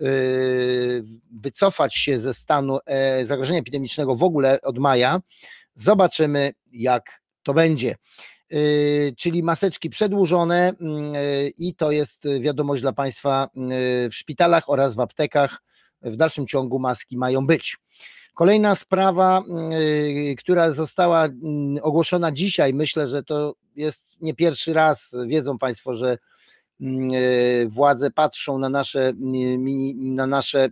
wycofać się ze stanu zagrożenia epidemicznego w ogóle od maja. Zobaczymy, jak to będzie. Czyli maseczki przedłużone i to jest wiadomość dla Państwa w szpitalach oraz w aptekach. W dalszym ciągu maski mają być. Kolejna sprawa, która została ogłoszona dzisiaj, myślę, że to jest nie pierwszy raz, wiedzą Państwo, że władze patrzą na nasze, na nasze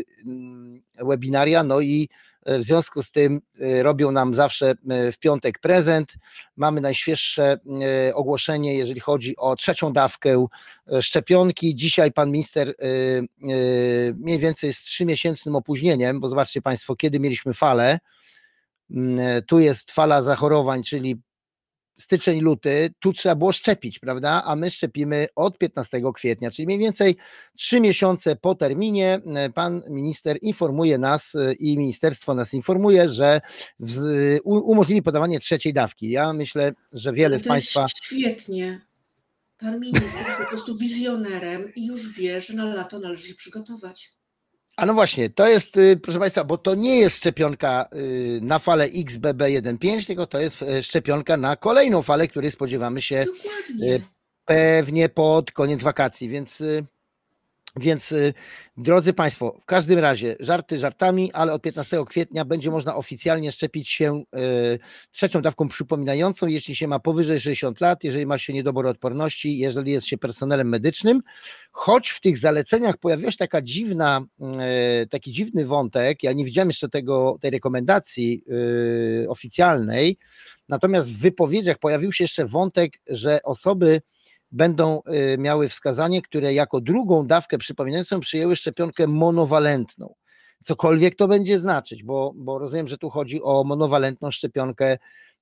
webinaria, no i w związku z tym robią nam zawsze w piątek prezent. Mamy najświeższe ogłoszenie, jeżeli chodzi o trzecią dawkę szczepionki. Dzisiaj pan minister mniej więcej z trzymiesięcznym opóźnieniem, bo zobaczcie Państwo, kiedy mieliśmy falę. Tu jest fala zachorowań, czyli styczeń, luty, tu trzeba było szczepić, prawda? A my szczepimy od piętnastego kwietnia, czyli mniej więcej trzy miesiące po terminie. Pan minister informuje nas i ministerstwo nas informuje, że w, umożliwi podawanie trzeciej dawki. Ja myślę, że wiele Ale z to Państwa... jest świetnie. Pan minister jest po prostu wizjonerem i już wie, że na lato należy się przygotować. A no właśnie, to jest, proszę Państwa, bo to nie jest szczepionka na falę X B B jeden pięć, tylko to jest szczepionka na kolejną falę, której spodziewamy się Dokładnie. pewnie pod koniec wakacji, więc, więc drodzy Państwo, w każdym razie żarty żartami, ale od piętnastego kwietnia będzie można oficjalnie szczepić się trzecią dawką przypominającą, jeśli się ma powyżej sześćdziesięciu lat, jeżeli ma się niedobór odporności, jeżeli jest się personelem medycznym, choć w tych zaleceniach pojawiła się taka dziwna, taki dziwny wątek, ja nie widziałem jeszcze tego, tej rekomendacji oficjalnej, natomiast w wypowiedziach pojawił się jeszcze wątek, że osoby będą miały wskazanie, które jako drugą dawkę przypominającą przyjęły szczepionkę monowalentną. Cokolwiek to będzie znaczyć, bo, bo rozumiem, że tu chodzi o monowalentną szczepionkę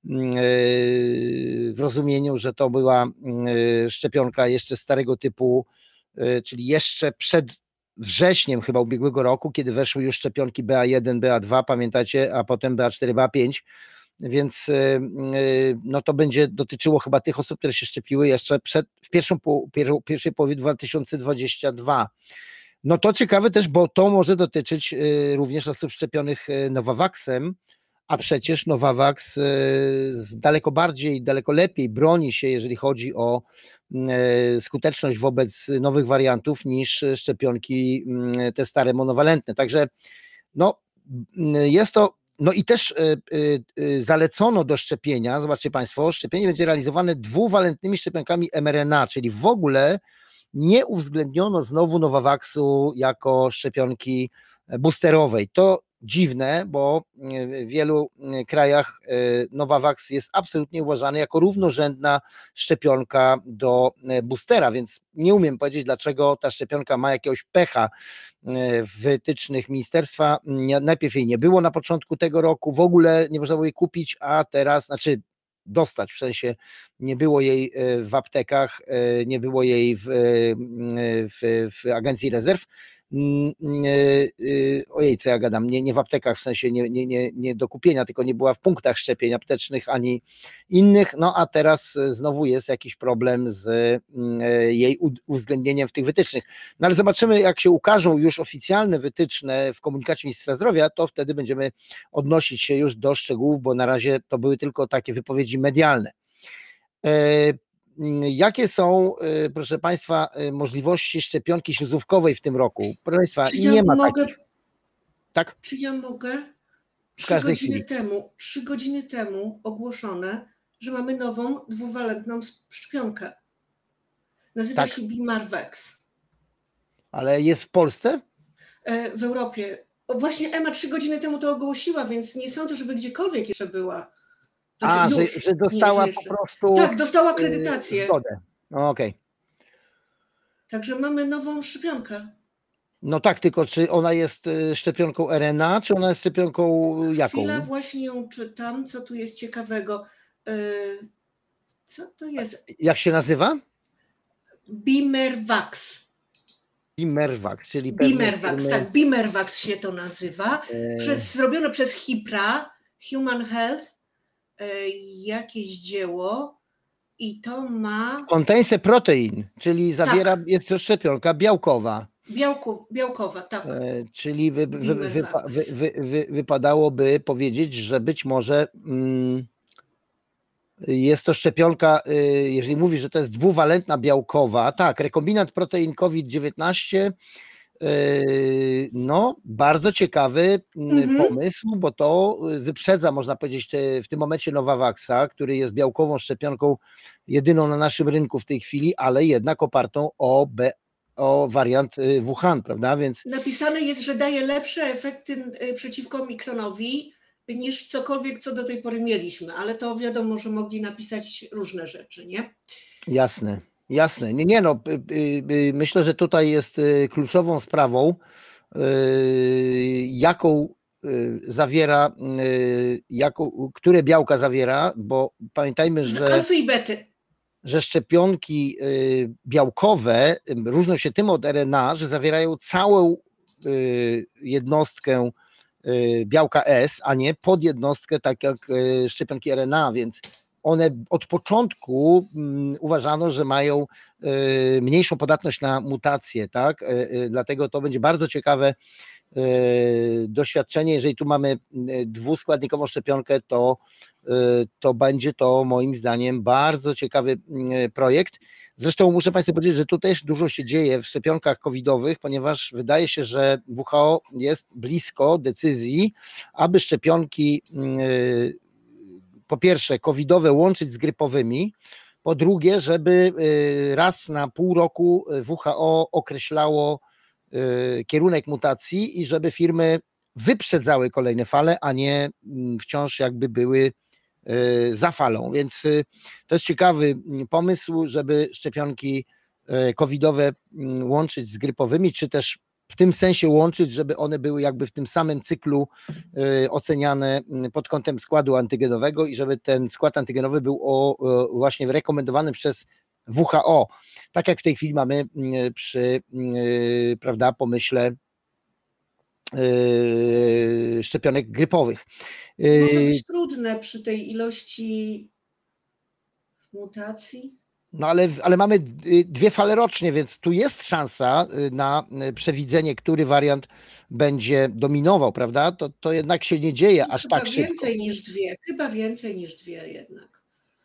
w rozumieniu, że to była szczepionka jeszcze starego typu, czyli jeszcze przed wrześniem chyba ubiegłego roku, kiedy weszły już szczepionki B A jeden, B A dwa, pamiętacie, a potem B A cztery, B A pięć, więc no to będzie dotyczyło chyba tych osób, które się szczepiły jeszcze przed, w pierwszą, pierwszej połowie dwa tysiące dwudziestego drugiego. No to ciekawe też, bo to może dotyczyć również osób szczepionych Novavaxem, a przecież Novavax daleko bardziej, daleko lepiej broni się, jeżeli chodzi o skuteczność wobec nowych wariantów niż szczepionki te stare monowalentne. Także no, jest to, no i też zalecono do szczepienia, zobaczcie Państwo, szczepienie będzie realizowane dwuwalentnymi szczepionkami em er en a, czyli w ogóle nie uwzględniono znowu Novavaxu jako szczepionki boosterowej. To dziwne, bo w wielu krajach Novavax jest absolutnie uważany jako równorzędna szczepionka do boostera, więc nie umiem powiedzieć, dlaczego ta szczepionka ma jakiegoś pecha w wytycznych ministerstwa. Najpierw jej nie było na początku tego roku, w ogóle nie można było jej kupić, a teraz, znaczy dostać, w sensie nie było jej w aptekach, nie było jej w, w, w Agencji Rezerw. Ojej, co ja gadam, nie, nie w aptekach, w sensie nie, nie, nie, nie do kupienia, tylko nie była w punktach szczepień aptecznych ani innych, no a teraz znowu jest jakiś problem z jej uwzględnieniem w tych wytycznych. No ale zobaczymy, jak się ukażą już oficjalne wytyczne w komunikacie Ministra Zdrowia, to wtedy będziemy odnosić się już do szczegółów, bo na razie to były tylko takie wypowiedzi medialne. Jakie są, proszę Państwa, możliwości szczepionki śluzówkowej w tym roku? Proszę Państwa, Czy nie ja ma mogę, takich. Tak? Czy ja mogę? W Trzy każdej godziny chwili. temu, trzy godziny temu ogłoszone, że mamy nową dwuwalentną szczepionkę. Nazywa Tak. się Bimarvex. Ale jest w Polsce? W Europie. O, właśnie Ema trzy godziny temu to ogłosiła, więc nie sądzę, żeby gdziekolwiek jeszcze była. Znaczy A, że, już, że dostała nie, że po jeszcze. prostu Tak, dostała y, akredytację. zgodę. No, okej. Także mamy nową szczepionkę. No tak, tylko czy ona jest y, szczepionką er en a, czy ona jest szczepionką jaką? Chwila, właśnie ją czytam, co tu jest ciekawego. Yy, Co to jest? Jak się nazywa? Bimervax. Bimervax, czyli pewnie Bimervax, firmy, tak, Bimervax się to nazywa. e, Przez, zrobione przez HIPRA, Human Health, e, jakieś dzieło i to ma Contains a protein, czyli zawiera, Tak. jest to szczepionka białkowa, białko, białkowa, tak. e, czyli wy, wy, wy, wy, Bimervax. wy, wy, wy, wypadałoby powiedzieć, że być może mm, jest to szczepionka, y, jeżeli mówisz, że to jest dwuwalentna białkowa, tak, rekombinant protein COVID dziewiętnaście, y, no bardzo ciekawy mm, Mhm. pomysł, bo to wyprzedza, można powiedzieć, te, w tym momencie Novavaxa, który jest białkową szczepionką jedyną na naszym rynku w tej chwili, ale jednak opartą o, B, o wariant y, Wuhan, prawda, więc Napisane jest, że daje lepsze efekty y, przeciwko mikronowi niż cokolwiek, co do tej pory mieliśmy, ale to wiadomo, że mogli napisać różne rzeczy, nie? jasne, jasne. Nie, nie no, y, y, y, myślę, że tutaj jest y, kluczową sprawą, y, jaką y, zawiera, y, jaką, które białka zawiera, bo pamiętajmy, Z że, alfy i bety. że szczepionki y, białkowe y, różnią się tym od er en a, że zawierają całą y, jednostkę y, białka S, a nie podjednostkę, tak jak y, szczepionki er en a, więc one od początku mm, uważano, że mają y, mniejszą podatność na mutacje, tak? Y, y, dlatego to będzie bardzo ciekawe y, doświadczenie. Jeżeli tu mamy y, dwuskładnikową szczepionkę, to, y, to będzie to moim zdaniem bardzo ciekawy y, projekt. Zresztą muszę Państwu powiedzieć, że tu też dużo się dzieje w szczepionkach covidowych, ponieważ wydaje się, że W H O jest blisko decyzji, aby szczepionki y, po pierwsze covidowe łączyć z grypowymi, po drugie, żeby raz na pół roku W H O określało kierunek mutacji i żeby firmy wyprzedzały kolejne fale, a nie wciąż jakby były za falą. Więc to jest ciekawy pomysł, żeby szczepionki covidowe łączyć z grypowymi, czy też w tym sensie łączyć, żeby one były jakby w tym samym cyklu y, oceniane pod kątem składu antygenowego i żeby ten skład antygenowy był o, o, właśnie rekomendowany przez W H O. Tak jak w tej chwili mamy y, przy y, prawda, pomyśle y, szczepionek grypowych. Y, Może być trudne przy tej ilości mutacji. No ale, ale mamy dwie fale rocznie, więc tu jest szansa na przewidzenie, który wariant będzie dominował, prawda? To, to jednak się nie dzieje aż Chyba tak szybko. więcej niż dwie, chyba więcej niż dwie jednak.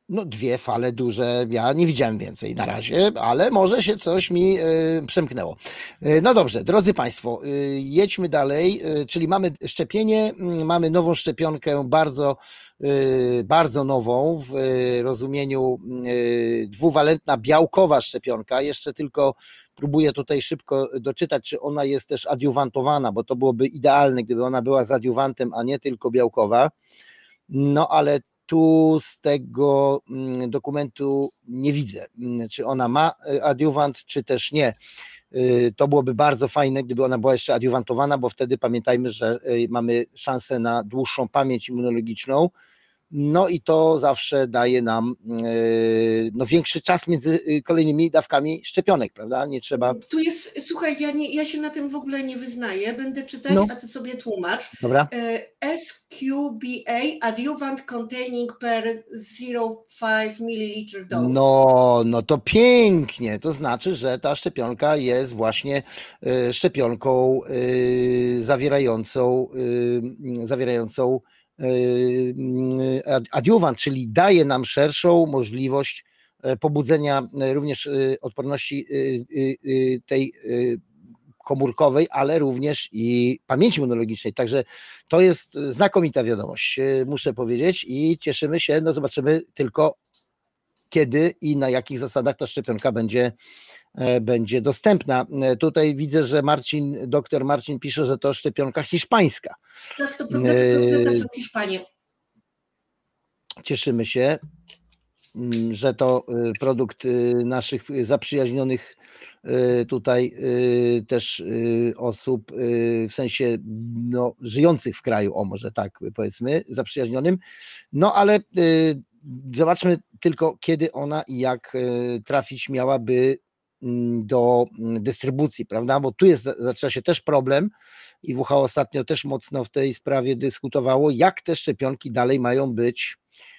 No dwie fale duże, ja nie widziałem więcej na razie, ale może się coś mi y, przemknęło. Y, no dobrze, drodzy Państwo, y, jedźmy dalej, y, czyli mamy szczepienie, y, mamy nową szczepionkę, bardzo, y, bardzo nową w y, rozumieniu y, dwuwalentna białkowa szczepionka, jeszcze tylko próbuję tutaj szybko doczytać, czy ona jest też adiuwantowana, bo to byłoby idealne, gdyby ona była z adiuwantem, a nie tylko białkowa, no ale tu z tego dokumentu nie widzę, czy ona ma adiuwant, czy też nie. To byłoby bardzo fajne, gdyby ona była jeszcze adiuwantowana, bo wtedy pamiętajmy, że mamy szansę na dłuższą pamięć immunologiczną, no i to zawsze daje nam no, większy czas między kolejnymi dawkami szczepionek, prawda? Nie trzeba... Tu jest, słuchaj, ja, nie, ja się na tym w ogóle nie wyznaję, będę czytać, No. a ty sobie tłumacz. Dobra. S Q B A, adjuvant containing per zero przecinek pięć mililiter dose. No, no to pięknie, to znaczy, że ta szczepionka jest właśnie y, szczepionką y, zawierającą, y, zawierającą y, adiuwant, czyli daje nam szerszą możliwość pobudzenia również odporności tej komórkowej, ale również i pamięci immunologicznej. Także to jest znakomita wiadomość, muszę powiedzieć, i cieszymy się, no zobaczymy tylko kiedy i na jakich zasadach ta szczepionka będzie, będzie dostępna. Tutaj widzę, że Marcin, doktor Marcin pisze, że to szczepionka hiszpańska. Tak, to prawda, producentem są Hiszpanie. Cieszymy się, że to produkt naszych zaprzyjaźnionych tutaj też osób, w sensie no, żyjących w kraju, o może tak powiedzmy, zaprzyjaźnionym. No ale zobaczmy tylko, kiedy ona i jak trafić miałaby do dystrybucji, prawda? Bo tu jest, zaczyna się też problem i W H O ostatnio też mocno w tej sprawie dyskutowało, jak te szczepionki dalej mają być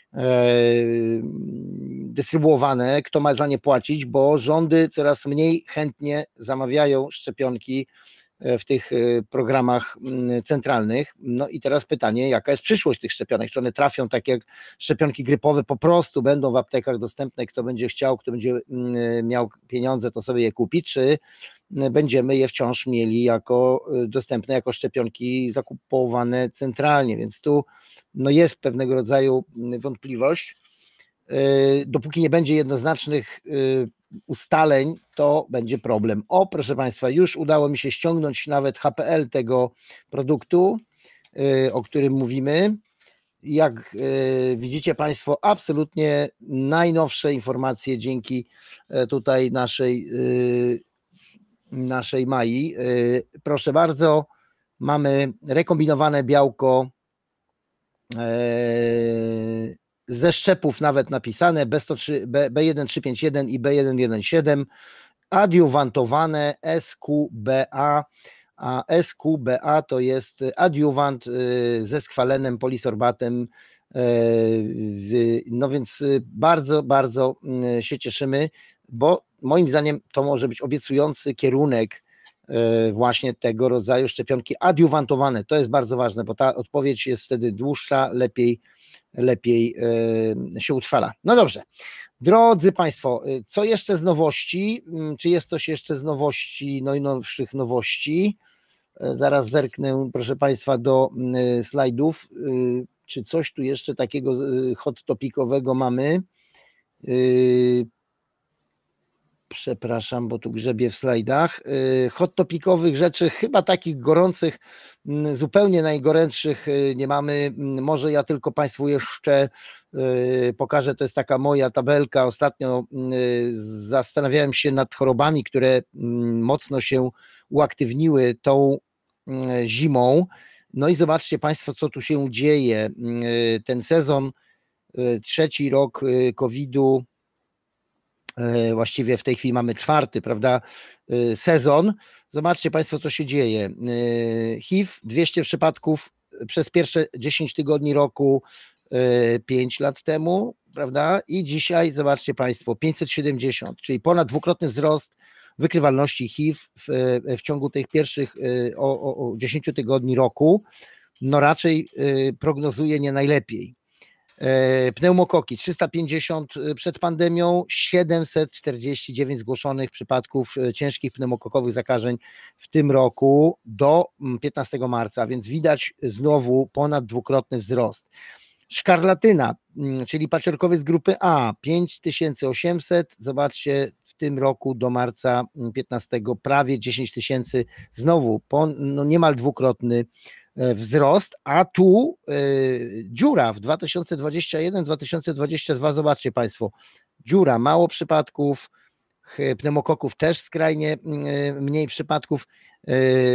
dystrybuowane, kto ma za nie płacić, bo rządy coraz mniej chętnie zamawiają szczepionki w tych programach centralnych. No i teraz pytanie, jaka jest przyszłość tych szczepionek? Czy one trafią tak jak szczepionki grypowe, po prostu będą w aptekach dostępne, kto będzie chciał, kto będzie miał pieniądze, to sobie je kupi, czy będziemy je wciąż mieli jako dostępne, jako szczepionki zakupowane centralnie, więc tu no jest pewnego rodzaju wątpliwość. Dopóki nie będzie jednoznacznych ustaleń, to będzie problem. O, proszę Państwa, już udało mi się ściągnąć nawet H P L tego produktu, o którym mówimy. Jak widzicie Państwo, absolutnie najnowsze informacje dzięki tutaj naszej, naszej Mai. Proszę bardzo, mamy rekombinowane białko ze szczepów nawet napisane B sto trzy, B jeden trzy pięć jeden i B jeden jeden siedem, adiuwantowane S Q B A, a S Q B A to jest adiuwant ze skwalenem polisorbatem, no więc bardzo, bardzo się cieszymy, bo moim zdaniem to może być obiecujący kierunek właśnie tego rodzaju szczepionki adiuwantowane. To jest bardzo ważne, bo ta odpowiedź jest wtedy dłuższa, lepiej, lepiej się utrwala. No dobrze, drodzy Państwo, co jeszcze z nowości? Czy jest coś jeszcze z nowości, najnowszych nowości? Zaraz zerknę, proszę Państwa, do slajdów. Czy coś tu jeszcze takiego hot topicowego mamy? Przepraszam, bo tu grzebię w slajdach. Hot topicowych rzeczy, chyba takich gorących, zupełnie najgorętszych nie mamy. Może ja tylko Państwu jeszcze pokażę, to jest taka moja tabelka. Ostatnio zastanawiałem się nad chorobami, które mocno się uaktywniły tą zimą. No i zobaczcie Państwo, co tu się dzieje. Ten sezon, trzeci rok kowida, właściwie w tej chwili mamy czwarty, prawda, sezon. Zobaczcie Państwo, co się dzieje. H I V, dwieście przypadków przez pierwsze dziesięć tygodni roku, pięć lat temu, prawda, i dzisiaj zobaczcie Państwo, pięćset siedemdziesiąt, czyli ponad dwukrotny wzrost wykrywalności H I V w, w ciągu tych pierwszych o, o, o dziesięć tygodni roku. No raczej prognozuje nie najlepiej. Pneumokoki trzysta pięćdziesiąt przed pandemią, siedemset czterdzieści dziewięć zgłoszonych przypadków ciężkich pneumokokowych zakażeń w tym roku do piętnastego marca, więc widać znowu ponad dwukrotny wzrost. Szkarlatyna, czyli paciorkowiec grupy A, pięć tysięcy osiemset, zobaczcie, w tym roku do marca piętnastego prawie dziesięć tysięcy, znowu po, no niemal dwukrotny wzrost, a tu y, dziura w dwa tysiące dwudziestym pierwszym dwa tysiące dwudziestym drugim, zobaczcie Państwo, dziura, mało przypadków, pneumokoków też skrajnie y, mniej przypadków, y,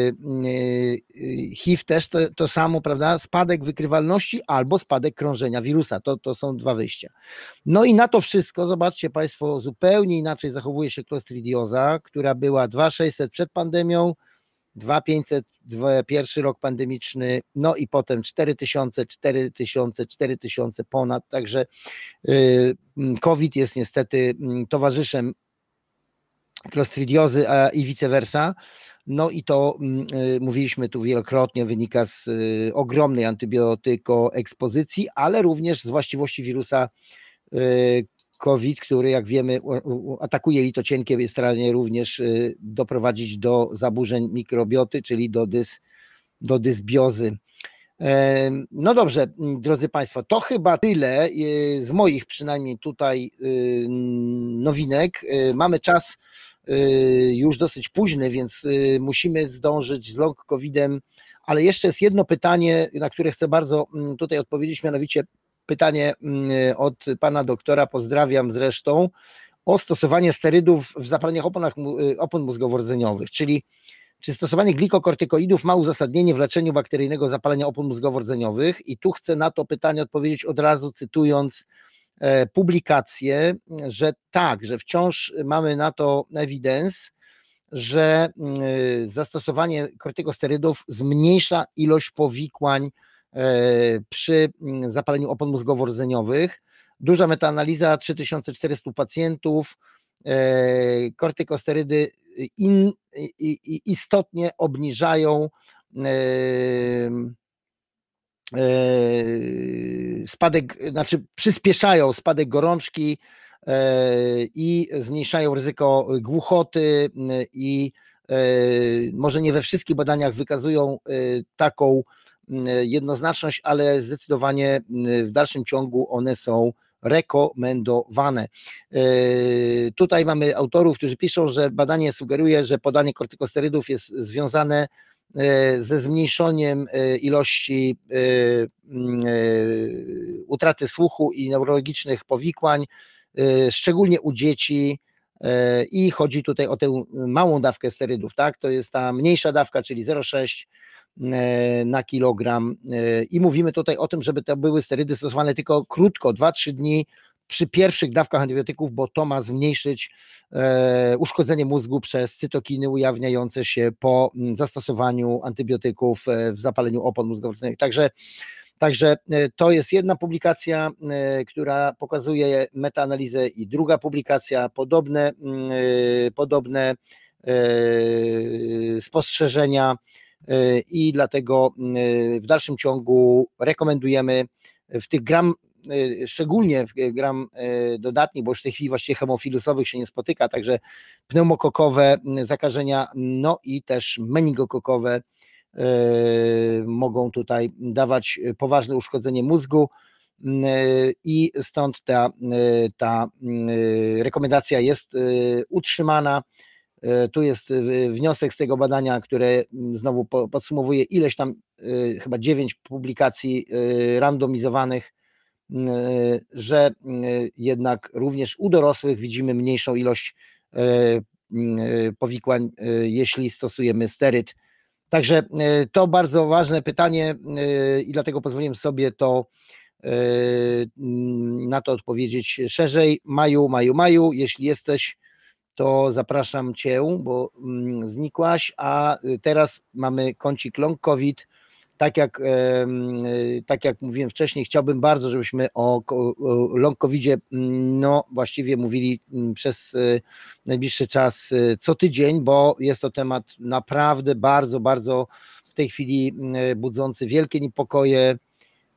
y, H I V też to, to samo, prawda, spadek wykrywalności albo spadek krążenia wirusa, to, to są dwa wyjścia. No i na to wszystko, zobaczcie Państwo, zupełnie inaczej zachowuje się Clostridiosa, która była dwa tysiące sześćset przed pandemią, dwa tysiące pięćset, pierwszy rok pandemiczny, no i potem cztery tysiące, cztery tysiące, cztery tysiące ponad, także COVID jest niestety towarzyszem Clostridiozy i vice versa, no i to mówiliśmy tu wielokrotnie, wynika z ogromnej antybiotykoekspozycji, ale również z właściwości wirusa COVID, który jak wiemy atakuje jelito cienkie, jest w stanie również doprowadzić do zaburzeń mikrobioty, czyli do, dys, do dysbiozy. No dobrze, drodzy Państwo, to chyba tyle z moich przynajmniej tutaj nowinek. Mamy czas już dosyć późny, więc musimy zdążyć z long covidem, ale jeszcze jest jedno pytanie, na które chcę bardzo tutaj odpowiedzieć, mianowicie pytanie od pana doktora, pozdrawiam zresztą, o stosowanie sterydów w zapaleniach oponach, opon mózgowo-rdzeniowych, czyli czy stosowanie glikokortykoidów ma uzasadnienie w leczeniu bakteryjnego zapalenia opon mózgowo-rdzeniowych, i tu chcę na to pytanie odpowiedzieć od razu, cytując publikację, że tak, że wciąż mamy na to evidence, że zastosowanie kortykosterydów zmniejsza ilość powikłań przy zapaleniu opon mózgowo-rdzeniowych. Duża metaanaliza, trzy tysiące czterysta pacjentów, kortykosterydy in, istotnie obniżają spadek, znaczy przyspieszają spadek gorączki i zmniejszają ryzyko głuchoty i może nie we wszystkich badaniach wykazują taką jednoznaczność, ale zdecydowanie w dalszym ciągu one są rekomendowane. Tutaj mamy autorów, którzy piszą, że badanie sugeruje, że podanie kortykosterydów jest związane ze zmniejszeniem ilości utraty słuchu i neurologicznych powikłań, szczególnie u dzieci, i chodzi tutaj o tę małą dawkę sterydów, tak? To jest ta mniejsza dawka, czyli zero przecinek sześć na kilogram, i mówimy tutaj o tym, żeby to były sterydy stosowane tylko krótko, dwa trzy dni przy pierwszych dawkach antybiotyków, bo to ma zmniejszyć uszkodzenie mózgu przez cytokiny ujawniające się po zastosowaniu antybiotyków w zapaleniu opon mózgowo-rdzeniowych. Także Także to jest jedna publikacja, która pokazuje metaanalizę, i druga publikacja, podobne, podobne spostrzeżenia, i dlatego w dalszym ciągu rekomendujemy w tych gram, szczególnie w gram dodatnich, bo już w tej chwili właściwie hemofilusowych się nie spotyka, także pneumokokowe zakażenia, no i też meningokokowe mogą tutaj dawać poważne uszkodzenie mózgu, i stąd ta, ta rekomendacja jest utrzymana. Tu jest wniosek z tego badania, które znowu podsumowuje ileś tam, chyba dziewięć publikacji randomizowanych, że jednak również u dorosłych widzimy mniejszą ilość powikłań, jeśli stosujemy steryd. Także to bardzo ważne pytanie i dlatego pozwoliłem sobie to na to odpowiedzieć szerzej. Maju, Maju, Maju, jeśli jesteś, to zapraszam Cię, bo znikłaś, a teraz mamy kącik long COVID. Tak jak, tak jak mówiłem wcześniej, chciałbym bardzo, żebyśmy o long covidzie no właściwie mówili przez najbliższy czas co tydzień, bo jest to temat naprawdę bardzo, bardzo w tej chwili budzący wielkie niepokoje.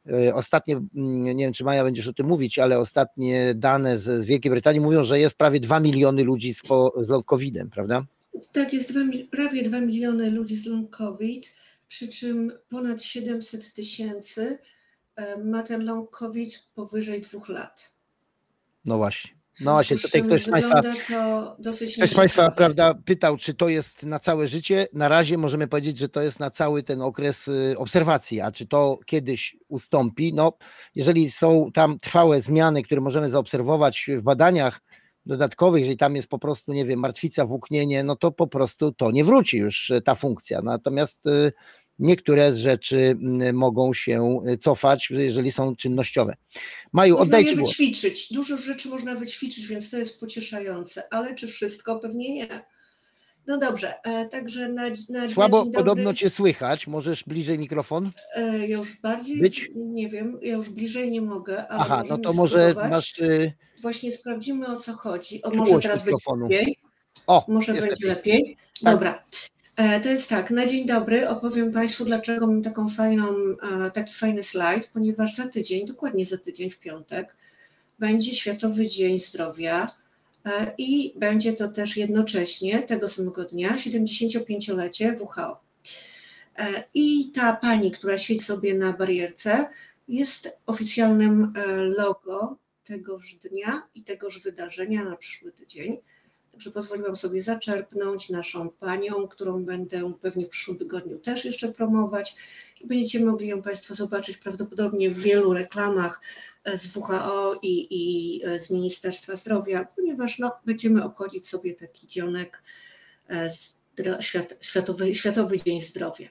Ostatnie, nie wiem czy Maja będziesz o tym mówić, ale ostatnie dane z, z Wielkiej Brytanii mówią, że jest prawie dwa miliony ludzi z, z long kowidem, prawda? Tak, jest dwa, prawie dwa miliony ludzi z long COVID, przy czym ponad siedemset tysięcy ma ten long COVID powyżej dwóch lat. No właśnie. No właśnie, tutaj ktoś z Państwa, to dosyć ktoś z Państwa prawda, pytał, czy to jest na całe życie. Na razie możemy powiedzieć, że to jest na cały ten okres obserwacji, a czy to kiedyś ustąpi? No, jeżeli są tam trwałe zmiany, które możemy zaobserwować w badaniach dodatkowych, jeżeli tam jest po prostu, nie wiem, martwica, włóknienie, no to po prostu to nie wróci już ta funkcja. Natomiast niektóre z rzeczy mogą się cofać, jeżeli są czynnościowe. Maju, można oddajcie je głos. wyćwiczyć. Dużo rzeczy można wyćwiczyć, więc to jest pocieszające, ale czy wszystko? Pewnie nie. No dobrze, także na, na Słabo na dzień podobno dobry, Cię słychać, możesz bliżej mikrofon? ja już bardziej, Być? nie wiem, ja już bliżej nie mogę, ale Aha, no możemy to może spróbować. masz y, Właśnie sprawdzimy, o co chodzi. O, może czułość teraz będzie mikrofonu. lepiej? O, Może jest będzie lepiej. lepiej? Tak. Dobra. E, To jest tak, na dzień dobry opowiem Państwu, dlaczego mam taką fajną, e, taki fajny slajd, ponieważ za tydzień, dokładnie za tydzień w piątek, będzie Światowy Dzień Zdrowia e, i będzie to też jednocześnie tego samego dnia siedemdziesięciopięciolecie W H O. E, I ta pani, która siedzi sobie na barierce, jest oficjalnym e, logo tegoż dnia i tegoż wydarzenia na przyszły tydzień. Także pozwoliłam sobie zaczerpnąć naszą panią, którą będę pewnie w przyszłym tygodniu też jeszcze promować i będziecie mogli ją Państwo zobaczyć prawdopodobnie w wielu reklamach z W H O i, i z Ministerstwa Zdrowia, ponieważ no, będziemy obchodzić sobie taki dzionek zdro, świat, światowy, Światowy Dzień Zdrowia.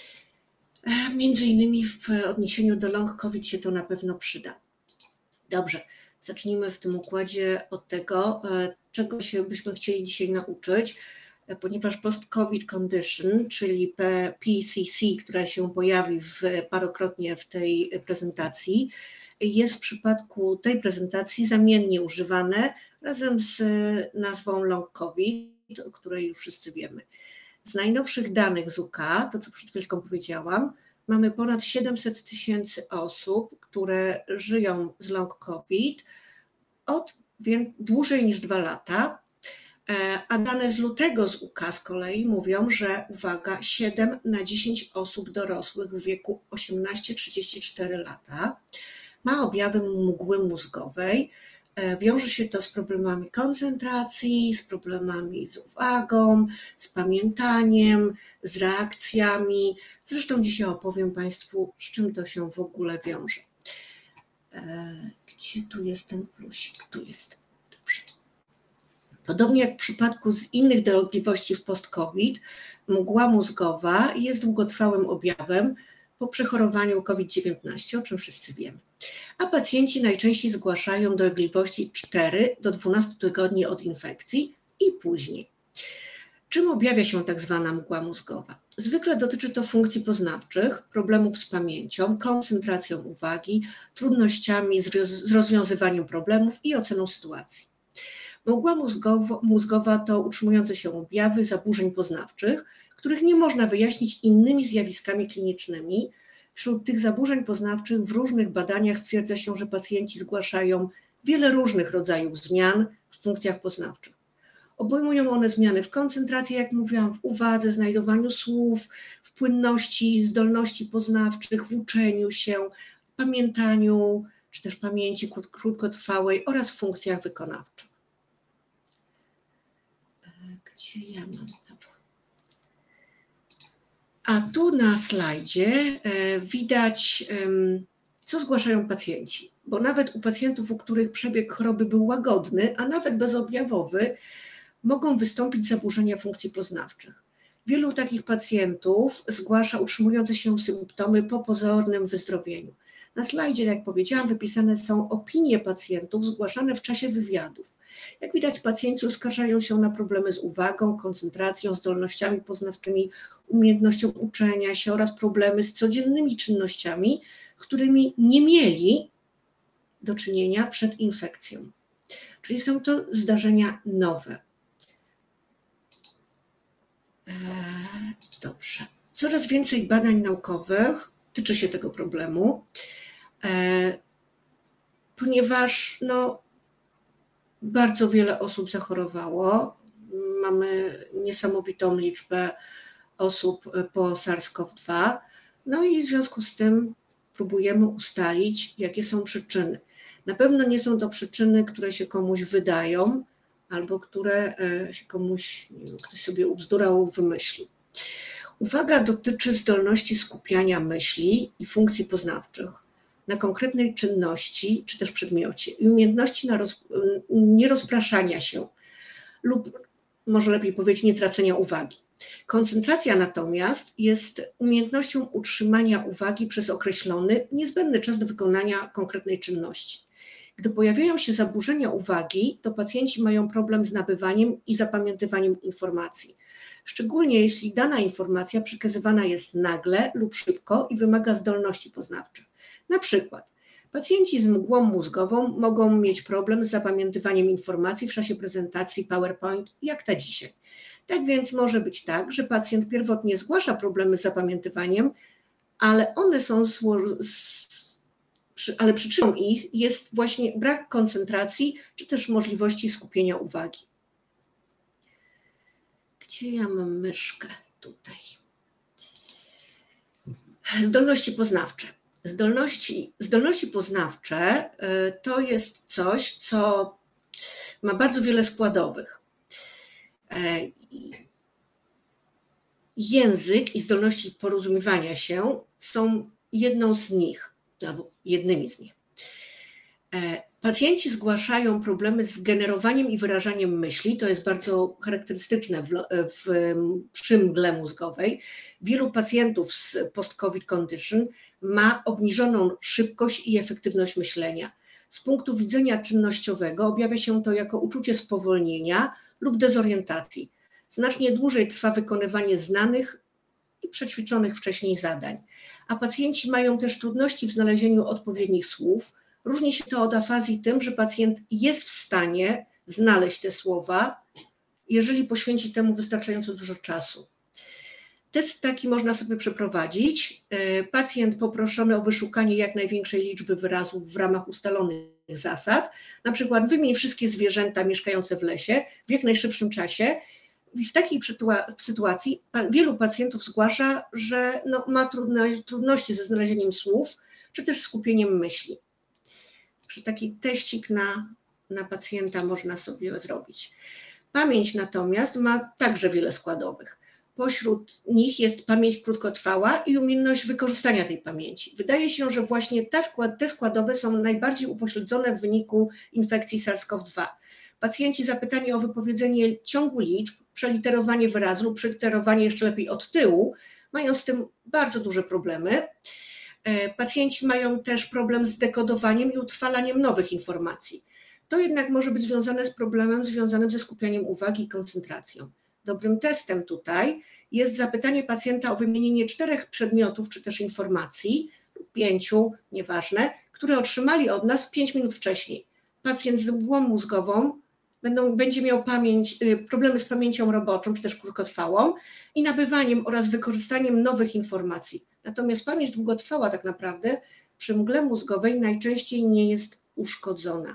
Między innymi w odniesieniu do long COVID się to na pewno przyda. Dobrze. Zacznijmy w tym układzie od tego, czego się byśmy chcieli dzisiaj nauczyć, ponieważ post-COVID condition, czyli P C C, która się pojawi w, parokrotnie w tej prezentacji, jest w przypadku tej prezentacji zamiennie używane razem z nazwą long COVID, o której już wszyscy wiemy. Z najnowszych danych z U K, to co przed chwilką powiedziałam, mamy ponad siedemset tysięcy osób, które żyją z long COVID od dłużej niż dwa lata, a dane z lutego z U K z kolei mówią, że uwaga, siedem na dziesięć osób dorosłych w wieku osiemnaście do trzydziestu czterech lata ma objawy mgły mózgowej. Wiąże się to z problemami koncentracji, z problemami z uwagą, z pamiętaniem, z reakcjami. Zresztą dzisiaj opowiem Państwu, z czym to się w ogóle wiąże. Gdzie tu jest ten plusik? Tu jest. Dobrze. Podobnie jak w przypadku z innych dolegliwości w post-COVID, mgła mózgowa jest długotrwałym objawem po przechorowaniu COVID dziewiętnaście, o czym wszyscy wiemy. A pacjenci najczęściej zgłaszają dolegliwości cztery do dwunastu tygodni od infekcji i później. Czym objawia się tak zwana mgła mózgowa? Zwykle dotyczy to funkcji poznawczych, problemów z pamięcią, koncentracją uwagi, trudnościami z rozwiązywaniem problemów i oceną sytuacji. Mgła mózgowa, mózgowa to utrzymujące się objawy zaburzeń poznawczych, których nie można wyjaśnić innymi zjawiskami klinicznymi. Wśród tych zaburzeń poznawczych w różnych badaniach stwierdza się, że pacjenci zgłaszają wiele różnych rodzajów zmian w funkcjach poznawczych. Obejmują one zmiany w koncentracji, jak mówiłam, w uwadze, znajdowaniu słów, w płynności, zdolności poznawczych, w uczeniu się, w pamiętaniu, czy też pamięci krótkotrwałej oraz w funkcjach wykonawczych. Gdzie ja mam to? A tu na slajdzie widać, co zgłaszają pacjenci, bo nawet u pacjentów, u których przebieg choroby był łagodny, a nawet bezobjawowy, mogą wystąpić zaburzenia funkcji poznawczych. Wielu takich pacjentów zgłasza utrzymujące się symptomy po pozornym wyzdrowieniu. Na slajdzie, jak powiedziałam, wypisane są opinie pacjentów zgłaszane w czasie wywiadów. Jak widać, pacjenci uskarżają się na problemy z uwagą, koncentracją, zdolnościami poznawczymi, umiejętnością uczenia się oraz problemy z codziennymi czynnościami, z którymi nie mieli do czynienia przed infekcją. Czyli są to zdarzenia nowe. Dobrze. Coraz więcej badań naukowych tyczy się tego problemu, ponieważ no, bardzo wiele osób zachorowało. Mamy niesamowitą liczbę osób po SARS-CoV dwa, no i w związku z tym próbujemy ustalić, jakie są przyczyny. Na pewno nie są to przyczyny, które się komuś wydają, albo które się komuś, ktoś sobie ubzdurał, wymyślił. Uwaga dotyczy zdolności skupiania myśli i funkcji poznawczych na konkretnej czynności czy też przedmiocie i umiejętności na roz, nierozpraszania się lub może lepiej powiedzieć nie tracenia uwagi. Koncentracja natomiast jest umiejętnością utrzymania uwagi przez określony, niezbędny czas do wykonania konkretnej czynności. Gdy pojawiają się zaburzenia uwagi, to pacjenci mają problem z nabywaniem i zapamiętywaniem informacji. Szczególnie jeśli dana informacja przekazywana jest nagle lub szybko i wymaga zdolności poznawczych. Na przykład pacjenci z mgłą mózgową mogą mieć problem z zapamiętywaniem informacji w czasie prezentacji PowerPoint, jak ta dzisiaj. Tak więc może być tak, że pacjent pierwotnie zgłasza problemy z zapamiętywaniem, ale one są ale przyczyną ich jest właśnie brak koncentracji czy też możliwości skupienia uwagi. Gdzie ja mam myszkę? Tutaj. Zdolności poznawcze. Zdolności, zdolności poznawcze to jest coś, co ma bardzo wiele składowych. Język i zdolności porozumiewania się są jedną z nich, albo jednymi z nich. Pacjenci zgłaszają problemy z generowaniem i wyrażaniem myśli, to jest bardzo charakterystyczne w, w, przy mgle mózgowej. Wielu pacjentów z post-COVID condition ma obniżoną szybkość i efektywność myślenia. Z punktu widzenia czynnościowego objawia się to jako uczucie spowolnienia lub dezorientacji. Znacznie dłużej trwa wykonywanie znanych i przećwiczonych wcześniej zadań. A pacjenci mają też trudności w znalezieniu odpowiednich słów. Różni się to od afazji tym, że pacjent jest w stanie znaleźć te słowa, jeżeli poświęci temu wystarczająco dużo czasu. Test taki można sobie przeprowadzić. Pacjent poproszony o wyszukanie jak największej liczby wyrazów w ramach ustalonych zasad, na przykład wymień wszystkie zwierzęta mieszkające w lesie w jak najszybszym czasie. I w takiej sytuacji wielu pacjentów zgłasza, że no, ma trudności ze znalezieniem słów, czy też skupieniem myśli. Że taki teścik na, na pacjenta można sobie zrobić. Pamięć natomiast ma także wiele składowych. Pośród nich jest pamięć krótkotrwała i umiejętność wykorzystania tej pamięci. Wydaje się, że właśnie te, skład, te składowe są najbardziej upośledzone w wyniku infekcji SARS-CoV dwa. Pacjenci zapytani o wypowiedzenie ciągu liczb, przeliterowanie wyrazu lub przeliterowanie jeszcze lepiej od tyłu, mają z tym bardzo duże problemy. Pacjenci mają też problem z dekodowaniem i utrwalaniem nowych informacji. To jednak może być związane z problemem związanym ze skupianiem uwagi i koncentracją. Dobrym testem tutaj jest zapytanie pacjenta o wymienienie czterech przedmiotów czy też informacji, lub pięciu, nieważne, które otrzymali od nas pięć minut wcześniej. Pacjent z mgłą mózgową będą, będzie miał pamięć, problemy z pamięcią roboczą czy też krótkotrwałą i nabywaniem oraz wykorzystaniem nowych informacji. Natomiast pamięć długotrwała tak naprawdę przy mgle mózgowej najczęściej nie jest uszkodzona.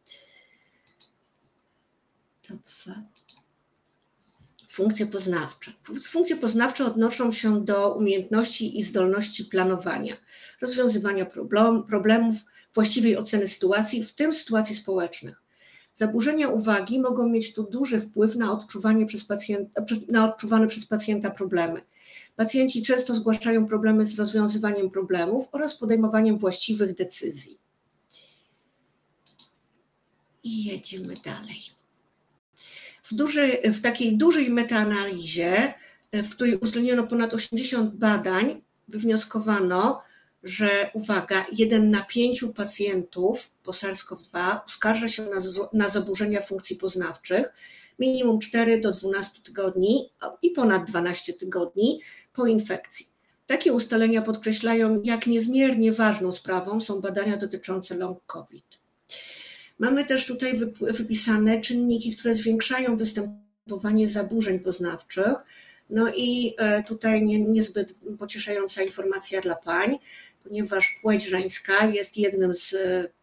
Dobrze. Funkcje poznawcze. Funkcje poznawcze odnoszą się do umiejętności i zdolności planowania, rozwiązywania problem, problemów, właściwej oceny sytuacji, w tym sytuacji społecznych. Zaburzenia uwagi mogą mieć tu duży wpływ na, odczuwanie przez pacjenta, na odczuwane przez pacjenta problemy. Pacjenci często zgłaszają problemy z rozwiązywaniem problemów oraz podejmowaniem właściwych decyzji. I jedziemy dalej. W, dużej, w takiej dużej metaanalizie, w której uwzględniono ponad osiemdziesiąt badań, wywnioskowano, że uwaga, jeden na pięciu pacjentów po SARS-CoV dwa uskarża się na, na zaburzenia funkcji poznawczych, minimum cztery do dwunastu tygodni i ponad dwanaście tygodni po infekcji. Takie ustalenia podkreślają, jak niezmiernie ważną sprawą są badania dotyczące long COVID. Mamy też tutaj wypisane czynniki, które zwiększają występowanie zaburzeń poznawczych. No i tutaj nie, niezbyt pocieszająca informacja dla pań. ponieważ płeć żeńska jest jednym z,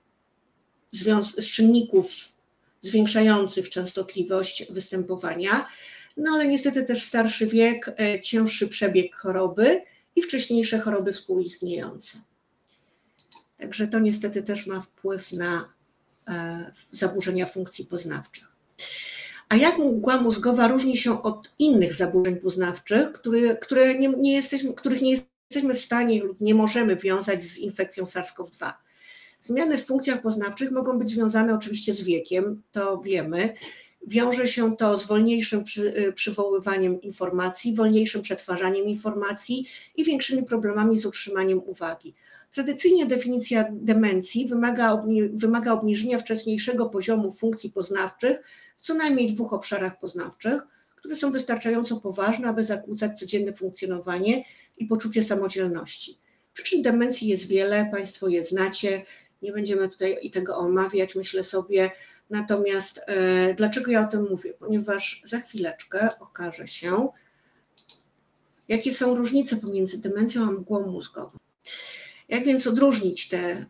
z czynników zwiększających częstotliwość występowania, no ale niestety też starszy wiek, cięższy przebieg choroby i wcześniejsze choroby współistniejące. Także to niestety też ma wpływ na zaburzenia funkcji poznawczych. A jak mgła mózgowa różni się od innych zaburzeń poznawczych, które, które nie, nie jesteśmy, których nie jesteśmy w stanie lub nie możemy wiązać z infekcją SARS-CoV dwa? Zmiany w funkcjach poznawczych mogą być związane oczywiście z wiekiem, to wiemy. Wiąże się to z wolniejszym przy, przywoływaniem informacji, wolniejszym przetwarzaniem informacji i większymi problemami z utrzymaniem uwagi. Tradycyjnie definicja demencji wymaga, obni wymaga obniżenia wcześniejszego poziomu funkcji poznawczych w co najmniej dwóch obszarach poznawczych, które są wystarczająco poważne, aby zakłócać codzienne funkcjonowanie i poczucie samodzielności. Przyczyn demencji jest wiele, Państwo je znacie, nie będziemy tutaj i tego omawiać, myślę sobie. Natomiast e, dlaczego ja o tym mówię? Ponieważ za chwileczkę okaże się, jakie są różnice pomiędzy demencją a mgłą mózgową. Jak więc odróżnić te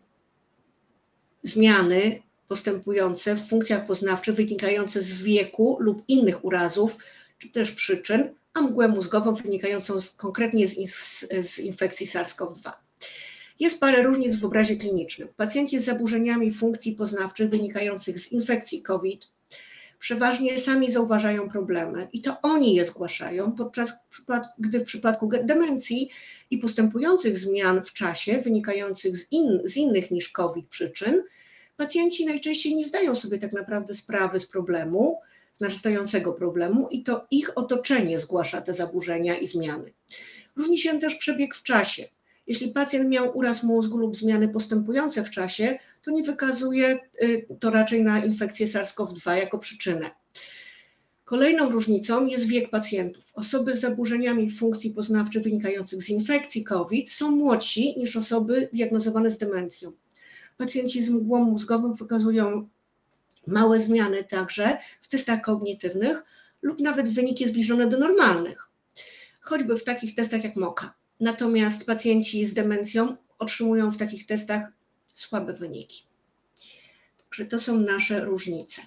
zmiany postępujące w funkcjach poznawczych wynikające z wieku lub innych urazów, czy też przyczyn, a mgłę mózgową wynikającą z, konkretnie z, z infekcji SARS-CoV dwa. Jest parę różnic w obrazie klinicznym. Pacjenci z zaburzeniami funkcji poznawczych wynikających z infekcji COVID przeważnie sami zauważają problemy i to oni je zgłaszają, podczas gdy w przypadku demencji i postępujących zmian w czasie wynikających z, in, z innych niż COVID przyczyn, pacjenci najczęściej nie zdają sobie tak naprawdę sprawy z problemu, z narastającego problemu i to ich otoczenie zgłasza te zaburzenia i zmiany. Różni się też przebieg w czasie. Jeśli pacjent miał uraz mózgu lub zmiany postępujące w czasie, to nie wykazuje to raczej na infekcję SARS-CoV dwa jako przyczynę. Kolejną różnicą jest wiek pacjentów. Osoby z zaburzeniami funkcji poznawczych wynikających z infekcji COVID są młodsi niż osoby diagnozowane z demencją. Pacjenci z mgłą mózgową wykazują małe zmiany także w testach kognitywnych lub nawet wyniki zbliżone do normalnych, choćby w takich testach jak MoCA. Natomiast pacjenci z demencją otrzymują w takich testach słabe wyniki. Także to są nasze różnice.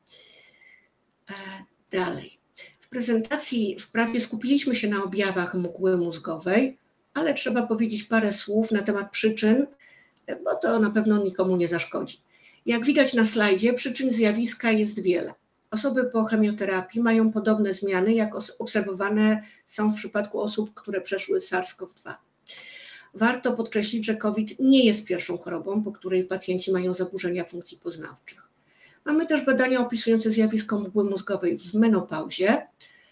Dalej. W prezentacji wprawdzie skupiliśmy się na objawach mgły mózgowej, ale trzeba powiedzieć parę słów na temat przyczyn, bo to na pewno nikomu nie zaszkodzi. Jak widać na slajdzie, przyczyn zjawiska jest wiele. Osoby po chemioterapii mają podobne zmiany, jak obserwowane są w przypadku osób, które przeszły SARS-CoV dwa. Warto podkreślić, że COVID nie jest pierwszą chorobą, po której pacjenci mają zaburzenia funkcji poznawczych. Mamy też badania opisujące zjawisko mgły mózgowej w menopauzie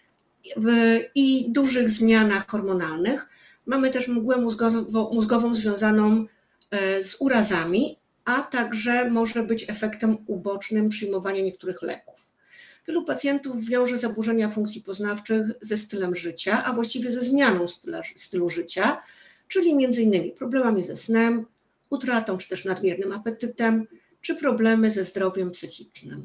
i dużych zmianach hormonalnych. Mamy też mgłę mózgową, mózgową związaną z urazami, a także może być efektem ubocznym przyjmowania niektórych leków. Wielu pacjentów wiąże zaburzenia funkcji poznawczych ze stylem życia, a właściwie ze zmianą stylu, stylu życia, czyli między innymi problemami ze snem, utratą czy też nadmiernym apetytem, czy problemy ze zdrowiem psychicznym.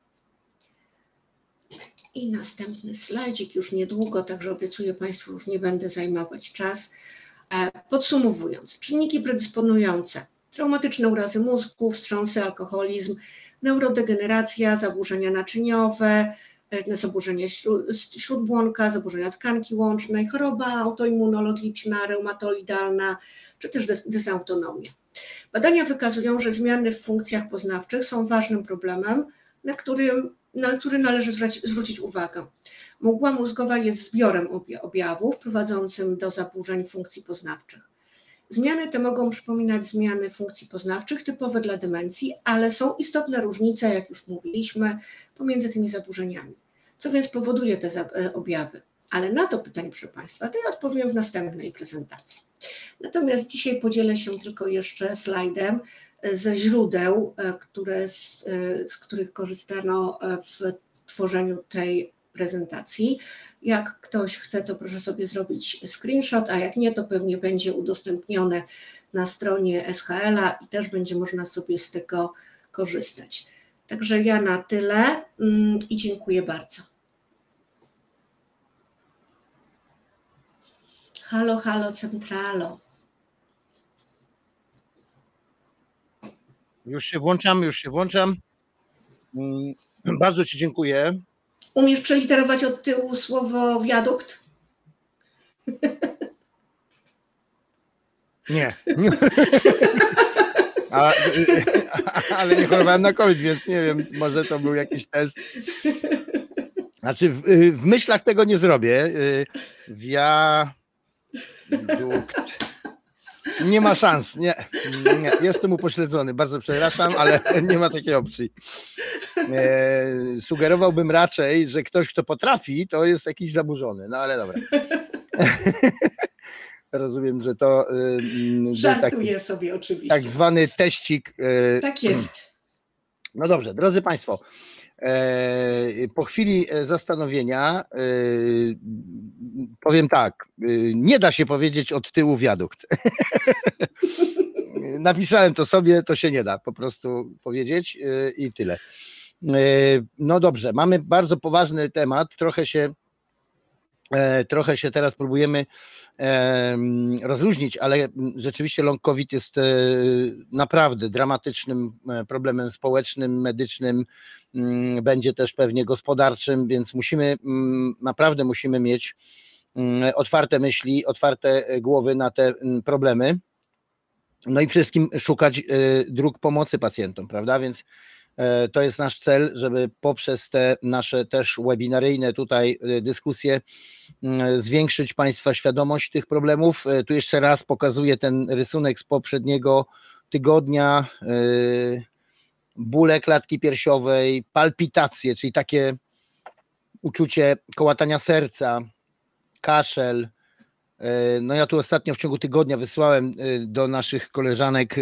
I następny slajdzik już niedługo, także obiecuję Państwu, już nie będę zajmować czas. Podsumowując, czynniki predysponujące: traumatyczne urazy mózgu, wstrząsy, alkoholizm, neurodegeneracja, zaburzenia naczyniowe, zaburzenia śródbłonka, zaburzenia tkanki łącznej, choroba autoimmunologiczna, reumatoidalna, czy też dysautonomia. Badania wykazują, że zmiany w funkcjach poznawczych są ważnym problemem, na, którym, na który należy zwrócić uwagę. Mgła mózgowa jest zbiorem objawów prowadzącym do zaburzeń funkcji poznawczych. Zmiany te mogą przypominać zmiany funkcji poznawczych typowe dla demencji, ale są istotne różnice, jak już mówiliśmy, pomiędzy tymi zaburzeniami. Co więc powoduje te objawy? Ale na to pytanie, proszę Państwa, to ja odpowiem w następnej prezentacji. Natomiast dzisiaj podzielę się tylko jeszcze slajdem ze źródeł, które, z, z których korzystano w tworzeniu tej prezentacji. Jak ktoś chce, to proszę sobie zrobić screenshot, a jak nie, to pewnie będzie udostępnione na stronie S H L a i też będzie można sobie z tego korzystać. Także ja na tyle i dziękuję bardzo. Halo, halo, centralo. Już się włączam, już się włączam. Bardzo Ci dziękuję. Umiesz przeliterować od tyłu słowo wiadukt? Nie. A, ale nie chorowałem na COVID, więc nie wiem, może to był jakiś test. Znaczy w, w myślach tego nie zrobię. Wiadukt. Nie ma szans, nie, nie. Jestem upośledzony, bardzo przepraszam, ale nie ma takiej opcji. E, sugerowałbym raczej, że ktoś, kto potrafi, to jest jakiś zaburzony, no ale dobra. Rozumiem, że to y, Żartuję taki, sobie oczywiście. tak zwany teścik. Y, tak jest. No dobrze, drodzy Państwo, e, po chwili zastanowienia y, powiem tak, y, nie da się powiedzieć od tyłu wiadukt. Napisałem to sobie, to się nie da po prostu powiedzieć y, i tyle. Y, no dobrze, mamy bardzo poważny temat, trochę się e, trochę się teraz próbujemy rozluźnić, ale rzeczywiście long COVID jest naprawdę dramatycznym problemem społecznym, medycznym, będzie też pewnie gospodarczym, więc musimy, naprawdę musimy mieć otwarte myśli, otwarte głowy na te problemy, no i przede wszystkim szukać dróg pomocy pacjentom, prawda, więc to jest nasz cel, żeby poprzez te nasze też webinaryjne tutaj dyskusje zwiększyć Państwa świadomość tych problemów. Tu jeszcze raz pokazuję ten rysunek z poprzedniego tygodnia. Bóle klatki piersiowej, palpitacje, czyli takie uczucie kołatania serca, kaszel. No ja tu ostatnio w ciągu tygodnia wysłałem do naszych koleżanek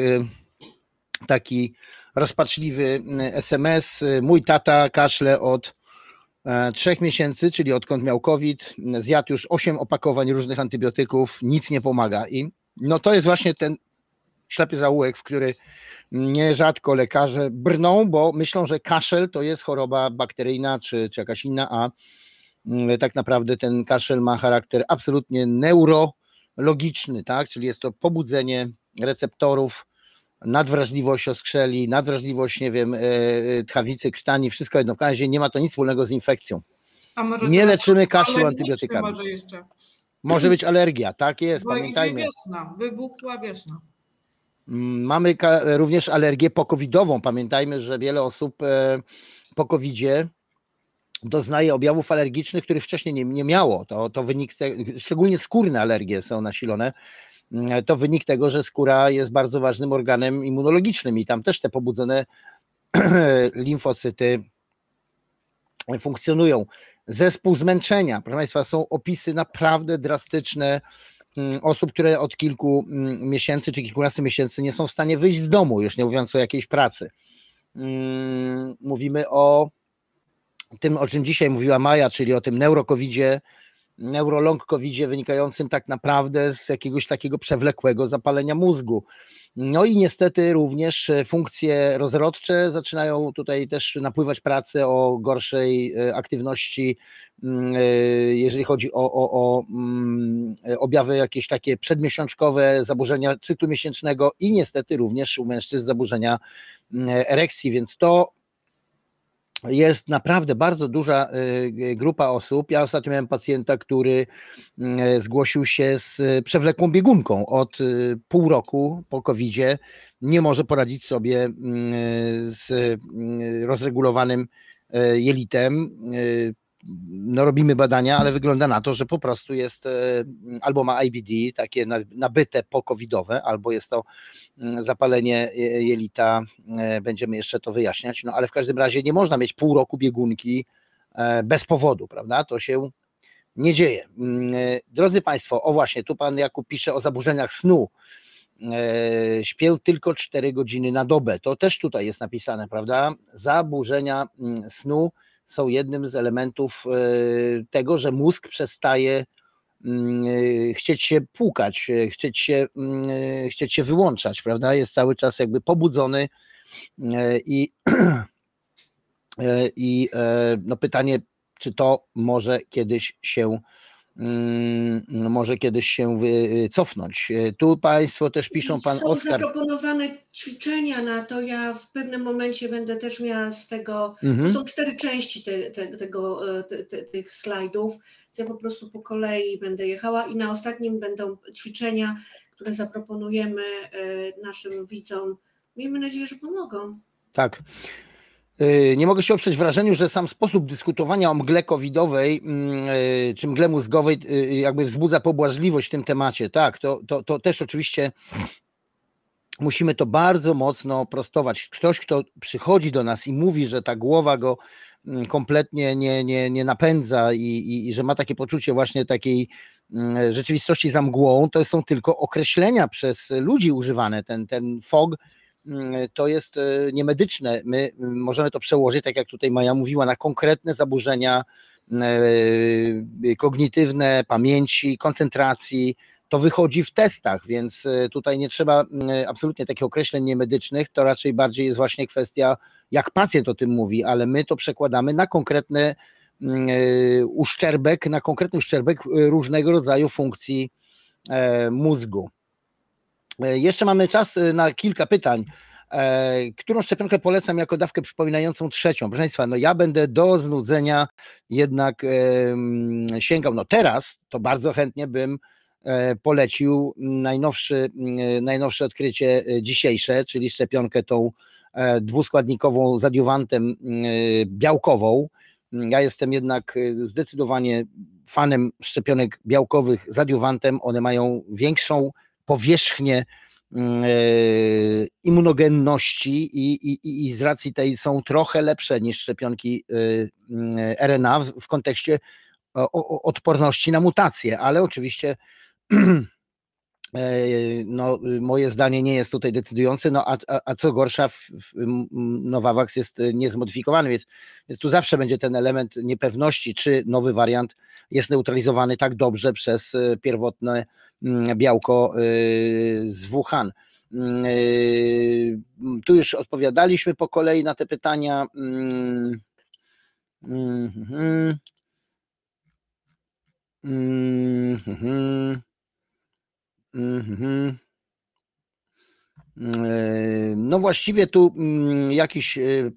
taki rozpaczliwy es em es. Mój tata kaszle od trzech miesięcy, czyli odkąd miał COVID, zjadł już osiem opakowań różnych antybiotyków, nic nie pomaga. I no to jest właśnie ten ślepy zaułek, w który nierzadko lekarze brną, bo myślą, że kaszel to jest choroba bakteryjna czy, czy jakaś inna, a tak naprawdę ten kaszel ma charakter absolutnie neurologiczny, tak? Czyli jest to pobudzenie receptorów, nadwrażliwość oskrzeli, nadwrażliwość, nie wiem, tchawicy, krtani, wszystko jedno. W każdym razie nie ma to nic wspólnego z infekcją. A może nie leczymy kaszlu alergiczny antybiotykami. Może, jeszcze? może być alergia, tak jest, Bo pamiętajmy. idzie wiosna, wybuchła wiosna. Mamy również alergię pokowidową. Pamiętajmy, że wiele osób po kowidzie doznaje objawów alergicznych, których wcześniej nie, nie miało. To, to wynik te, szczególnie skórne alergie są nasilone. To wynik tego, że skóra jest bardzo ważnym organem immunologicznym i tam też te pobudzone limfocyty funkcjonują. Zespół zmęczenia, proszę Państwa, są opisy naprawdę drastyczne osób, które od kilku miesięcy czy kilkunastu miesięcy nie są w stanie wyjść z domu, już nie mówiąc o jakiejś pracy. Mówimy o tym, o czym dzisiaj mówiła Maja, czyli o tym neurokowidzie, neurolong covidzie wynikającym tak naprawdę z jakiegoś takiego przewlekłego zapalenia mózgu. No i niestety również funkcje rozrodcze zaczynają tutaj też napływać prace o gorszej aktywności, jeżeli chodzi o, o, o objawy jakieś takie przedmiesiączkowe, zaburzenia cyklu miesięcznego i niestety również u mężczyzn zaburzenia erekcji, więc to jest naprawdę bardzo duża grupa osób. Ja ostatnio miałem pacjenta, który zgłosił się z przewlekłą biegunką od pół roku po kowidzie. Nie może poradzić sobie z rozregulowanym jelitem. No, robimy badania, ale wygląda na to, że po prostu jest albo ma I B D, takie nabyte pokowidowe, albo jest to zapalenie jelita, będziemy jeszcze to wyjaśniać, no ale w każdym razie nie można mieć pół roku biegunki bez powodu, prawda, to się nie dzieje. Drodzy Państwo, o właśnie, tu Pan Jakub pisze o zaburzeniach snu, śpię tylko cztery godziny na dobę, to też tutaj jest napisane, prawda, zaburzenia snu są jednym z elementów tego, że mózg przestaje chcieć się płukać, chcieć się, chcieć się wyłączać, prawda? Jest cały czas jakby pobudzony i, i no pytanie, czy to może kiedyś się może kiedyś się cofnąć. Tu Państwo też piszą, pan Są Oskar. zaproponowane ćwiczenia na to, ja w pewnym momencie będę też miała z tego, Mhm. bo są cztery części te, te, tego, te, te, tych slajdów, więc ja po prostu po kolei będę jechała i na ostatnim będą ćwiczenia, które zaproponujemy naszym widzom. Miejmy nadzieję, że pomogą. Tak. Nie mogę się oprzeć wrażeniu, że sam sposób dyskutowania o mgle covidowej czy mgle mózgowej jakby wzbudza pobłażliwość w tym temacie. Tak, to, to, to też oczywiście musimy to bardzo mocno prostować. Ktoś, kto przychodzi do nas i mówi, że ta głowa go kompletnie nie, nie, nie napędza i, i, i że ma takie poczucie właśnie takiej rzeczywistości za mgłą, to są tylko określenia przez ludzi używane. Ten, ten fog to jest niemedyczne. My możemy to przełożyć, tak jak tutaj Maja mówiła, na konkretne zaburzenia kognitywne, pamięci, koncentracji. To wychodzi w testach, więc tutaj nie trzeba absolutnie takich określeń niemedycznych, to raczej bardziej jest właśnie kwestia, jak pacjent o tym mówi, ale my to przekładamy na konkretny uszczerbek, na konkretny uszczerbek różnego rodzaju funkcji mózgu. Jeszcze mamy czas na kilka pytań. Którą szczepionkę polecam jako dawkę przypominającą trzecią? Proszę Państwa, no ja będę do znudzenia jednak sięgał. No teraz to bardzo chętnie bym polecił najnowszy, najnowsze odkrycie dzisiejsze, czyli szczepionkę tą dwuskładnikową z adiuwantem białkową. Ja jestem jednak zdecydowanie fanem szczepionek białkowych z adiuwantem. One mają większą powierzchnię immunogenności i, i, i z racji tej są trochę lepsze niż szczepionki R N A w, w kontekście odporności na mutacje, ale oczywiście no, moje zdanie nie jest tutaj decydujące, no a, a, a co gorsza w, w, Novavax jest niezmodyfikowany, więc, więc tu zawsze będzie ten element niepewności, czy nowy wariant jest neutralizowany tak dobrze przez pierwotne białko z Wuhan. Tu już odpowiadaliśmy po kolei na te pytania. No właściwie tu jakiś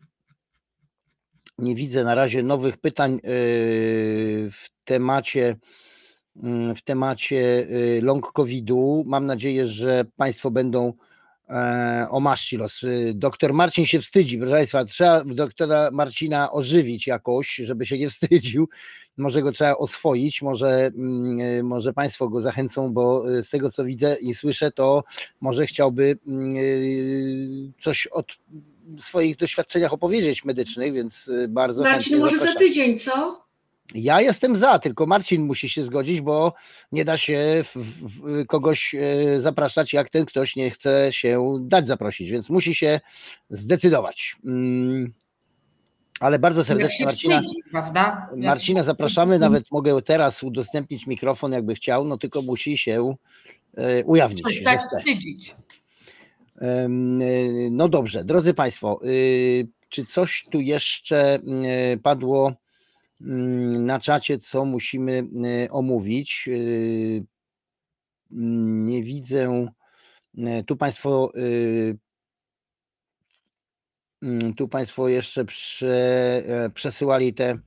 nie widzę na razie nowych pytań w temacie w temacie long covidu. Mam nadzieję, że Państwo będą omaszci los. Doktor Marcin się wstydzi, proszę Państwa, trzeba doktora Marcina ożywić jakoś, żeby się nie wstydził. Może go trzeba oswoić, może, może Państwo go zachęcą, bo z tego co widzę i słyszę, to może chciałby coś od swoich doświadczeniach opowiedzieć medycznych, więc bardzo Marcin, może zapraszam. Za tydzień, co? Ja jestem za, tylko Marcin musi się zgodzić, bo nie da się w, w, kogoś zapraszać, jak ten ktoś nie chce się dać zaprosić, więc musi się zdecydować. Ale bardzo serdecznie Marcina, wstydzi, prawda? Marcina zapraszamy, nawet mogę teraz udostępnić mikrofon, jakby chciał, no tylko musi się ujawnić. Tak wstydzić. No dobrze, drodzy Państwo, czy coś tu jeszcze padło na czacie, co musimy omówić? Nie widzę. Tu Państwo tu Państwo jeszcze prze, przesyłali te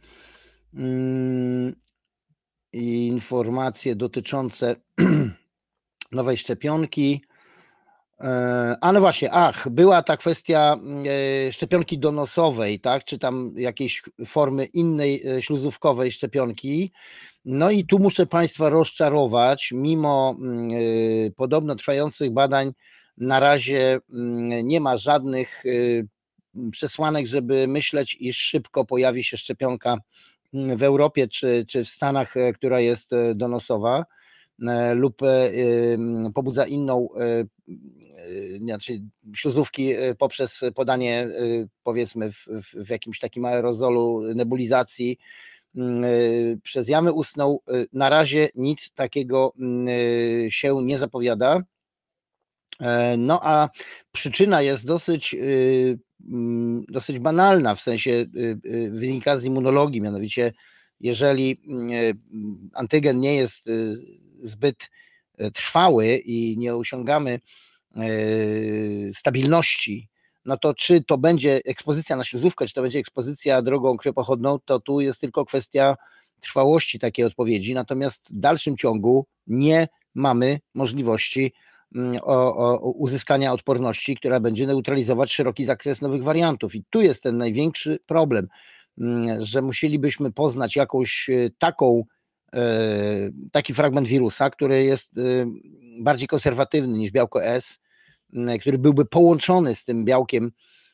informacje dotyczące nowej szczepionki. A no właśnie, ach, była ta kwestia szczepionki donosowej, tak, czy tam jakiejś formy innej śluzówkowej szczepionki. No i tu muszę Państwa rozczarować, mimo podobno trwających badań na razie nie ma żadnych przesłanek, żeby myśleć, iż szybko pojawi się szczepionka w Europie czy, czy w Stanach, która jest donosowa lub pobudza inną, znaczy śluzówki poprzez podanie, powiedzmy w, w jakimś takim aerozolu nebulizacji przez jamę ustną. Na razie nic takiego się nie zapowiada. No a przyczyna jest dosyć, dosyć banalna, w sensie wynika z immunologii, mianowicie jeżeli antygen nie jest zbyt trwały i nie osiągamy stabilności, no to czy to będzie ekspozycja na śluzówkę, czy to będzie ekspozycja drogą krwiopochodną, to tu jest tylko kwestia trwałości takiej odpowiedzi, natomiast w dalszym ciągu nie mamy możliwości o, o uzyskania odporności, która będzie neutralizować szeroki zakres nowych wariantów. I tu jest ten największy problem, że musielibyśmy poznać jakąś taką, taki fragment wirusa, który jest bardziej konserwatywny niż białko S, który byłby połączony z tym białkiem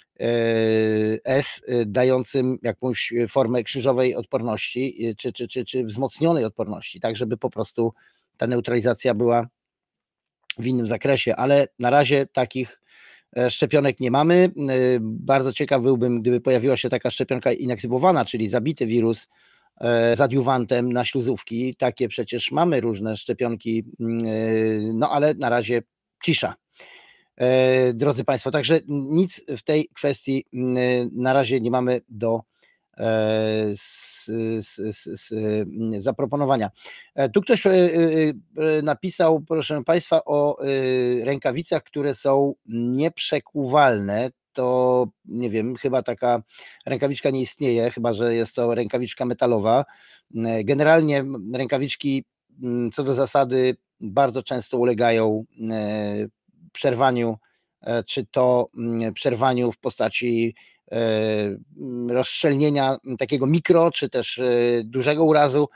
S, dającym jakąś formę krzyżowej odporności, czy, czy, czy, czy wzmocnionej odporności, tak żeby po prostu ta neutralizacja była w innym zakresie, ale na razie takich szczepionek nie mamy. Bardzo ciekaw byłbym, gdyby pojawiła się taka szczepionka inaktywowana, czyli zabity wirus z adiuwantem na śluzówki. Takie przecież mamy różne szczepionki, no ale na razie cisza. Drodzy Państwo, także nic w tej kwestii na razie nie mamy do z, z, z, z zaproponowania. Tu ktoś napisał, proszę Państwa, o rękawicach, które są nieprzekuwalne. To nie wiem, chyba taka rękawiczka nie istnieje, chyba że jest to rękawiczka metalowa. Generalnie rękawiczki co do zasady bardzo często ulegają przerwaniu, czy to przerwaniu w postaci rozszczelnienia takiego mikro, czy też dużego urazu.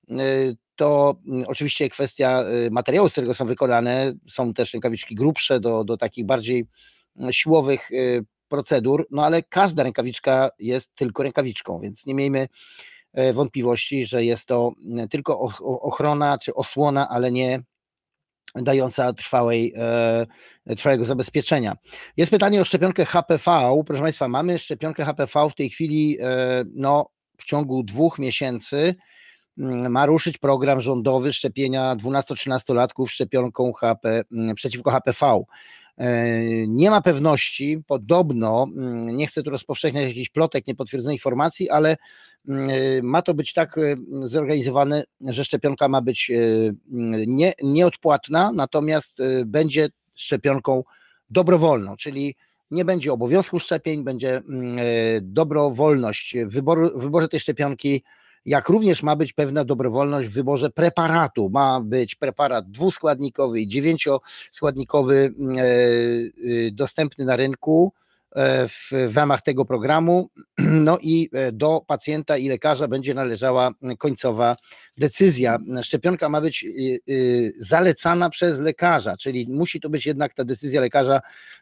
To oczywiście kwestia materiału, z którego są wykonane. Są też rękawiczki grubsze do, do takich bardziej siłowych procedur, no ale każda rękawiczka jest tylko rękawiczką, więc nie miejmy wątpliwości, że jest to tylko ochrona czy osłona, ale nie dająca trwałej, trwałego zabezpieczenia. Jest pytanie o szczepionkę H P V. Proszę Państwa, mamy szczepionkę H P V w tej chwili, no w ciągu dwóch miesięcy ma ruszyć program rządowy szczepienia dwunasto-trzynastolatków szczepionką H P, przeciwko H P V. Nie ma pewności, podobno, nie chcę tu rozpowszechniać jakichś plotek, niepotwierdzonych informacji, ale ma to być tak zorganizowane, że szczepionka ma być nie, nieodpłatna, natomiast będzie szczepionką dobrowolną, czyli nie będzie obowiązku szczepień, będzie dobrowolność w wyboru, w wyborze tej szczepionki, jak również ma być pewna dobrowolność w wyborze preparatu. Ma być preparat dwuskładnikowy i dziewięcioskładnikowy dostępny na rynku w, w ramach tego programu. No i do pacjenta i lekarza będzie należała końcowa decyzja. Szczepionka ma być zalecana przez lekarza, czyli musi to być jednak ta decyzja lekarza,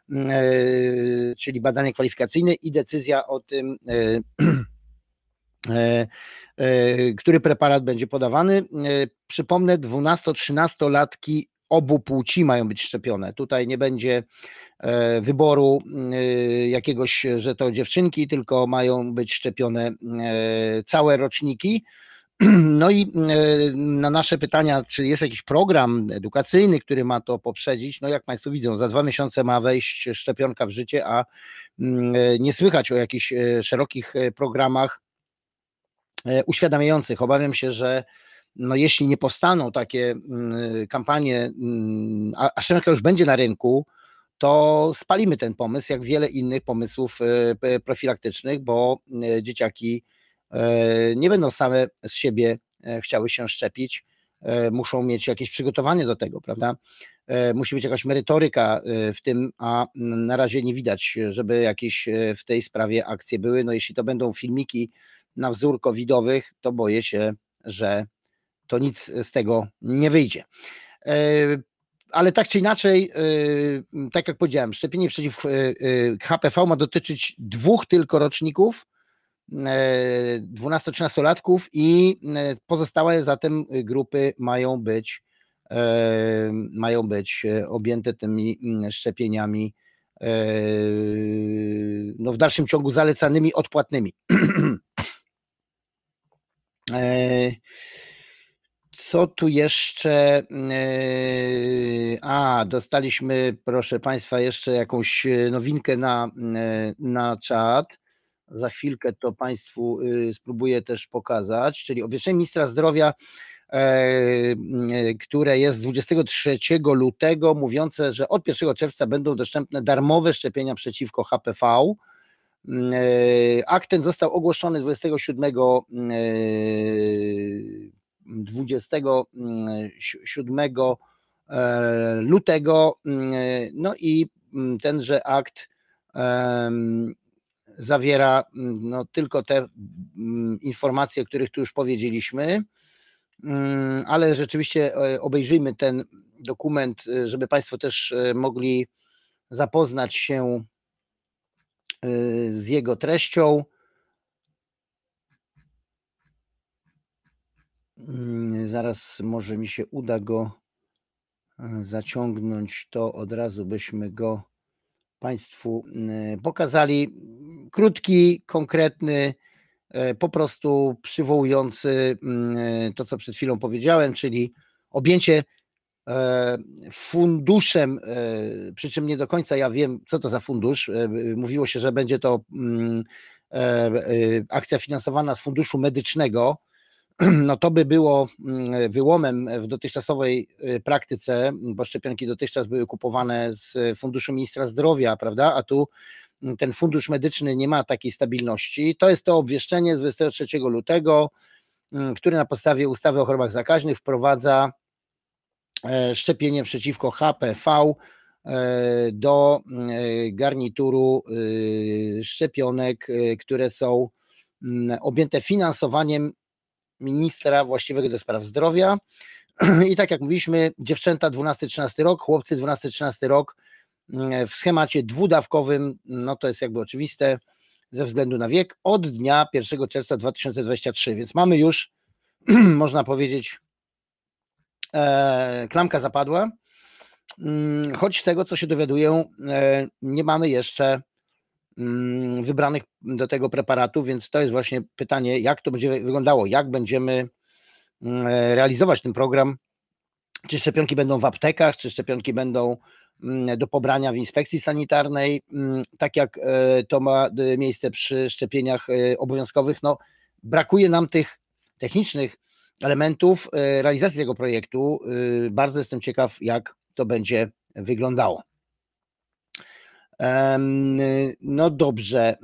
czyli badanie kwalifikacyjne i decyzja o tym, który preparat będzie podawany. Przypomnę, dwunasto-trzynastolatki obu płci mają być szczepione. Tutaj nie będzie wyboru jakiegoś, że to dziewczynki, tylko mają być szczepione całe roczniki. No i na nasze pytania, czy jest jakiś program edukacyjny, który ma to poprzedzić, no jak Państwo widzą, za dwa miesiące ma wejść szczepionka w życie, a nie słychać o jakichś szerokich programach uświadamiających. Obawiam się, że no jeśli nie powstaną takie kampanie, a, a szczepionka już będzie na rynku, to spalimy ten pomysł, jak wiele innych pomysłów profilaktycznych, bo dzieciaki nie będą same z siebie chciały się szczepić, muszą mieć jakieś przygotowanie do tego, prawda? Musi być jakaś merytoryka w tym, a na razie nie widać, żeby jakieś w tej sprawie akcje były. No jeśli to będą filmiki na wzór covidowych, to boję się, że to nic z tego nie wyjdzie. Ale tak czy inaczej, tak jak powiedziałem, szczepienie przeciw H P V ma dotyczyć dwóch tylko roczników, dwunasto-trzynastolatków i pozostałe zatem grupy mają być, mają być objęte tymi szczepieniami no w dalszym ciągu zalecanymi, odpłatnymi. Co tu jeszcze? A, dostaliśmy, proszę Państwa, jeszcze jakąś nowinkę na, na czat. za chwilkę to Państwu spróbuję też pokazać, czyli obwieszczenie ministra zdrowia, które jest z dwudziestego trzeciego lutego, mówiące, że od pierwszego czerwca będą dostępne darmowe szczepienia przeciwko H P V. Akt ten został ogłoszony dwudziestego siódmego lutego, no i tenże akt zawiera no, tylko te informacje, o których tu już powiedzieliśmy, ale rzeczywiście obejrzyjmy ten dokument, żeby Państwo też mogli zapoznać się z jego treścią. Zaraz może mi się uda go zaciągnąć, to od razu byśmy go Państwu pokazali. Krótki, konkretny, po prostu przywołujący to, co przed chwilą powiedziałem, czyli objęcie funduszem, przy czym nie do końca ja wiem, co to za fundusz. Mówiło się, że będzie to akcja finansowana z funduszu medycznego. No to by było wyłomem w dotychczasowej praktyce, bo szczepionki dotychczas były kupowane z funduszu ministra zdrowia, prawda, a tu ten fundusz medyczny nie ma takiej stabilności. To jest to obwieszczenie z dwudziestego trzeciego lutego, które na podstawie ustawy o chorobach zakaźnych wprowadza szczepienie przeciwko H P V do garnituru szczepionek, które są objęte finansowaniem ministra właściwego do spraw zdrowia. I tak jak mówiliśmy, dziewczęta dwunasty trzynasty rok, chłopcy dwunasty trzynasty rok w schemacie dwudawkowym, no to jest jakby oczywiste ze względu na wiek, od dnia pierwszego czerwca dwa tysiące dwudziestego trzeciego, więc mamy już, można powiedzieć, e, klamka zapadła, choć z tego, co się dowiaduję, e, nie mamy jeszcze wybranych do tego preparatów, więc to jest właśnie pytanie, jak to będzie wyglądało, jak będziemy realizować ten program, czy szczepionki będą w aptekach, czy szczepionki będą do pobrania w inspekcji sanitarnej, tak jak to ma miejsce przy szczepieniach obowiązkowych. No, brakuje nam tych technicznych elementów realizacji tego projektu. Bardzo jestem ciekaw, jak to będzie wyglądało. No dobrze,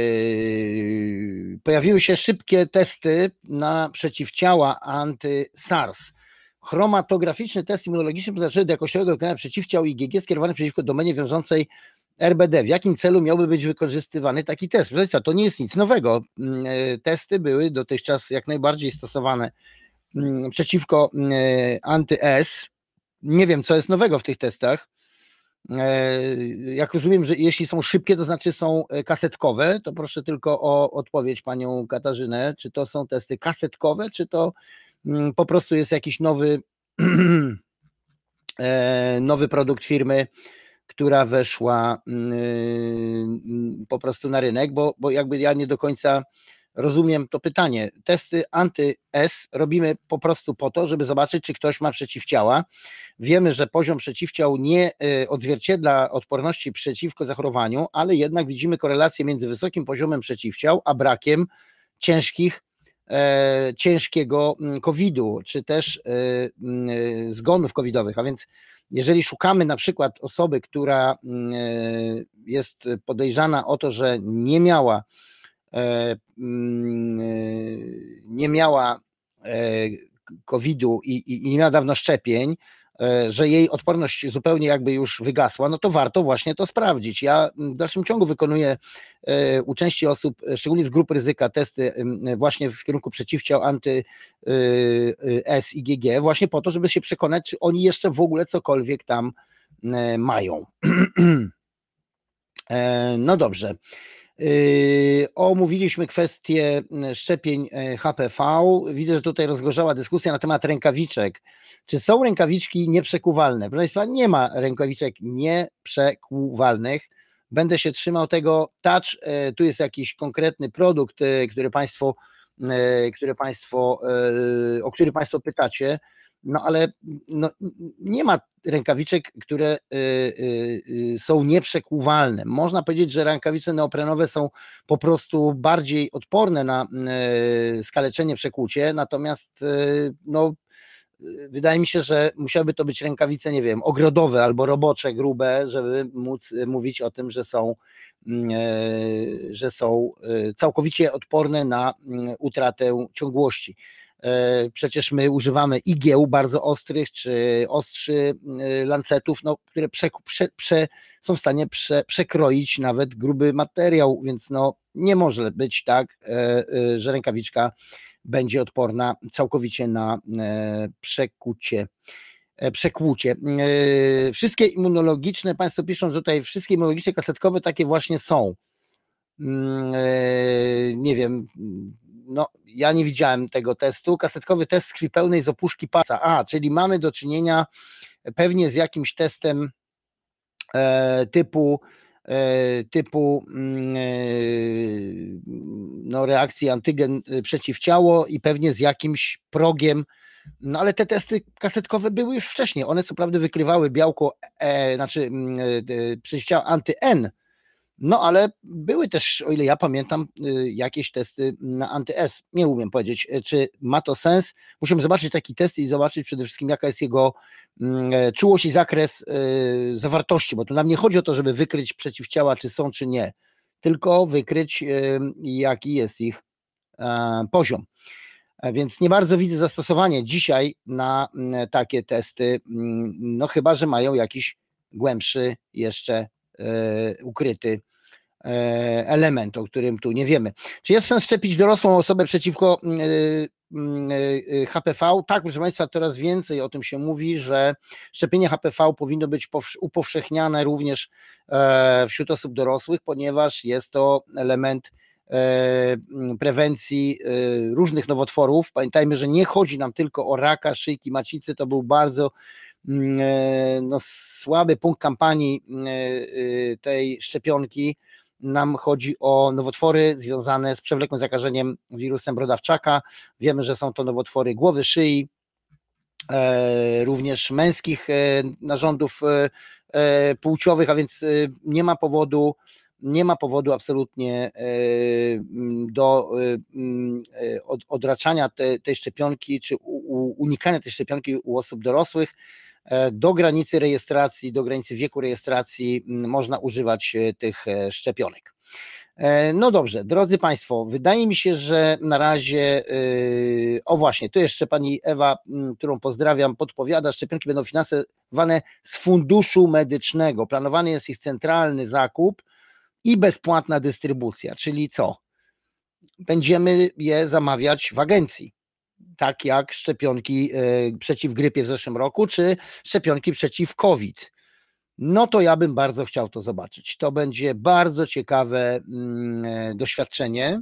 pojawiły się szybkie testy na przeciwciała anty-SARS. Chromatograficzny test immunologiczny przeznaczony do jakościowego wykonania przeciwciał I G G skierowany przeciwko domenie wiążącej R B D. W jakim celu miałby być wykorzystywany taki test? Proszę Państwa, to nie jest nic nowego. Testy były dotychczas jak najbardziej stosowane przeciwko anty-S. Nie wiem, co jest nowego w tych testach. Jak rozumiem, że jeśli są szybkie, to znaczy są kasetkowe, to proszę tylko o odpowiedź panią Katarzynę, czy to są testy kasetkowe, czy to po prostu jest jakiś nowy nowy produkt firmy, która weszła po prostu na rynek, bo, bo jakby ja nie do końca rozumiem to pytanie. Testy anty-S robimy po prostu po to, żeby zobaczyć, czy ktoś ma przeciwciała. Wiemy, że poziom przeciwciał nie odzwierciedla odporności przeciwko zachorowaniu, ale jednak widzimy korelację między wysokim poziomem przeciwciał, a brakiem ciężkich, e, ciężkiego kowida, czy też e, zgonów covidowych. A więc jeżeli szukamy na przykład osoby, która e, jest podejrzana o to, że nie miała nie miała kowida i, i nie miała dawno szczepień, że jej odporność zupełnie jakby już wygasła, no to warto właśnie to sprawdzić. Ja w dalszym ciągu wykonuję u części osób, szczególnie z grup ryzyka, testy właśnie w kierunku przeciwciał anty-S i G G, właśnie po to, żeby się przekonać, czy oni jeszcze w ogóle cokolwiek tam mają. No dobrze. Omówiliśmy kwestię szczepień H P V. Widzę, że tutaj rozgorzała dyskusja na temat rękawiczek. Czy są rękawiczki nieprzekuwalne? Proszę Państwa, nie ma rękawiczek nieprzekuwalnych. Będę się trzymał tego. Touch, tu jest jakiś konkretny produkt, który Państwo, który Państwo, o który Państwo pytacie. no ale no, nie ma rękawiczek, które y, y, y, są nieprzekłuwalne. Można powiedzieć, że rękawice neoprenowe są po prostu bardziej odporne na y, skaleczenie, przekłucie, natomiast y, no, wydaje mi się, że musiałyby to być rękawice, nie wiem, ogrodowe albo robocze, grube, żeby móc mówić o tym, że są, że są całkowicie odporne na utratę ciągłości. Przecież my używamy igieł bardzo ostrych, czy ostrzy lancetów, no, które prze, prze, prze, są w stanie prze, przekroić nawet gruby materiał, więc no, nie może być tak, że rękawiczka będzie odporna całkowicie na przekucie, przekłucie. Wszystkie immunologiczne, Państwo piszą tutaj, wszystkie immunologiczne kasetkowe takie właśnie są. Nie wiem, no ja nie widziałem tego testu. Kasetkowy test z krwi pełnej z opuszki pasa. A, czyli mamy do czynienia pewnie z jakimś testem typu typu no, reakcji antygen przeciwciało i pewnie z jakimś progiem, no ale te testy kasetkowe były już wcześniej, one co prawda wykrywały białko, e, znaczy e, przeciwciało anty-N, no ale były też, o ile ja pamiętam, jakieś testy na anty-S. Nie umiem powiedzieć, czy ma to sens. Musimy zobaczyć taki test i zobaczyć przede wszystkim, jaka jest jego czułość i zakres zawartości, bo tu nam nie chodzi o to, żeby wykryć przeciwciała, czy są, czy nie, tylko wykryć, jaki jest ich poziom. Więc nie bardzo widzę zastosowanie dzisiaj na takie testy, no chyba że mają jakiś głębszy jeszcze ukryty element, o którym tu nie wiemy. Czy jest sens szczepić dorosłą osobę przeciwko H P V? Tak, proszę Państwa, coraz więcej o tym się mówi, że szczepienie H P V powinno być upowszechniane również wśród osób dorosłych, ponieważ jest to element prewencji różnych nowotworów. Pamiętajmy, że nie chodzi nam tylko o raka szyjki macicy, to był bardzo no, słaby punkt kampanii tej szczepionki. Nam chodzi o nowotwory związane z przewlekłym zakażeniem wirusem brodawczaka. Wiemy, że są to nowotwory głowy, szyi, również męskich narządów płciowych, a więc nie ma powodu, nie ma powodu absolutnie do odraczania tej szczepionki, czy unikania tej szczepionki u osób dorosłych. Do granicy rejestracji, do granicy wieku rejestracji można używać tych szczepionek. No dobrze, drodzy Państwo, wydaje mi się, że na razie, o właśnie, tu jeszcze pani Ewa, którą pozdrawiam, podpowiada, szczepionki będą finansowane z funduszu medycznego, planowany jest ich centralny zakup i bezpłatna dystrybucja, czyli co? Będziemy je zamawiać w agencji. Tak jak szczepionki przeciw grypie w zeszłym roku, czy szczepionki przeciw COVID. No to ja bym bardzo chciał to zobaczyć. To będzie bardzo ciekawe doświadczenie.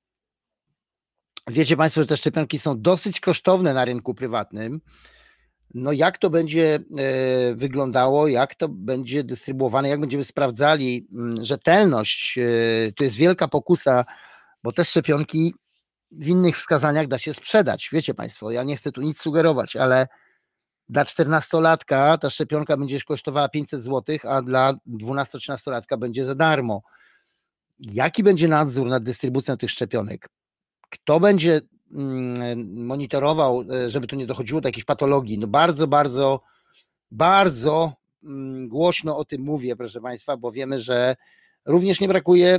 Wiecie Państwo, że te szczepionki są dosyć kosztowne na rynku prywatnym. No jak to będzie wyglądało, jak to będzie dystrybuowane, jak będziemy sprawdzali rzetelność. To jest wielka pokusa, bo te szczepionki w innych wskazaniach da się sprzedać. Wiecie Państwo, ja nie chcę tu nic sugerować, ale dla czternastolatka ta szczepionka będzie kosztowała pięćset złotych, a dla dwunasto-trzynastolatka będzie za darmo. Jaki będzie nadzór nad dystrybucją tych szczepionek? Kto będzie monitorował, żeby tu nie dochodziło do jakiejś patologii? No bardzo, bardzo, bardzo głośno o tym mówię, proszę Państwa, bo wiemy, że również nie brakuje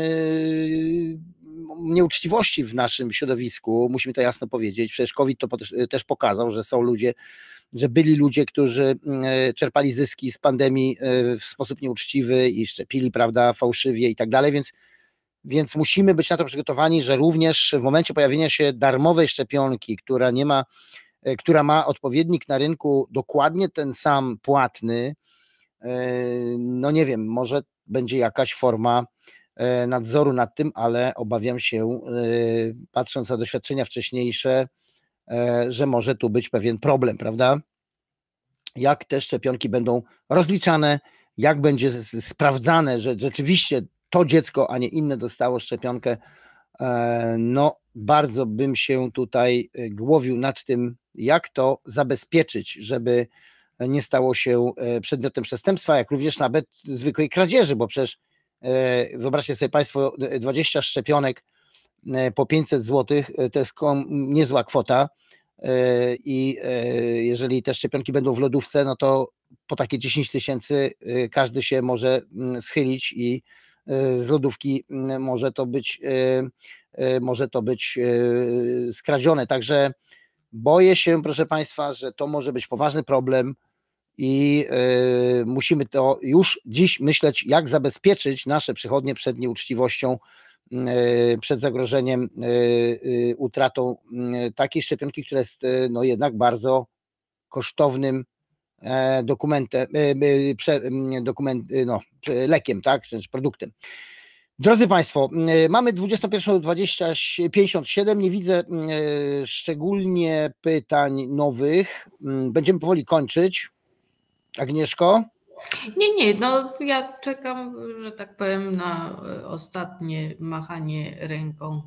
nieuczciwości w naszym środowisku, musimy to jasno powiedzieć. Przecież COVID to też pokazał, że są ludzie, że byli ludzie, którzy czerpali zyski z pandemii w sposób nieuczciwy i szczepili, prawda, fałszywie i tak dalej, więc, więc musimy być na to przygotowani, że również w momencie pojawienia się darmowej szczepionki, która nie ma, która ma odpowiednik na rynku dokładnie ten sam płatny, no nie wiem, może będzie jakaś forma nadzoru nad tym, ale obawiam się, patrząc na doświadczenia wcześniejsze, że może tu być pewien problem, prawda? Jak te szczepionki będą rozliczane, jak będzie sprawdzane, że rzeczywiście to dziecko, a nie inne dostało szczepionkę, no bardzo bym się tutaj głowił nad tym, jak to zabezpieczyć, żeby nie stało się przedmiotem przestępstwa, jak również nawet zwykłej kradzieży, bo przecież wyobraźcie sobie Państwo, dwadzieścia szczepionek po pięćset złotych to jest niezła kwota i jeżeli te szczepionki będą w lodówce, no to po takie dziesięć tysięcy każdy się może schylić i z lodówki może to być może to być skradzione, także boję się, proszę Państwa, że to może być poważny problem i musimy to już dziś myśleć, jak zabezpieczyć nasze przychodnie przed nieuczciwością, przed zagrożeniem utratą takiej szczepionki, która jest no jednak bardzo kosztownym dokumentem, dokument, no, lekiem, tak, czy produktem. Drodzy Państwo, mamy dwudziestą pierwszą dwadzieścia pięćdziesiąt siedem, nie widzę szczególnie pytań nowych, będziemy powoli kończyć. Agnieszko? Nie, nie, no ja czekam, że tak powiem, na ostatnie machanie ręką.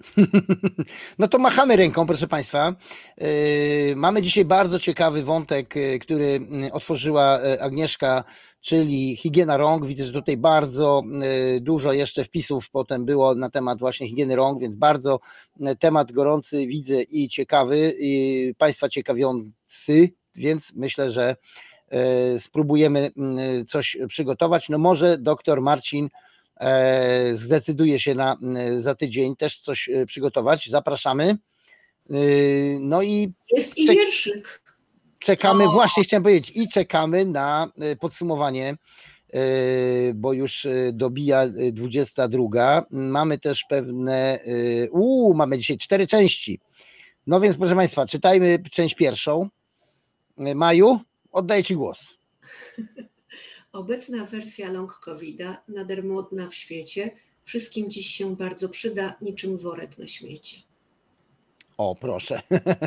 No to machamy ręką, proszę Państwa. Mamy dzisiaj bardzo ciekawy wątek, który otworzyła Agnieszka, czyli higiena rąk. Widzę, że tutaj bardzo dużo jeszcze wpisów potem było na temat właśnie higieny rąk, więc bardzo temat gorący widzę i ciekawy, i Państwa ciekawiący, więc myślę, że spróbujemy coś przygotować. No może doktor Marcin zdecyduje się na za tydzień też coś przygotować. Zapraszamy. No i jest i wierszyk. Czekamy, o. właśnie chciałem powiedzieć, i czekamy na podsumowanie, bo już dobija dwudziesta druga. Mamy też pewne, uuu, mamy dzisiaj cztery części. No więc proszę Państwa, czytajmy część pierwszą. Maju, oddaję Ci głos. Obecna wersja long kowida, nader modna w świecie, wszystkim dziś się bardzo przyda, niczym worek na śmieci. O, proszę.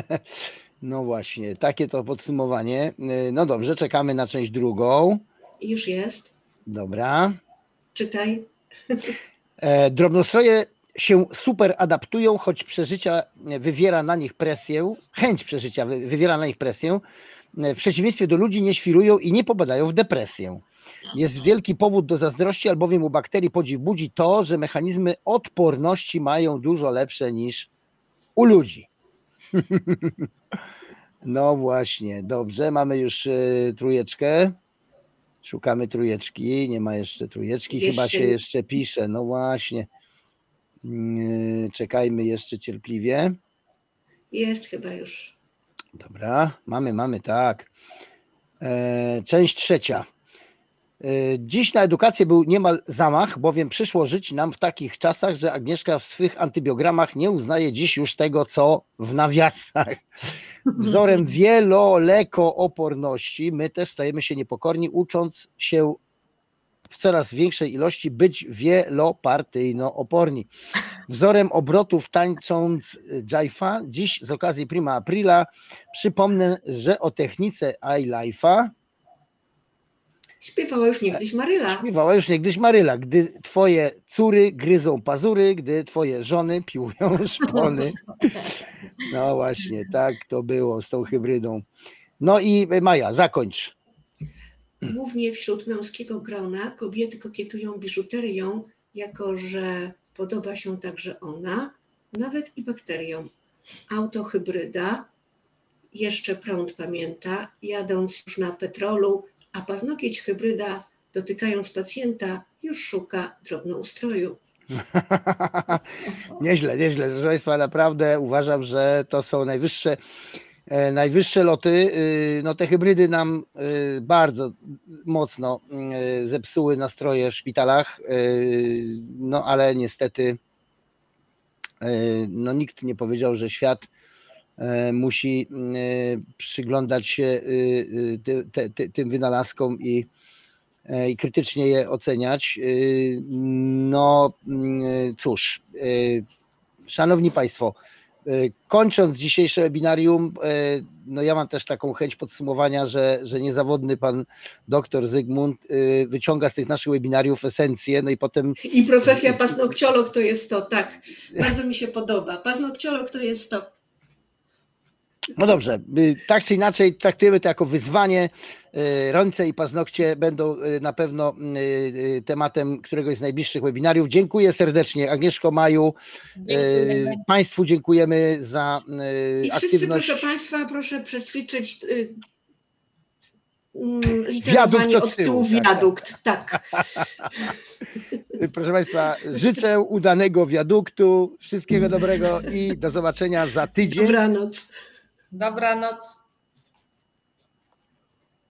No właśnie, takie to podsumowanie. No dobrze, czekamy na część drugą. Już jest. Dobra. Czytaj. Drobnostroje się super adaptują, choć przeżycia wywiera na nich presję, chęć przeżycia wywiera na nich presję. W przeciwieństwie do ludzi nie świrują i nie popadają w depresję. Jest wielki powód do zazdrości, albowiem u bakterii podziw budzi to, że mechanizmy odporności mają dużo lepsze niż u ludzi. No właśnie, dobrze, mamy już trójeczkę. Szukamy trójeczki, nie ma jeszcze trójeczki, jeszcze. Chyba się jeszcze pisze, no właśnie. Czekajmy jeszcze cierpliwie. Jest chyba już. Dobra, mamy, mamy, tak. E, część trzecia. E, dziś na edukację był niemal zamach, bowiem przyszło żyć nam w takich czasach, że Agnieszka w swych antybiogramach nie uznaje dziś już tego, co w nawiasach. Wzorem wielolekooporności my też stajemy się niepokorni, ucząc się w coraz większej ilości być wielopartyjno oporni. Wzorem obrotów tańcząc dżajfa, dziś z okazji Prima Aprila przypomnę, że o technice iLife'a śpiewała już niegdyś Maryla. Śpiewała już niegdyś Maryla. Gdy twoje córy gryzą pazury, gdy twoje żony piłują szpony. No właśnie, tak to było z tą hybrydą. No i Maja, zakończ. Głównie wśród męskiego grona kobiety kokietują biżuterią, jako że podoba się także ona, nawet i bakteriom. Autohybryda, jeszcze prąd pamięta, jadąc już na petrolu, a paznokieć hybryda, dotykając pacjenta, już szuka drobnoustroju. Nieźle, nieźle. Proszę Państwa, naprawdę uważam, że to są najwyższe Najwyższe loty. No te hybrydy nam bardzo mocno zepsuły nastroje w szpitalach, no ale niestety no nikt nie powiedział, że świat musi przyglądać się te, te, tym wynalazkom i, i krytycznie je oceniać. No cóż, szanowni Państwo, kończąc dzisiejsze webinarium, no ja mam też taką chęć podsumowania, że, że niezawodny pan doktor Zygmunt wyciąga z tych naszych webinariów esencję, no i potem... I profesja paznokciolog to jest to, tak, bardzo mi się podoba. Paznokciolog to jest to. No dobrze, y, tak czy inaczej traktujemy to jako wyzwanie. Y, Ręce i paznokcie będą y, na pewno y, y, tematem któregoś z najbliższych webinariów. Dziękuję serdecznie, Agnieszko, Maju. Dziękujemy. Y, Państwu dziękujemy za y, I wszyscy, aktywność. proszę Państwa, proszę przećwiczyć y, mm, literowanie Wiadukt od od tyłu, tyłu, tak, wiadukt, tak. Proszę Państwa, życzę udanego wiaduktu, wszystkiego dobrego i do zobaczenia za tydzień. Dobranoc. Dobranoc.